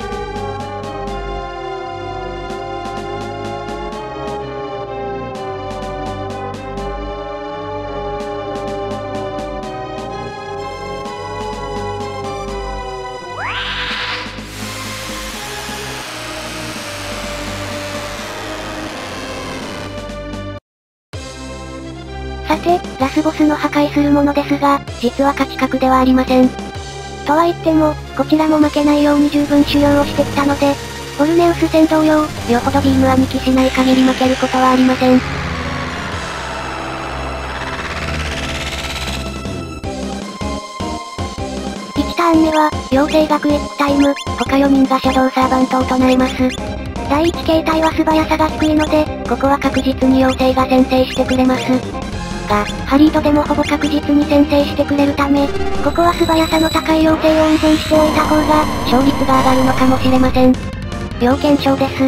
さて、ラスボスの破壊するものですが、実は勝ち格ではありません。とは言っても、こちらも負けないように十分修行をしてきたので、ボルネウス戦同様、よほどビーム兄貴しない限り負けることはありません。いちターン目は、妖精がクイックタイム、他よにんがシャドウサーバントを唱えます。だいいち形態は素早さが低いので、ここは確実に妖精が先制してくれます。が、ハリードでもほぼ確実に先制してくれるため、ここは素早さの高い妖精を温存しておいた方が、勝率が上がるのかもしれません。要検証です。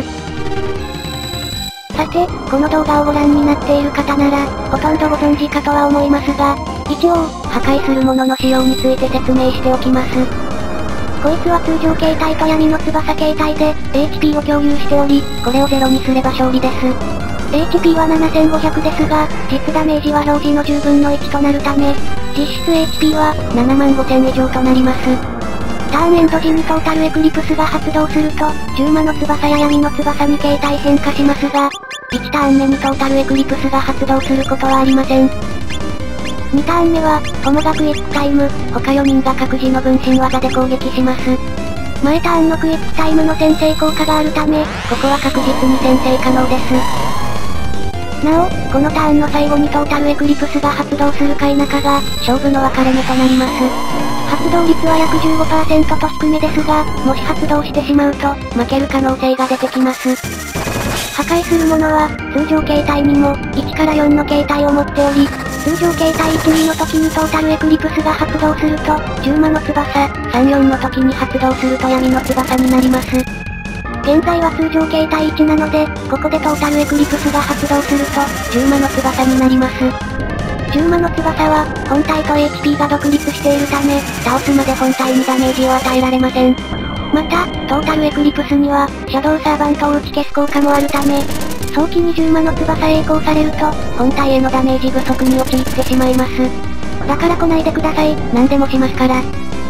さて、この動画をご覧になっている方なら、ほとんどご存知かとは思いますが、一応、破壊するものの仕様について説明しておきます。こいつは通常形態と闇の翼形態で、エイチピー を共有しており、これをゼロにすれば勝利です。エイチピー はななせんごひゃくですが、実ダメージは表示のじゅうぶんのいちとなるため、実質 エイチピー はななまんごせん以上となります。ターンエンド時にトータルエクリプスが発動すると、十魔の翼や闇の翼に形態変化しますが、いちターン目にトータルエクリプスが発動することはありません。にターン目は、トモがクイックタイム、他よにんが各自の分身技で攻撃します。前ターンのクイックタイムの先制効果があるため、ここは確実に先制可能です。なお、このターンの最後にトータルエクリプスが発動するか否かが、勝負の分かれ目となります。発動率は約 じゅうごパーセント と低めですが、もし発動してしまうと、負ける可能性が出てきます。破壊するものは、通常形態にも、いちからよんの形態を持っており、通常形態いち、にの時にトータルエクリプスが発動すると、十魔の翼、さん、よんの時に発動すると闇の翼になります。現在は通常形態いちなので、ここでトータルエクリプスが発動すると、十魔の翼になります。十魔の翼は、本体と エイチピー が独立しているため、倒すまで本体にダメージを与えられません。また、トータルエクリプスには、シャドウサーバントを打ち消す効果もあるため、早期に十魔の翼へ移行されると、本体へのダメージ不足に陥ってしまいます。だから来ないでください、何でもしますから。へ、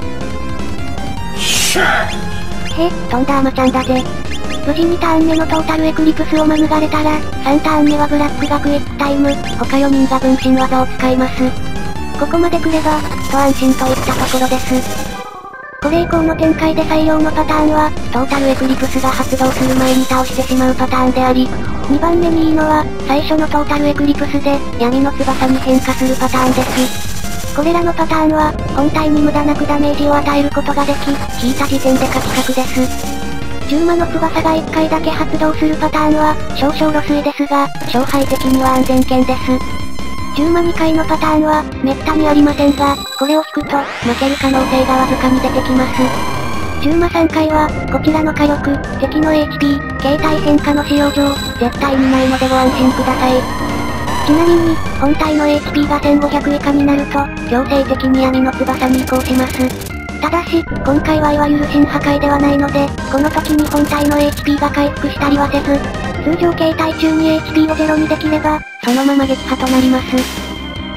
とんだアマちゃんだぜ。無事にターン目のトータルエクリプスを免れたら、さんターン目はブラックがクイックタイム、他よにんが分身技を使います。ここまで来れば、一安心といったところです。これ以降の展開で採用のパターンは、トータルエクリプスが発動する前に倒してしまうパターンであり、にばんめにいいのは、最初のトータルエクリプスで、闇の翼に変化するパターンです。これらのパターンは、本体に無駄なくダメージを与えることができ、引いた時点で勝ち確です。十魔の翼がいっかいだけ発動するパターンは、少々露水ですが、勝敗的には安全圏です。十魔にかいのパターンは、めったにありませんが、これを引くと、負ける可能性がわずかに出てきます。十魔さんかいは、こちらの火力、敵の エイチピー、形態変化の使用上、絶対にないのでご安心ください。ちなみに、本体の エイチピー がせんごひゃく以下になると、強制的に闇の翼に移行します。ただし、今回はいわゆる新破壊ではないので、この時に本体の エイチピー が回復したりはせず、通常形態中に エイチピー をゼロにできれば、そのまま撃破となります。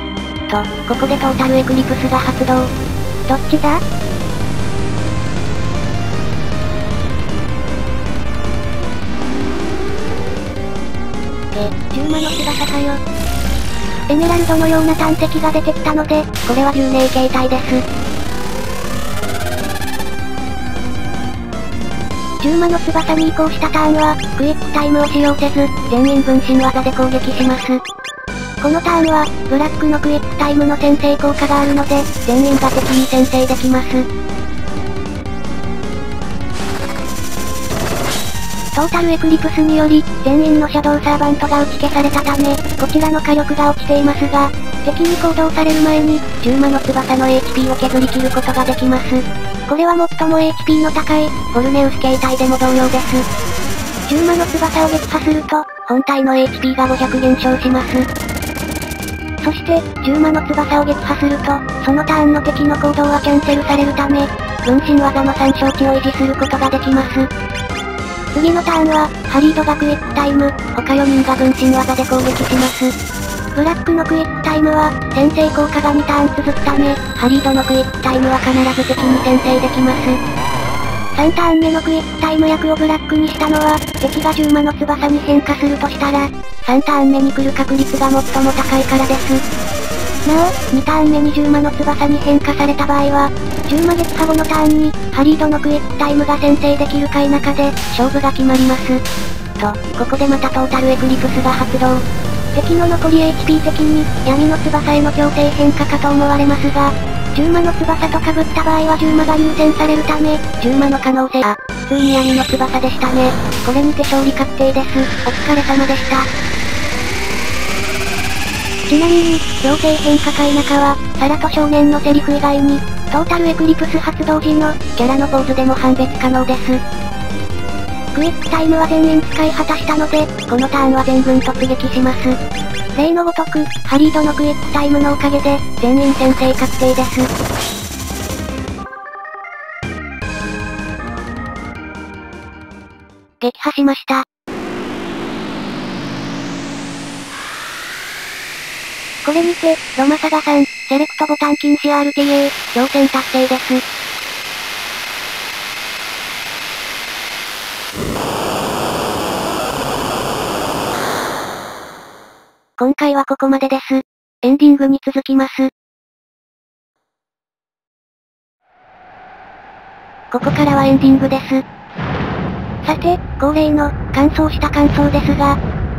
と、ここでトータルエクリプスが発動。どっちだ？ え、ジューマの翼かよ。エメラルドのような胆石が出てきたので、これは獣鳴形態です。ジューマの翼に移行したターンは、クイックタイムを使用せず、全員分身技で攻撃します。このターンは、ブラックのクイックタイムの先制効果があるので、全員が敵に先制できます。トータルエクリプスにより、全員のシャドウサーバントが打ち消されたため、こちらの火力が落ちていますが、敵に行動される前に、ジューマの翼の エイチピー を削り切ることができます。これは最も エイチピー の高い、ボルネウス形態でも同様です。ジューマの翼を撃破すると、本体の エイチピー がごひゃく減少します。そして、ジューマの翼を撃破すると、そのターンの敵の行動はキャンセルされるため、分身技の参照値を維持することができます。次のターンは、ハリードがクイックタイム、他よにんが分身技で攻撃します。ブラックのクイックタイムは、先制効果がにターン続くため、ハリードのクイックタイムは必ず敵に先制できます。さんターン目のクイックタイム役をブラックにしたのは、敵がジューマの翼に変化するとしたら、さんターン目に来る確率が最も高いからです。なお、にターン目にジューマの翼に変化された場合は、ジューマ撃破後のターンに、ハリードのクイックタイムが先制できるか否かで、勝負が決まります。と、ここでまたトータルエクリプスが発動。敵の残り エイチピー 的に、闇の翼への強制変化かと思われますが、ジューマの翼と被った場合はジューマが優先されるため、ジューマの可能性、あ、普通に闇の翼でしたね。これにて勝利確定です。お疲れ様でした。ちなみに、強制変化か否かは、サラと少年のセリフ以外に、トータルエクリプス発動時の、キャラのポーズでも判別可能です。クイックタイムは全員使い果たしたので、このターンは全軍突撃します。例のごとく、ハリードのクイックタイムのおかげで、全員先制確定です。撃破しました。これにて、ロマサガさん、セレクトボタン禁止 アールティーエー、挑戦達成です。今回はここまでです。エンディングに続きます。ここからはエンディングです。さて、恒例の、乾燥した感想ですが。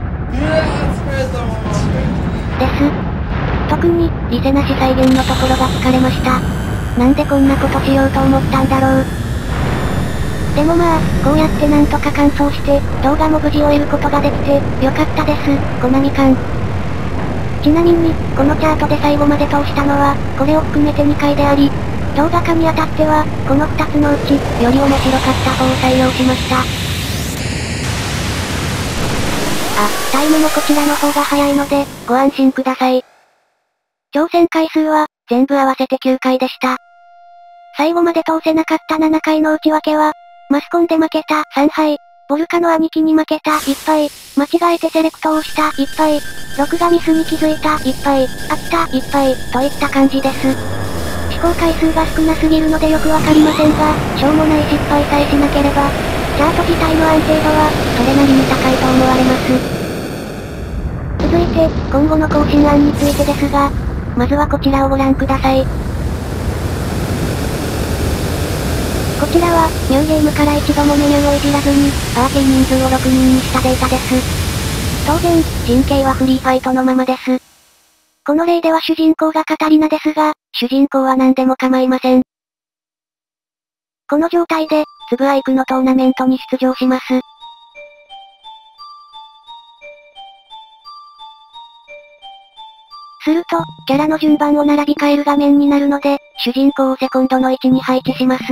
です。特に、リセなし再現のところが疲れました。なんでこんなことしようと思ったんだろう。でもまあ、こうやってなんとか完走して、動画も無事終えることができて、よかったです、コナミさん。ちなみに、このチャートで最後まで通したのは、これを含めてにかいであり、動画化にあたっては、このふたつのうち、より面白かった方を採用しました。あ、タイムもこちらの方が早いので、ご安心ください。挑戦回数は、全部合わせてきゅうかいでした。最後まで通せなかったななかいの内訳は、マスコンで負けたさんはい、ボルカの兄貴に負けたいっぱい、間違えてセレクトをしたいっぱい、録画ミスに気づいたいっぱい、飽きたいっぱい、といった感じです。試行回数が少なすぎるのでよくわかりませんが、しょうもない失敗さえしなければ、チャート自体の安定度は、それなりに高いと思われます。続いて、今後の更新案についてですが、まずはこちらをご覧ください。こちらは、ニューゲームから一度もメニューをいじらずに、パーティー人数をろくにんにしたデータです。当然、陣形はフリーファイトのままです。この例では主人公がカタリナですが、主人公は何でも構いません。この状態で、つぶあいくのトーナメントに出場します。すると、キャラの順番を並び替える画面になるので、主人公をセコンドの位置に配置します。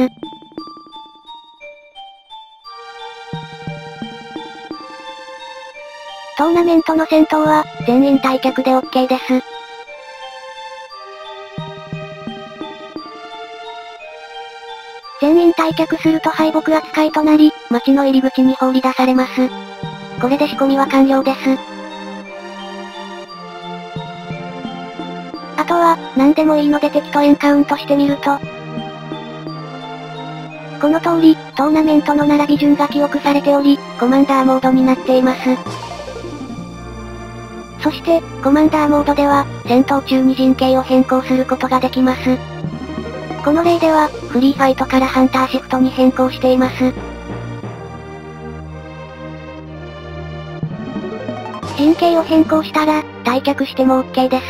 トーナメントの戦闘は、全員退却で OK です。全員退却すると敗北扱いとなり、街の入り口に放り出されます。これで仕込みは完了です。あとは、何でもいいので敵とエンカウントしてみると、この通り、トーナメントの並び順が記憶されており、コマンダーモードになっています。 そして、コマンダーモードでは、戦闘中に陣形を変更することができます。この例では、フリーファイトからハンターシフトに変更しています。陣形を変更したら、退却しても OK です。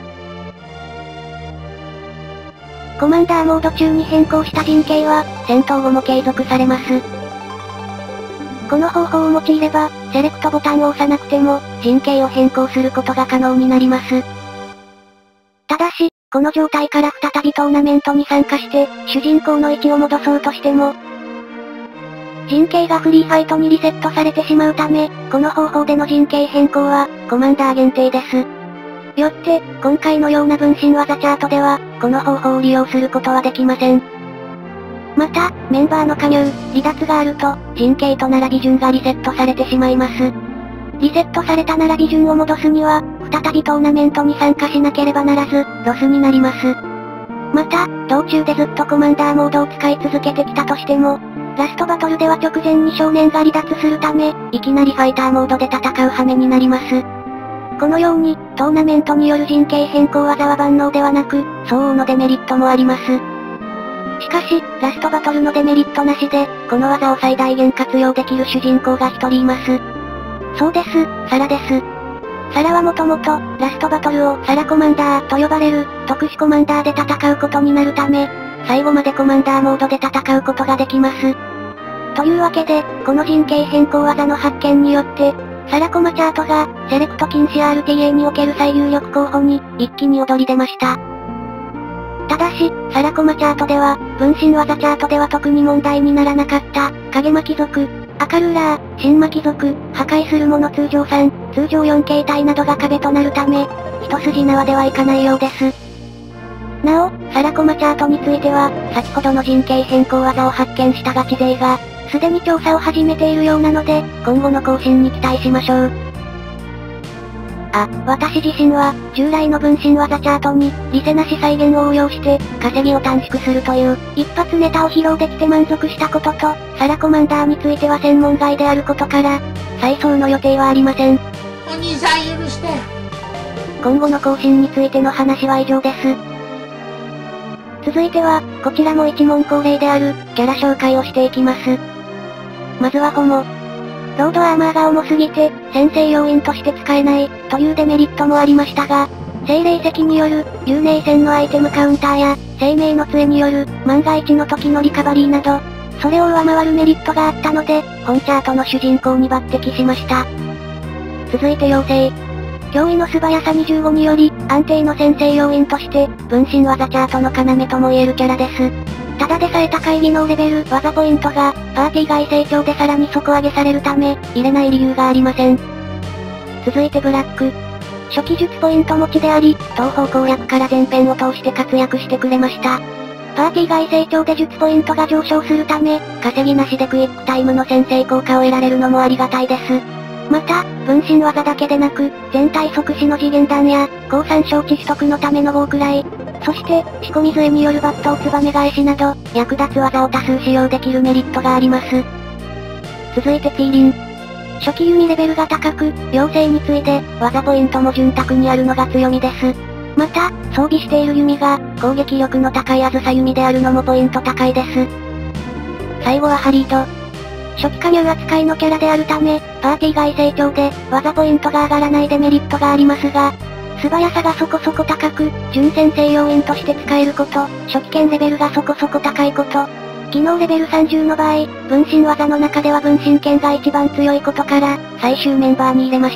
コマンダーモード中に変更した陣形は、戦闘後も継続されます。この方法を用いれば、セレクトボタンを押さなくても、陣形を変更することが可能になります。ただし、この状態から再びトーナメントに参加して、主人公の位置を戻そうとしても、陣形がフリーファイトにリセットされてしまうため、この方法での陣形変更は、コマンダー限定です。よって、今回のような分身技チャートでは、この方法を利用することはできません。また、メンバーの加入、離脱があると、陣形と並び順がリセットされてしまいます。リセットされた並び順を戻すには、再びトーナメントに参加しなければならず、ロスになります。また、道中でずっとコマンダーモードを使い続けてきたとしても、ラストバトルでは直前に少年が離脱するため、いきなりファイターモードで戦う羽目になります。このように、トーナメントによる陣形変更技は万能ではなく、相応のデメリットもあります。しかし、ラストバトルのデメリットなしで、この技を最大限活用できる主人公が一人います。そうです、サラです。サラはもともと、ラストバトルをサラコマンダーと呼ばれる、特殊コマンダーで戦うことになるため、最後までコマンダーモードで戦うことができます。というわけで、この陣形変更技の発見によって、サラコマチャートが、セレクト禁止 アールティーエー における最有力候補に、一気に躍り出ました。ただし、サラコマチャートでは、分身技チャートでは特に問題にならなかった、影巻族、赤ルーラー、新巻族、破壊する者通常さん、通常よん形態などが壁となるため、一筋縄ではいかないようです。なお、サラコマチャートについては、先ほどの陣形変更技を発見したガチ勢が、すでに調査を始めているようなので、今後の更新に期待しましょう。あ、私自身は、従来の分身技チャートに、リセなし再現を応用して、稼ぎを短縮するという、一発ネタを披露できて満足したことと、サラコマンダーについては専門外であることから、再送の予定はありません。 お兄さん許して。 今後の更新についての話は以上です。続いては、こちらも一問恒例である、キャラ紹介をしていきます。まずはホモ。ロードアーマーが重すぎて、先制要因として使えない、というデメリットもありましたが、精霊石による、有名戦のアイテムカウンターや、生命の杖による、万が一の時のリカバリーなど、それを上回るメリットがあったので、本チャートの主人公に抜擢しました。続いて妖精。驚異の素早さにじゅうごにより、安定の先制要因として、分身技チャートの要とも言えるキャラです。ただでさえ高い技能レベル、技ポイントが、パーティー外成長でさらに底上げされるため、入れない理由がありません。続いてブラック。初期術ポイント持ちであり、東方攻略から前編を通して活躍してくれました。パーティー外成長で術ポイントが上昇するため、稼ぎなしでクイックタイムの先制効果を得られるのもありがたいです。また、分身技だけでなく、全体即死の次元弾や、降参承知取得のための棒くらい、そして、仕込み杖によるバットをツバメ返しなど、役立つ技を多数使用できるメリットがあります。続いてティーリン。初期弓レベルが高く、妖精に次いで、技ポイントも潤沢にあるのが強みです。また、装備している弓が、攻撃力の高いあずさ弓であるのもポイント高いです。最後はハリード。初期加入扱いのキャラであるため、パーティー外成長で、技ポイントが上がらないデメリットがありますが、素早さがそこそこ高く、純先制要因として使えること、初期剣レベルがそこそこ高いこと、技能レベルさんじゅうの場合、分身技の中では分身剣が一番強いことから、最終メンバーに入れました。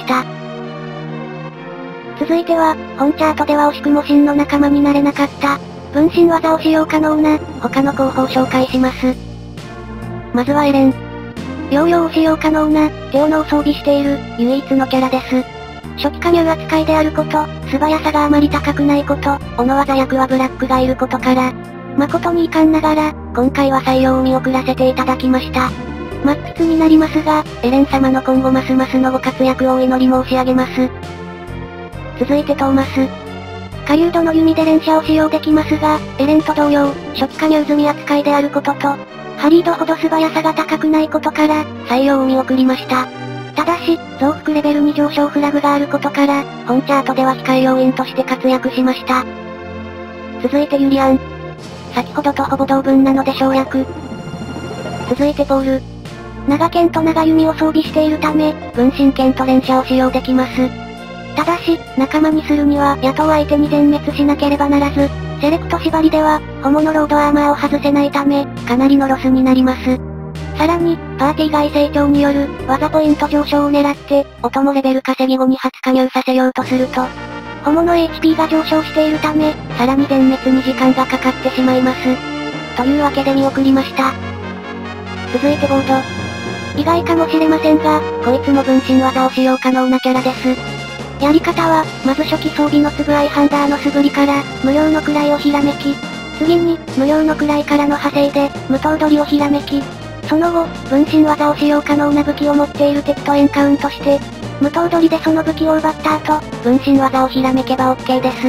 続いては、本チャートでは惜しくも真の仲間になれなかった、分身技を使用可能な、他の候補を紹介します。まずはエレン。ヨーヨーを使用可能な、手斧を装備している、唯一のキャラです。初期加入扱いであること、素早さがあまり高くないこと、斧技役はブラックがいることから、誠に遺憾ながら、今回は採用を見送らせていただきました。マックスになりますが、エレン様の今後ますますのご活躍をお祈り申し上げます。続いてトーマス。狩人の弓で連射を使用できますが、エレンと同様、初期加入済み扱いであることと、ハリードほど素早さが高くないことから、採用を見送りました。 ただし、増幅レベルに上昇フラグがあることから、本チャートでは控え要員として活躍しました。続いてユリアン。先ほどとほぼ同分なので省略。続いてポール。長剣と長弓を装備しているため、分身剣と連射を使用できます。ただし、仲間にするには野党相手に全滅しなければならず、セレクト縛りでは、ホモのロードアーマーを外せないため、かなりのロスになります。さらに、パーティー外成長による、技ポイント上昇を狙って、お供レベル稼ぎ後に初加入させようとすると、ホモの エイチピー が上昇しているため、さらに全滅に時間がかかってしまいます。というわけで見送りました。続いてボード。意外かもしれませんが、こいつも分身技を使用可能なキャラです。やり方は、まず初期装備のつぶあいハンダーの素振りから、無料の位をひらめき、次に、無料の位からの派生で、無刀取りをひらめき、その後、分身技を使用可能な武器を持っている敵とエンカウントして、無刀取りでその武器を奪った後、分身技をひらめけば オーケー です。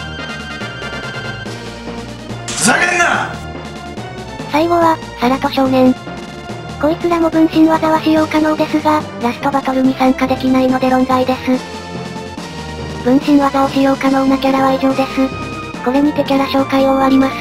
ふざけんな！ 最後は、サラト少年。こいつらも分身技は使用可能ですが、ラストバトルに参加できないので論外です。分身技を使用可能なキャラは以上です。これにてキャラ紹介を終わります。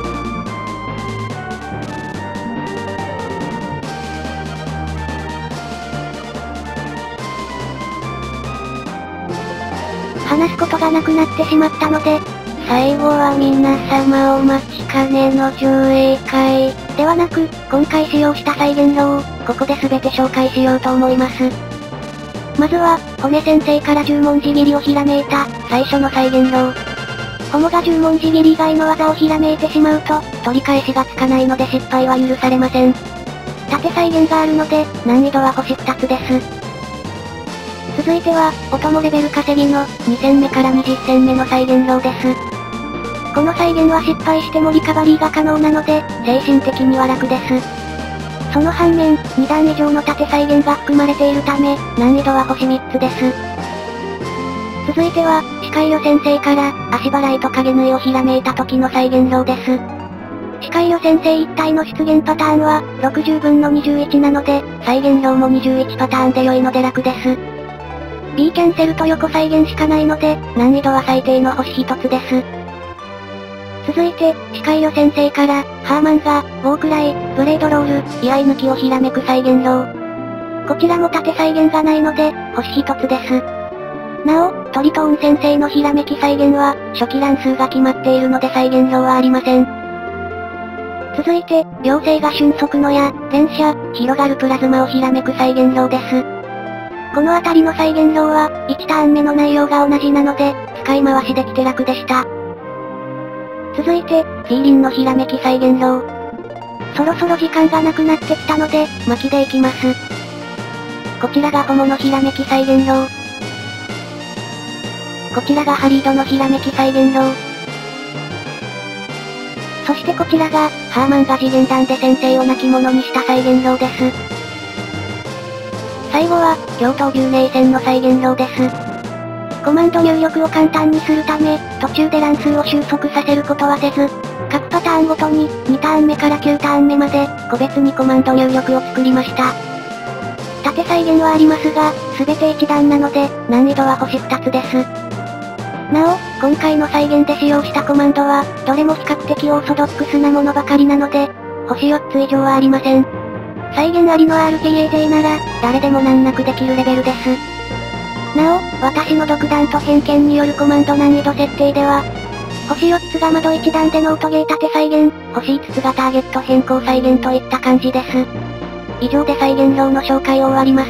話すことがなくなってしまったので、最後は皆様お待ちかねの上映会ではなく、今回使用した再現炉を、ここで全て紹介しようと思います。まずは、骨先生から十文字切りをひらめいた、最初の再現炉。ホモが十文字切り以外の技をひらめいてしまうと、取り返しがつかないので失敗は許されません。縦再現があるので、難易度は星ふたつです。続いては、お供レベル稼ぎの、に戦目からにじゅっ戦目の再現炉です。この再現は失敗してもリカバリーが可能なので、精神的には楽です。その反面、に段以上の縦再現が含まれているため、難易度は星みっつです。続いては、視界予先生から、足払いと影縫いをひらめいた時の再現炉です。視界予先生一体の出現パターンは、ろくじゅうぶんのにじゅういちなので、再現炉もにじゅういちパターンで良いので楽です。B キャンセルと横再現しかないので、難易度は最低の星ひとつです。続いて、視界予先生から、ハーマンが、ウォークライ、ブレードロール、居合抜きをひらめく再現炉。こちらも縦再現がないので、星ひとつです。なお、トリトーン先生のひらめき再現は、初期乱数が決まっているので再現炉はありません。続いて、妖精が瞬足の矢、連射、広がるプラズマをひらめく再現炉です。このあたりの再現炉は、いちターン目の内容が同じなので、使い回しできて楽でした。続いて、フィーリンのひらめき再現炉。そろそろ時間がなくなってきたので、巻きでいきます。こちらがホモのひらめき再現炉。こちらがハリードのひらめき再現炉。そしてこちらが、ハーマンが次元弾で先生を泣き者にした再現炉です。最後は、共闘牛ネイ戦の再現炉です。コマンド入力を簡単にするため、途中で乱数を収束させることはせず、各パターンごとに、にターン目からきゅうターン目まで、個別にコマンド入力を作りました。縦再現はありますが、すべていち段なので、難易度は星ふたつです。なお、今回の再現で使用したコマンドは、どれも比較的オーソドックスなものばかりなので、星よっつ以上はありません。再現ありの アールピーエージェー なら、誰でも難なくできるレベルです。なお、私の独断と偏見によるコマンド難易度設定では、星よっつが窓いち段でのオートゲー縦再現、星いつつがターゲット変更再現といった感じです。以上で再現炉の紹介を終わります。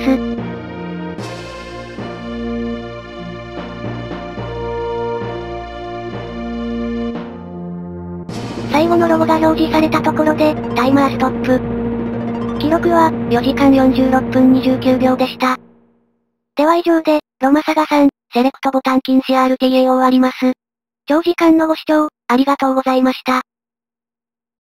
最後のロゴが表示されたところで、タイマーストップ。記録は、よじかんよんじゅうろっぷんにじゅうきゅうびょうでした。では以上で、ロマサガさん、セレクトボタン禁止 アールティーエー を終わります。長時間のご視聴、ありがとうございました。